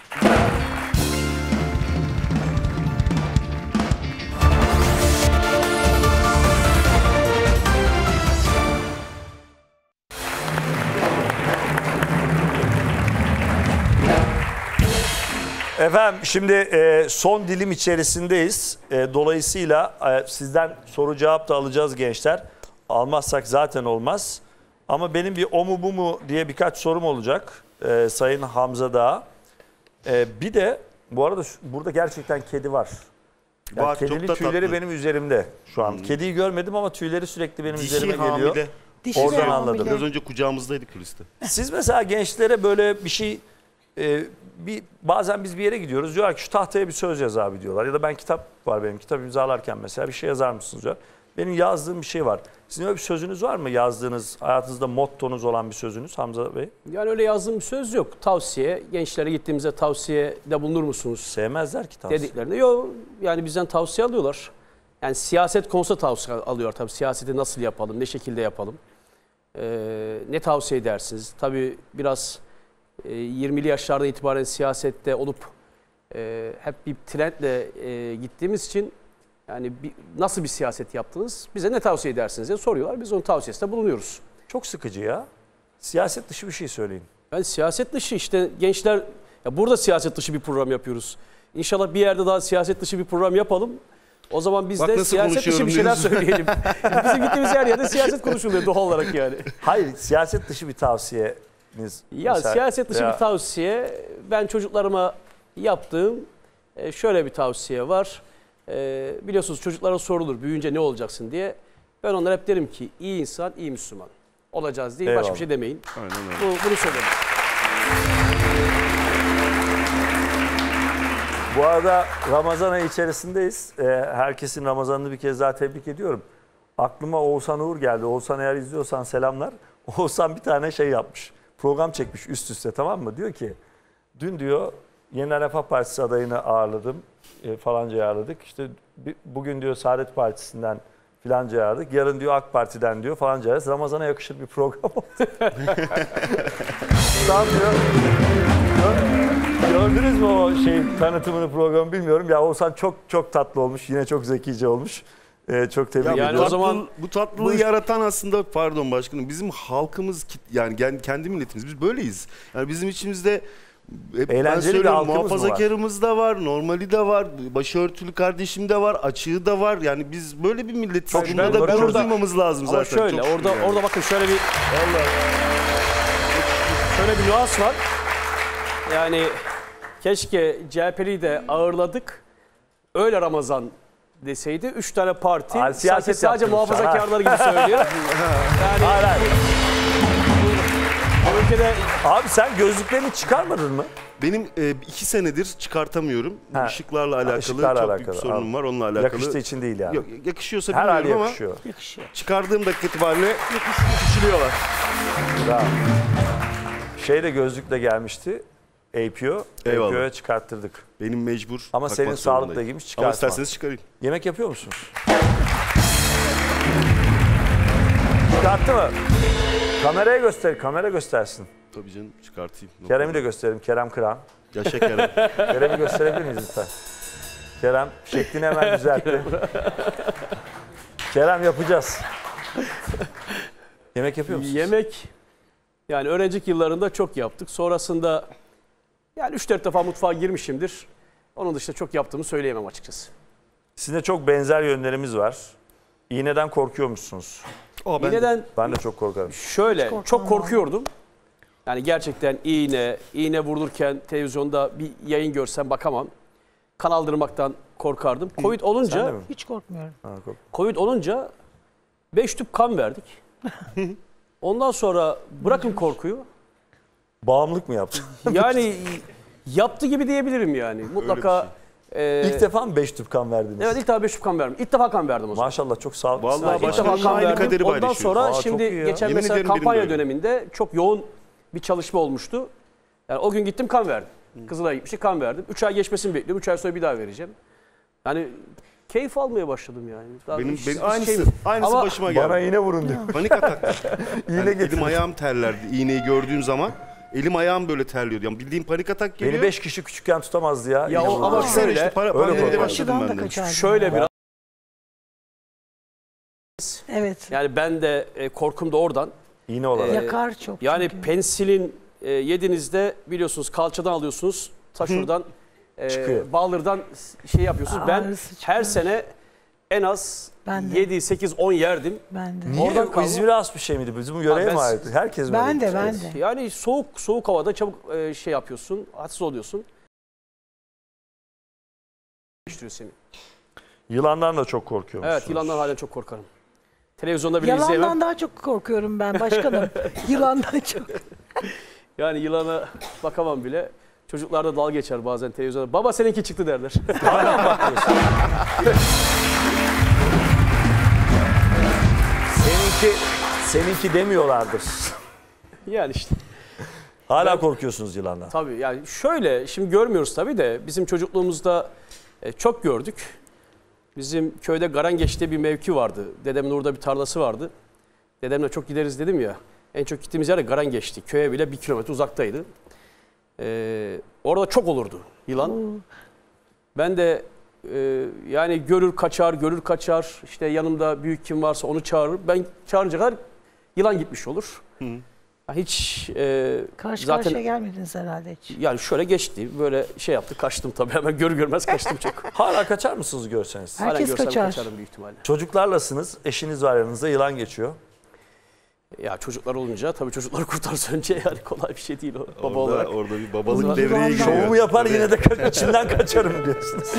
Efendim şimdi e, son dilim içerisindeyiz. E, dolayısıyla e, sizden soru cevap da alacağız gençler. Almazsak zaten olmaz. Ama benim bir o mu bu mu diye birkaç sorum olacak. E, Sayın Hamza Dağ. E, bir de bu arada şu- burada gerçekten kedi var. Yani
Var, çok
kedili
da
tüyleri
tatlı.
benim üzerimde şu an. Kediyi görmedim ama tüyleri sürekli benim
Dişi
üzerime
hamile.
geliyor.
Dişi
Oradan
hamile.
anladım.
Biraz önce kucağımızdaydı kuliste.
Siz mesela gençlere böyle bir şey e, bir bazen biz bir yere gidiyoruz diyorlar ki şu tahtaya bir söz yaz abi diyorlar ya da ben kitap var benim kitap imzalarken mesela bir şey yazar mısınız diyor. Benim yazdığım bir şey var. Sizin öyle bir sözünüz var mı yazdığınız hayatınızda mottonuz olan bir sözünüz Hamza Bey?
Yani öyle yazdığım bir söz yok. Tavsiye, gençlere gittiğimizde tavsiyede bulunur musunuz?
Sevmezler ki tavsiye.
Dediklerinde yok. Yani bizden tavsiye alıyorlar. Yani siyaset konusunda tavsiye alıyor tabii. Siyaseti nasıl yapalım, ne şekilde yapalım? Ee, ne tavsiye edersiniz? Tabii biraz e, yirmili yaşlardan itibaren siyasette olup e, hep bir trendle e, gittiğimiz için yani bir, nasıl bir siyaset yaptınız? Bize ne tavsiye edersiniz diye soruyorlar. Biz onun tavsiyesinde bulunuyoruz.
Çok sıkıcı ya. Siyaset dışı bir şey söyleyin.
Ben siyaset dışı işte gençler, ya burada siyaset dışı bir program yapıyoruz. İnşallah bir yerde daha siyaset dışı bir program yapalım. O zaman biz
Bak
de
nasıl
siyaset dışı bir
konuşuyorum
şeyler
diyorsun.
söyleyelim. Bizim gittiğimiz her yerde siyaset konuşuluyor doğal olarak yani.
Hayır siyaset dışı bir tavsiyeniz.
Ya
mesela
siyaset dışı
veya-
bir tavsiye, ben çocuklarıma yaptığım e, şöyle bir tavsiye var. E, biliyorsunuz çocuklara sorulur büyüyünce ne olacaksın diye. Ben onlara hep derim ki iyi insan, iyi Müslüman olacağız diye başka
Eyvallah.
bir şey demeyin.
Aynen öyle.
Bu, bunu söylerim.
Bu arada Ramazan ayı içerisindeyiz. Ee, herkesin Ramazan'ını bir kez daha tebrik ediyorum. Aklıma Oğuzhan Uğur geldi. Oğuzhan eğer izliyorsan selamlar. Oğuzhan bir tane şey yapmış. Program çekmiş üst üste tamam mı? Diyor ki dün diyor Yeniden Refah Partisi adayını ağırladım. E, falancayı ağırladık. İşte bi- bugün diyor Saadet Partisi'nden filancayı ağırladık. Yarın diyor AK Parti'den diyor falancayı ağırladık. Ramazan'a yakışır bir program oldu. Tam diyor. Gördünüz mü o şey tanıtımını programı bilmiyorum. Ya Oğuzhan çok çok tatlı olmuş. Yine çok zekice olmuş. Ee, çok tebrik
Ya
ediyorum.
yani o zaman bu tatlılığı yaratan aslında pardon başkanım bizim halkımız kit- yani gen- kendi milletimiz biz böyleyiz. Yani bizim içimizde hep ben
Eğlenceli bir
söylüyorum,
halkımız mı var?
muhafazakarımız da var, normali de var, başörtülü kardeşim de var, açığı da var. Yani biz böyle bir milletiz.
Çok
Bunda
ben-
da
ben
gurur
orada-
duymamız lazım
Ama
zaten.
şöyle
Çok
orada
şükür yani.
orada bakın şöyle bir şöyle bir nüans var. Yani keşke C H P'liyi de ağırladık. Öyle Ramazan deseydi. Üç tane parti
Hayır, siyaset
sadece, sadece
yaptırmışlar,
muhafazakarlar gibi söylüyor. Yani
Hayır, hayır.
Bu ülkede
Abi sen gözlüklerini çıkarmadın mı?
Benim e, iki senedir çıkartamıyorum.
Ha.
Işıklarla alakalı
ışıklarla
çok
alakalı.
büyük sorunum
Abi.
var onunla alakalı.
Yakıştığı için değil yani.
Yok, yakışıyorsa
Her hali
bilmiyorum
yakışıyor.
ama
Yakışıyor.
çıkardığım dakika itibariyle küçülüyorlar.
Bravo. Şey de gözlükle gelmişti. A P O.
Eyvallah.
A P O'ya çıkarttırdık.
Benim mecbur.
Ama senin
takmak
sağlıkla
zorundayım.
ilgimiz
Ama
çıkartma.
isterseniz çıkarayım.
Yemek yapıyor musunuz? Çıkarttı mı? Kameraya göster, kamera göstersin.
Tabii canım çıkartayım.
Kerem'i de gösterelim. Kerem Kıran.
Yaşa Kerem.
Kerem'i gösterebilir miyiz lütfen? Kerem şeklini hemen düzeltti. Kerem yapacağız. Yemek yapıyor musunuz?
yemek yani öğrencilik yıllarında çok yaptık. Sonrasında yani üç dört defa mutfağa girmişimdir. Onun dışında çok yaptığımı söyleyemem açıkçası.
Sizin de çok benzer yönlerimiz var. İğneden korkuyormuşsunuz.
O ben
İğneden
de.
Ben de çok korkarım.
şöyle çok korkuyordum. Yani gerçekten iğne, iğne vurulurken televizyonda bir yayın görsem bakamam. Kan aldırmaktan korkardım. Covid
Sen de
olunca
mi?
Hiç korkmuyorum.
Ha, kork-
Covid olunca beş tüp kan verdik. Ondan sonra bırakın korkuyu.
Bağımlılık mı yaptın?
Yani yaptı gibi diyebilirim yani. Mutlaka e,
İlk defa mı beş tüp kan verdiniz?
evet ilk defa beş tüp kan verdim. İlk defa kan verdim o zaman.
Maşallah çok sağlıklı.
Vallahi
Yani ilk
başkanımla
defa kan
aynı
verdim.
kaderi
Ondan
paylaşıyoruz.
sonra
Aa, çok
şimdi
iyi ya.
geçen
Yemin
mesela
ederim benim de
kampanya
öyle.
döneminde çok yoğun bir çalışma olmuştu. Yani o gün gittim kan verdim. Kızılay'a gitmiştik kan verdim. üç ay geçmesini bekliyorum. üç ay sonra bir daha vereceğim. Yani keyif almaya başladım yani. Daha
Benim,
hiç-
benim
hiç
aynısı,
şey-
aynısı
Ama
başıma geldi.
Bana iğne vurun diyor.
Panik atak.
İğne
Yani elim
getirin.
ayağım terlerdi iğneyi gördüğüm zaman. Elim ayağım böyle terliyordu. Yani bildiğim panik atak geliyor.
Beni beş kişi küçükken tutamazdı ya.
Ya
İğne
o-
vurun.
ama
Bak sen
şöyle,
işte para,
öyle
pandemide
korkarım.
başladım
Aşıdan
ben
da
de.
kaçardım.
Şöyle biraz
Evet.
yani ben de e, korkum da oradan.
İğne olarak.
Ee,
Yakar çok.
Yani
çünkü.
pensilin e, yediğinizde biliyorsunuz kalçadan alıyorsunuz. Ta şuradan e,
Çıkıyor.
bağırdan şey yapıyorsunuz. Ben
Ağrısı
her
çıkıyor.
sene en az
Ben de.
yedi sekiz on yerdim.
Ben de.
Niye?
Oradan
O
kalma.
İzmir'e has bir şey miydi? Bizim bu yöreye
ben-
mi aitti? Herkes mi
Ben
öyle?
de ben de.
Yani soğuk soğuk havada çabuk e, şey yapıyorsun. Hatsız oluyorsun. Değiştiriyor seni.
Yılandan da çok korkuyormuş.
Evet yılandan halen çok korkarım. Televizyonda bile izleyemem.
Yalandan daha çok korkuyorum ben başkanım. Yılandan çok.
Yani yılana bakamam bile. Çocuklar da dalga geçer bazen televizyonda. Baba seninki çıktı derler.
Seninki, seninki demiyorlardır.
Yani işte.
Hala
Ben-
korkuyorsunuz yılandan.
Tabii yani şöyle şimdi görmüyoruz tabii de bizim çocukluğumuzda e, çok gördük. Bizim köyde Garangeç diye bir mevki vardı. Dedemin orada bir tarlası vardı. Dedemle çok gideriz dedim ya. En çok gittiğimiz yer de Garangeç'ti. Köye bile bir kilometre uzaktaydı. Ee, orada çok olurdu yılan. Ben de e, yani görür kaçar, görür kaçar. İşte yanımda büyük kim varsa onu çağırır. Ben çağırınca kadar yılan gitmiş olur.
Hı.
Hiç e,
Karşı
zaten
karşıya gelmediniz herhalde hiç.
yani şöyle geçti. Böyle şey yaptı. Kaçtım tabii. Hemen görür görmez kaçtım çok.
Hala kaçar mısınız görseniz?
Hala
Herkes
görsem
kaçar.
kaçarım büyük ihtimalle.
Çocuklarlasınız, eşiniz var yanınızda, yılan geçiyor.
Ya çocuklar olunca tabii çocukları kurtarsa önce yani kolay bir şey değil o baba
Orada,
olarak.
orada bir babalık
Yılan-
devreye giriyor.
Şovumu yapar
Tabii.
yine de ka- içimden kaçarım diyorsunuz.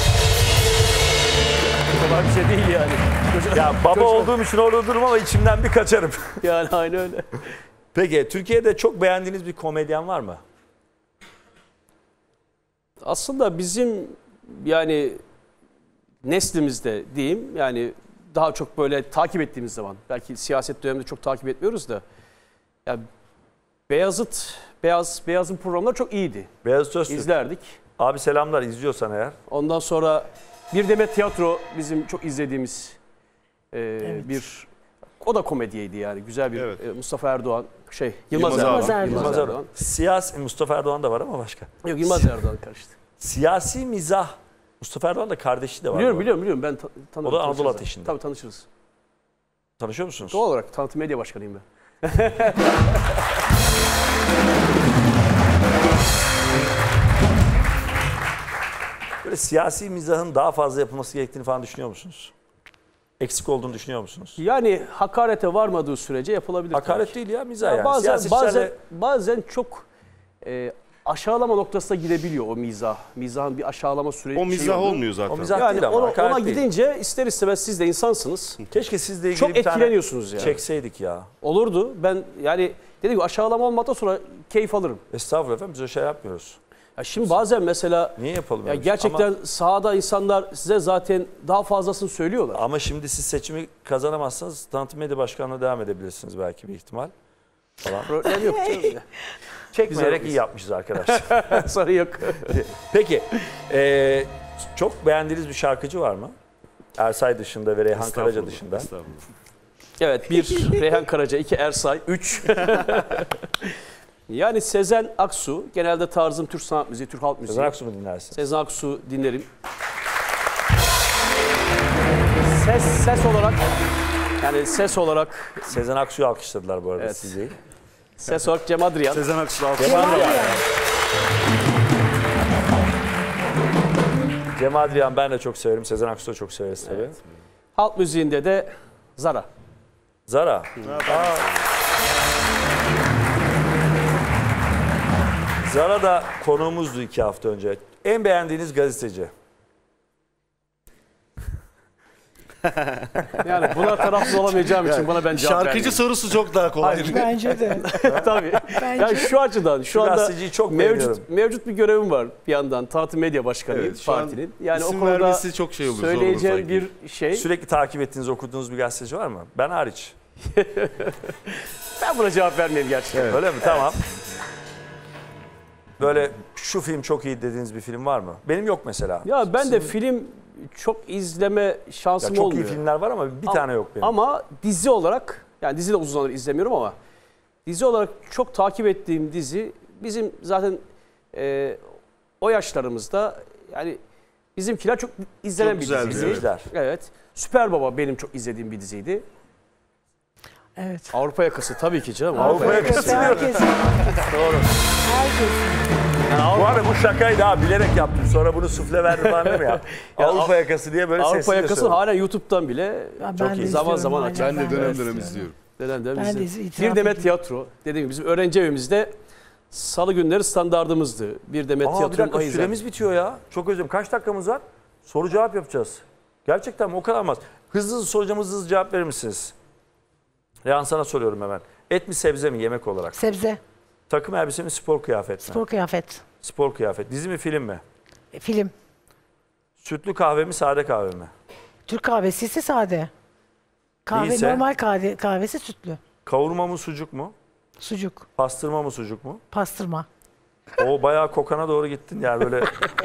Kolay bir şey değil yani. Çocuk-
Ya baba
çocuk-
olduğum için orada durum ama içimden bir kaçarım.
Yani aynı öyle.
Peki Türkiye'de çok beğendiğiniz bir komedyen var mı?
Aslında bizim yani neslimizde diyeyim yani daha çok böyle takip ettiğimiz zaman belki siyaset döneminde çok takip etmiyoruz da ya Beyazıt Beyaz Beyaz'ın programları çok iyiydi.
Beyazıt Öztürk.
İzlerdik.
Abi selamlar, izliyorsan eğer.
Ondan sonra Bir Demet Tiyatro bizim çok izlediğimiz e, bir o da komedyeydi yani güzel bir
Evet.
e, Mustafa Erdoğan şey Yılmaz,
Yılmaz
Erdoğan.
Erdoğan.
Yılmaz
Yılmaz
Erdoğan.
Erdoğan. Siyasi, Mustafa Erdoğan da var ama başka.
Yok Yılmaz Erdoğan karıştı.
Siyasi mizah. Mustafa Erdoğan da kardeşi de var.
Biliyorum
bu arada.
biliyorum biliyorum ben ta- tanırım.
O da Anadolu
tanışırız.
Ateşi'nde.
Tabii tanışırız.
Tanışıyor musunuz?
Doğal olarak tanıtım medya başkanıyım ben.
Böyle siyasi mizahın daha fazla yapılması gerektiğini falan düşünüyor musunuz? Eksik olduğunu düşünüyor musunuz?
Yani hakarete varmadığı sürece yapılabilir.
Hakaret
tabii ki.
değil ya, mizah
Ya
yani.
bazen,
Siyasetçilerle-
bazen, bazen çok e, aşağılama noktasına gidebiliyor o mizah. Mizahın bir aşağılama süreci.
O mizah olmuyor zaten.
O mizah
yani
değil ama.
ona,
hakaret
ona
değil.
gidince ister istemez siz de insansınız.
Keşke sizle ilgili
Çok
bir tane
etkileniyorsunuz yani.
çekseydik ya.
Olurdu. Ben yani dediğim gibi aşağılama olmadan sonra keyif alırım.
Estağfurullah efendim, biz o şey yapmıyoruz.
Ya şimdi bazen mesela
Niye yapalım?
ya
öyle bir şey?
gerçekten
Ama,
sahada insanlar size zaten daha fazlasını söylüyorlar.
ama şimdi siz seçimi kazanamazsanız Tanıtım Medya Başkanlığı'na devam edebilirsiniz belki bir ihtimal. Falan.
Problem yok canım.
Çekmeyerek
Güzel
iyi yapmışız arkadaşlar.
Sorun yok.
Peki, e, çok beğendiğiniz bir şarkıcı var mı? Ersay dışında ve Reyhan Karaca dışında.
Evet, bir Reyhan Karaca, iki Ersay, üç. Yani Sezen Aksu, genelde tarzım Türk sanat müziği, Türk halk müziği.
Sezen Aksu mu dinlersin?
Sezen Aksu dinlerim. Ses ses olarak, yani ses olarak...
Sezen Aksu'yu alkışladılar bu arada,
evet.
siz değil.
Ses olarak Cem Adrian.
Sezen Aksu
Cem Adrian. Cem Adrian ben de çok severim. Sezen Aksu'yu çok severiz tabii. Evet.
Halk müziğinde de Zara.
Zara. Aa. Zara da konuğumuzdu iki hafta önce. En beğendiğiniz gazeteci?
Yani buna tarafsız olamayacağım için
Yani
bana ben cevap
şarkıcı
vermeyeyim.
sorusu çok daha kolay.
Bence de.
Tabii.
Bence-
Yani şu açıdan şu
Şu
anda
gazeteciyi çok beğeniyorum.
mevcut mevcut bir görevim var bir yandan. Tanıtım Medya Başkanıyım
Evet, şu an
partinin. Yani o
isim
konuda
vermesi çok şey olur, zor olur
söyleyeceğim
sanki.
bir şey.
Sürekli takip ettiğiniz, okuduğunuz bir gazeteci var mı? Ben hariç.
Ben buna cevap vermeyeyim gerçekten.
Öyle mi? Tamam. Böyle şu film çok iyi dediğiniz bir film var mı? Benim yok mesela.
Ya ben de film çok izleme şansım
Ya çok
olmuyor.
iyi filmler var ama bir
Ama-
tane yok benim.
Ama dizi olarak, yani dizi de uzun zamandır izlemiyorum ama dizi olarak çok takip ettiğim dizi bizim zaten e, o yaşlarımızda, yani bizimkiler çok izlenen
Çok
bir
güzel
diziydi.
dizi,
evet.
Evet. Süper Baba benim çok izlediğim bir diziydi.
Evet.
Avrupa Yakası tabii ki canım.
Avrupa Yakası diyor.
Herkesin.
Doğru.
Herkesin.
Yani bu arada bu şakaydı ha, bilerek yaptım. Sonra bunu sufle verdim anladın mı ya?
Ya
Avrupa Yakası diye böyle
Avrupa
sesli
Yakası
söyledim.
hala YouTube'dan bile
Ya
çok
ben de
iyi. Zaman
izliyorum
zaman
hala,
açar.
Ben de
Ben
dönem
de
dönem
istiyorum.
izliyorum.
Neden de
Ben
biz
de
de-
iz- itiraf
Bir demet
edeyim.
tiyatro. Dediğim gibi bizim öğrenci evimizde salı günleri standardımızdı. Bir demet
Aa, bir
tiyatronun
dakika
ayı
süremiz bitiyor ya. Çok özledim. Kaç dakikamız var? Soru cevap yapacağız. Gerçekten mi? O kadar mı az? Hızlı hızlı soracağım, hızlı hızlı cevap verir misiniz? Reyhan sana soruyorum hemen. Et mi sebze mi yemek olarak?
Sebze,
Takım elbise mi spor kıyafet mi?
spor kıyafet,
Spor kıyafet. Dizi mi film mi?
e, film.
Sütlü kahve mi sade kahve mi?
Türk kahvesi ise sade. Kahve
Değilse?
normal kahve, kahvesi sütlü.
Kavurma mı sucuk mu?
Sucuk,
Pastırma mı sucuk mu?
pastırma.
O bayağı kokana doğru gittin yani böyle.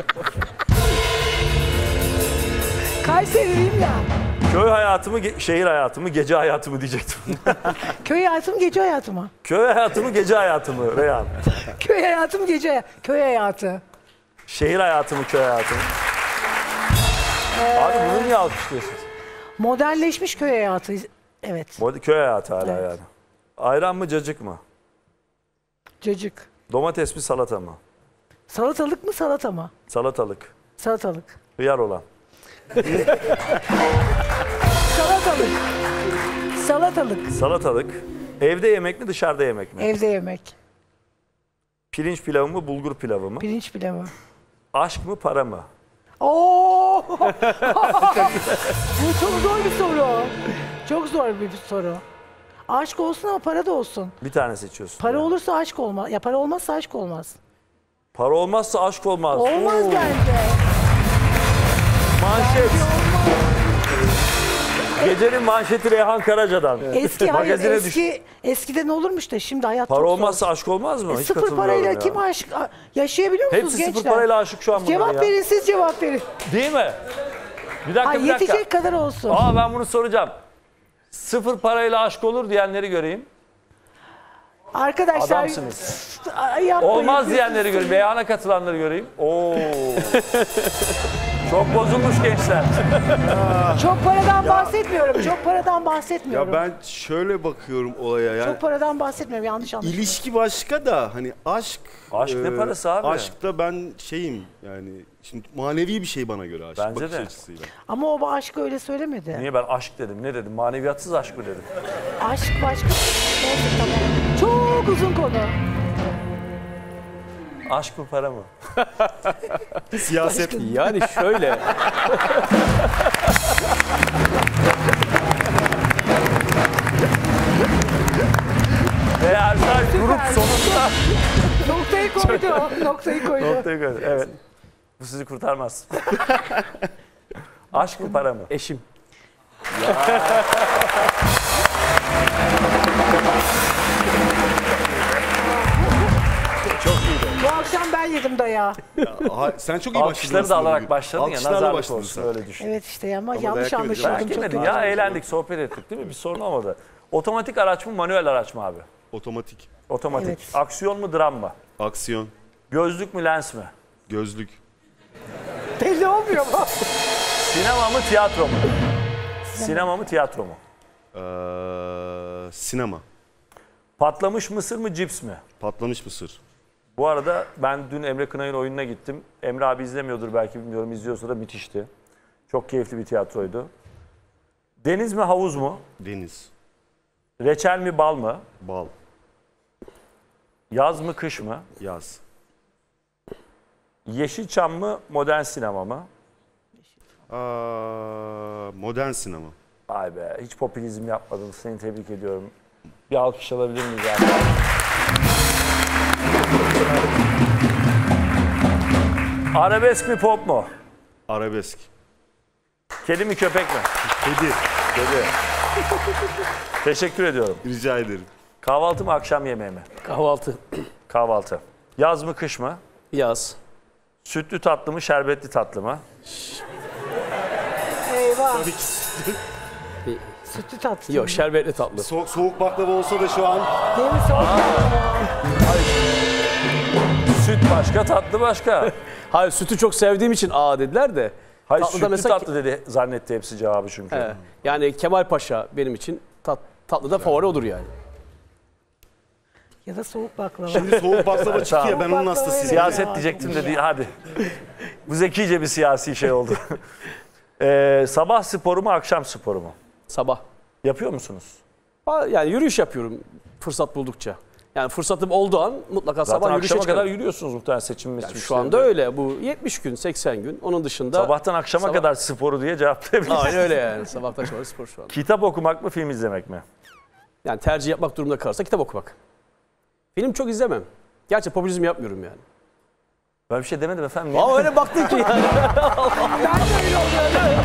Kayseriliyim ya.
Köy hayatı mı, ge- şehir hayatı mı, gece hayatı mı diyecektim.
Köy hayatım gece hayatı mı?
Köy hayatı mı, gece hayatı mı Reyhan?
Köy hayatım gece köy hayatı.
Şehir hayatı mı, köy hayatı mı? Abi bunu niye alkışlıyorsunuz?
Modernleşmiş köy hayatı. Evet.
Mod- Köy hayatı hala
Evet.
yani. Ayran mı, cacık mı?
Cacık.
Domates mi, salata mı?
Salatalık mı salata mı?
Salatalık.
Salatalık.
Hıyar olan.
Salatalık. Salatalık.
Salatalık. Evde yemek mi, dışarıda yemek mi?
Evde yemek.
Pirinç pilavı mı, bulgur pilavı mı?
Pirinç pilavı.
Aşk mı, para mı?
Oo! Bu çok zor bir soru. Çok zor bir soru. Aşk olsun ama para da olsun.
Bir tane seçiyorsun.
Para
yani.
olursa aşk olmaz. Ya para olmazsa aşk olmaz.
Para olmazsa aşk olmaz.
Olmaz
Oo.
bence.
Manşet. Gecenin manşeti Reyhan Karaca'dan.
Eski hayır,
Magazine düş-
eski eskiden olurmuş da şimdi hayat
Para
çok zor.
olmazsa aşk olmaz mı?
E,
Hiç
sıfır
katılmıyorum
parayla
ya.
kim aşk a- yaşayabiliyor musunuz
Hepsi
gençler?
sıfır parayla aşık şu an bunlar
Cevap
ya.
verin, siz cevap verin.
Değil mi? Bir dakika
Ay,
bir dakika.
yetecek kadar olsun.
Aa ben bunu soracağım. Sıfır parayla aşk olur diyenleri göreyim.
Arkadaşlar
Adamsınız.
Ay, yapmayın.
Olmaz diyenleri göreyim. Beyana katılanları göreyim. Oo. Çok bozulmuş gençler.
Çok paradan bahsetmiyorum. Çok paradan bahsetmiyorum.
Ya ben şöyle bakıyorum olaya yani.
Çok paradan bahsetmiyorum. Yanlış anlaşılma.
İlişki başka da hani aşk.
Aşk ne parası abi?
Aşkta ben şeyim yani şimdi manevi bir şey bana göre aşk.
Bence
bakış
de.
açısıyla.
Ama o aşkı öyle söylemedi.
Niye ben aşk dedim? Ne dedim? Maneviyatsız aşk mı dedim?
Aşk başka. Neyse tamam. Çok uzun konu.
Aşk mı para mı?
Siyaset.
Yani şöyle.
Ve Ersay grup sonunda
Noktayı koydu. Noktayı koydu.
noktayı koydu. Evet. Bu sizi kurtarmaz. Aşk mı para mı?
Eşim.
Çok iyiydi.
Bu akşam ben yedim dayağı.
Aha, sen çok iyi başladın.
Alkışları da
aslında
alarak
bugün.
başladın ya.
Alkışlarla
Nazarlık
başladın
olsun
sen.
öyle düşün.
Evet işte ama,
Ama
yanlış
dayak
anlaşıldım.
Ben
Çok
yemedim
kötü.
ya, eğlendik, sohbet ettik değil mi? Bir sorun olmadı. Otomatik araç mı, manuel araç mı abi?
Otomatik.
Otomatik.
Evet.
Aksiyon mu, dram mı?
Aksiyon.
Gözlük mü, lens mi?
Gözlük.
Belli olmuyor mu?
Sinema mı, tiyatro mu? Sinema mı, tiyatro mu?
Ee, sinema.
Patlamış mısır mı, cips mi?
Patlamış mısır.
Bu arada ben dün Emre Kınay'ın oyununa gittim. Emre abi izlemiyordur belki, bilmiyorum. İzliyorsa da müthişti. Çok keyifli bir tiyatroydu. Deniz mi, havuz mu?
Deniz.
Reçel mi, bal mı?
Bal.
Yaz mı, kış mı?
Yaz.
Yeşilçam mı, modern sinema mı?
Aa, modern sinema.
Ay be, hiç popülizm yapmadın. Seni tebrik ediyorum. Bir alkış alabilir miyiz abi? Arabesk mi, pop mu?
Arabesk.
Kedi mi, köpek mi?
Kedi.
Kedi. Teşekkür ediyorum.
Rica ederim.
Kahvaltı mı, akşam yemeği mi?
Kahvaltı.
Kahvaltı. Yaz mı, kış mı?
Yaz.
Sütlü tatlı mı, şerbetli tatlı mı?
Eyvah.
Tabii ki sütlü.
Sütlü tatlı.
Yok, şerbetli tatlı.
So- soğuk baklava olsa da şu an.
Değil mi? Soğuk
Süt başka, tatlı başka.
Hayır, sütü çok sevdiğim için aa dediler de.
Hayır,
Tatlıda
sütlü
mesela-
tatlı dedi zannetti hepsi cevabı çünkü.
He, yani Kemal Paşa benim için tat, tatlıda favori odur yani.
Ya da soğuk baklava.
Şimdi soğuk baklava çıktı ya, ben onun
Baklava
hastasıyım.
Siyaset
Ya,
diyecektim
ya.
de değil, hadi. Bu zekice bir siyasi şey oldu. Ee, sabah sporu mu, akşam sporu mu?
Sabah.
Yapıyor musunuz?
Ha, yani yürüyüş yapıyorum fırsat buldukça. Yani fırsatım olduğu an mutlaka
Zaten
sabah yürüyüşe
akşama
çıkarım.
kadar yürüyorsunuz muhtemelen seçim
Yani
meçim
şu anda öyle. Bu yetmiş gün, seksen gün. Onun dışında...
Sabahtan akşama
Sabah-
kadar sporu diye cevaplayabilirsiniz.
Aynen öyle yani. Sabahtan akşama spor şu anda.
Kitap okumak mı, film izlemek mi?
Yani tercih yapmak durumunda kalırsa kitap okumak. Film çok izlemem. Gerçi popülizm yapmıyorum yani.
Ben bir şey demedim efendim. Niye?
Ama öyle baktın ki yani.
Ben de öyle oluyor.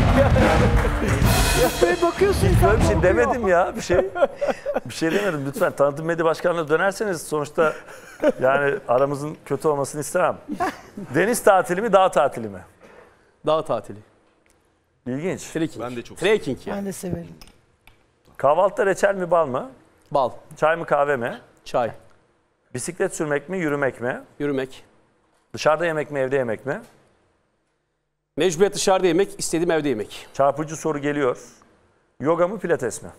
Böyle bakıyorsun.
Hiç böyle bir şey
insan
demedim ya, bir şey. Bir şey demedim lütfen. Tanıtım medya başkanlığına dönerseniz sonuçta yani aramızın kötü olmasını istemem. Deniz tatili mi, dağ tatili mi?
Dağ tatili.
İlginç.
Trekking.
Ben de çok
Trekking yani.
Ben de severim.
Kahvaltıda reçel mi, bal mı?
Bal,
Çay mı, kahve mi?
çay,
Bisiklet sürmek mi, yürümek mi?
yürümek.
Dışarıda yemek mi, evde yemek mi?
Mecburiyet dışarıda yemek, istediğim evde yemek.
Çarpıcı soru geliyor. Yoga mı, pilates mi?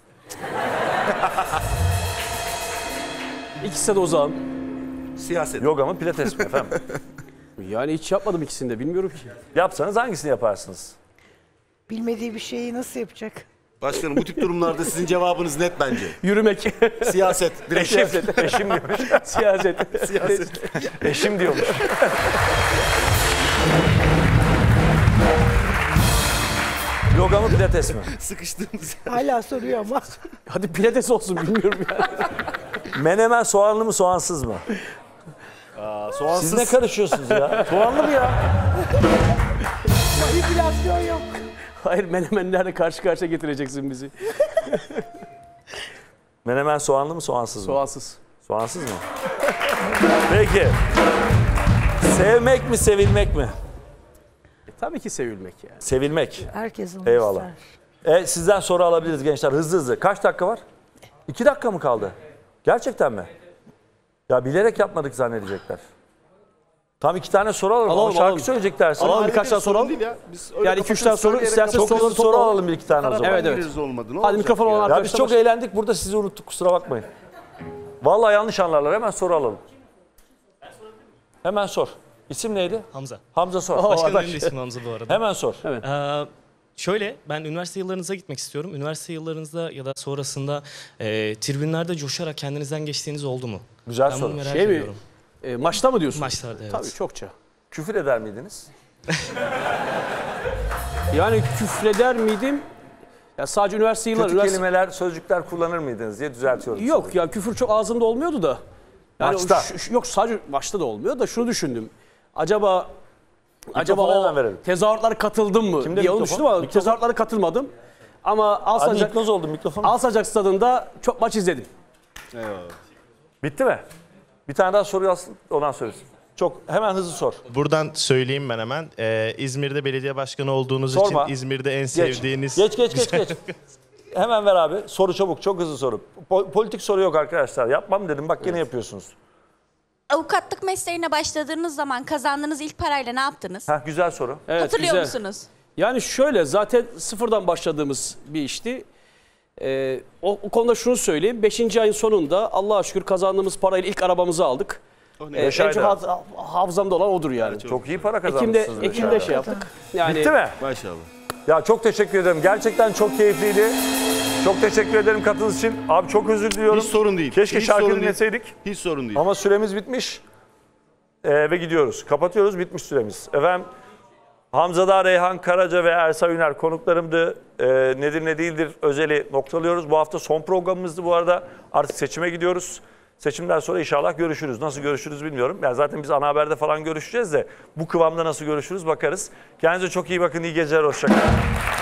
İkisi de uzağım.
Siyaset.
Yoga mı, pilates mi efendim?
Yani hiç yapmadım ikisini de, bilmiyorum ki.
Yapsanız hangisini yaparsınız?
Bilmediği bir şeyi nasıl yapacak?
Başkanım, bu tip durumlarda sizin cevabınız net bence.
Yürümek.
Siyaset. Direkt
Siyaset.
Eşim diyormuş.
Siyaset.
Siyaset.
Eşim diyormuş. Yoga mı, pilates mi?
Sıkıştığımız.
Hala soruyor ama.
Hadi pilates olsun, bilmiyorum yani.
Menemen soğanlı mı, soğansız mı?
Aa, soğansız.
Siz ne karışıyorsunuz ya? Soğanlı mı ya?
Manipülasyon yok.
Hayır, menemenlerle karşı karşıya getireceksin bizi.
Menemen soğanlı mı, soğansız mı?
Soğansız.
Soğansız mı? Peki. Sevmek mi, sevilmek mi?
E, tabii ki sevilmek yani.
Sevilmek.
Herkes onu
Eyvallah.
ister.
E, sizden soru alabiliriz gençler, hızlı hızlı. Kaç dakika var? İki dakika mı kaldı? Gerçekten mi? Ya bilerek yapmadık zannedecekler. Tam iki tane soru alalım.
Alalım,
Ama şarkı
alalım.
söyleyecek dersin.
Alalım, birkaç tane soru alalım. Yani iki üç tane soru isterseniz
Çok
soruları
hızlı soru
toplayalım.
alalım bir iki tane o zaman.
Evet, evet.
Olmadı. Ne
Hadi
olacak
mikrofon
ya?
olan
Ya
arkadaşlar.
biz çok
başlayalım.
eğlendik, burada sizi unuttuk, kusura bakmayın. Vallahi yanlış anlarlar, hemen soru alalım. Hemen sor. İsim neydi?
Hamza.
Hamza sor.
Oh,
Başkanım
adaş.
benim de ismim Hamza bu arada.
Hemen sor.
Evet.
Ee, şöyle, ben üniversite yıllarınıza gitmek istiyorum. Üniversite yıllarınızda ya da sonrasında e, tribünlerde coşarak kendinizden geçtiğiniz oldu mu?
Güzel
Ben
soru.
bunu merak
Şey mi?
ediyorum.
E, maçta mı diyorsun?
Maçlarda evet.
Tabii çokça.
Küfür eder miydiniz?
Yani küfreder miydim? Ya sadece üniversite yılları...
Kötü
üniversite...
kelimeler, sözcükler kullanır mıydınız diye düzeltiyorum.
Yok
soruyu.
ya küfür çok ağzımda olmuyordu da. Yani
Maçta?
şu- şu- yok sadece maçta da olmuyor da şunu düşündüm. Acaba acaba
Mikrofonu
o
hemen verelim.
tezahüratlara katıldım mı
Kimde
diye onu
mikrofon?
düşündüm ama
Mikrofon.
tezahüratlara katılmadım. Ama
Hadi
Alsancak,
hipnoz oldum mikrofon.
Alsancak stadında çok maç izledim.
Eyvallah.
Bitti mi? Bir tane daha soru yazsın, ondan söylesin. Çok hemen hızlı sor.
Buradan söyleyeyim ben hemen. Ee, İzmir'de belediye başkanı olduğunuz
Sorma.
için İzmir'de en
Geç.
sevdiğiniz...
Geç geç geç geç. Hemen ver abi. Soru çabuk, çok hızlı soru. Po- politik soru yok arkadaşlar. Yapmam dedim, bak yine yapıyorsunuz.
Avukatlık mesleğine başladığınız zaman kazandığınız ilk parayla ne yaptınız?
Heh, güzel soru.
Evet,
Hatırlıyor
güzel.
musunuz?
Yani şöyle zaten sıfırdan başladığımız bir işti. Ee, o, o konuda şunu söyleyeyim. Beşinci ayın sonunda Allah'a şükür kazandığımız parayla ilk arabamızı aldık.
ne?
Ee,
Beş
en
ayda.
çok haf- hafızamda olan odur yani.
Çok iyi para
Ekim'de,
kazanmışsınız. beş
Ekim'de
ayda.
şey yaptık. Yani,
Bitti mi?
Maşallah.
Ya çok teşekkür ederim. Gerçekten çok keyifliydi. Çok teşekkür ederim katıldığınız için. Abi çok özür diliyorum.
Hiç sorun değil.
Keşke
Hiç
şarkı
sorun değil.
dinleseydik.
Hiç sorun değil.
Ama süremiz bitmiş. Ee, ve gidiyoruz. Kapatıyoruz, bitmiş süremiz. Efendim Hamza Dağ, Reyhan Karaca ve Ersay Üner konuklarımdı. Ee, nedir ne değildir özeli noktalıyoruz. Bu hafta son programımızdı bu arada. Artık seçime gidiyoruz. Seçimden sonra inşallah görüşürüz. Nasıl görüşürüz bilmiyorum. Yani zaten biz ana haberde falan görüşeceğiz de bu kıvamda nasıl görüşürüz bakarız. Kendinize çok iyi bakın. İyi geceler. Hoşça kalın.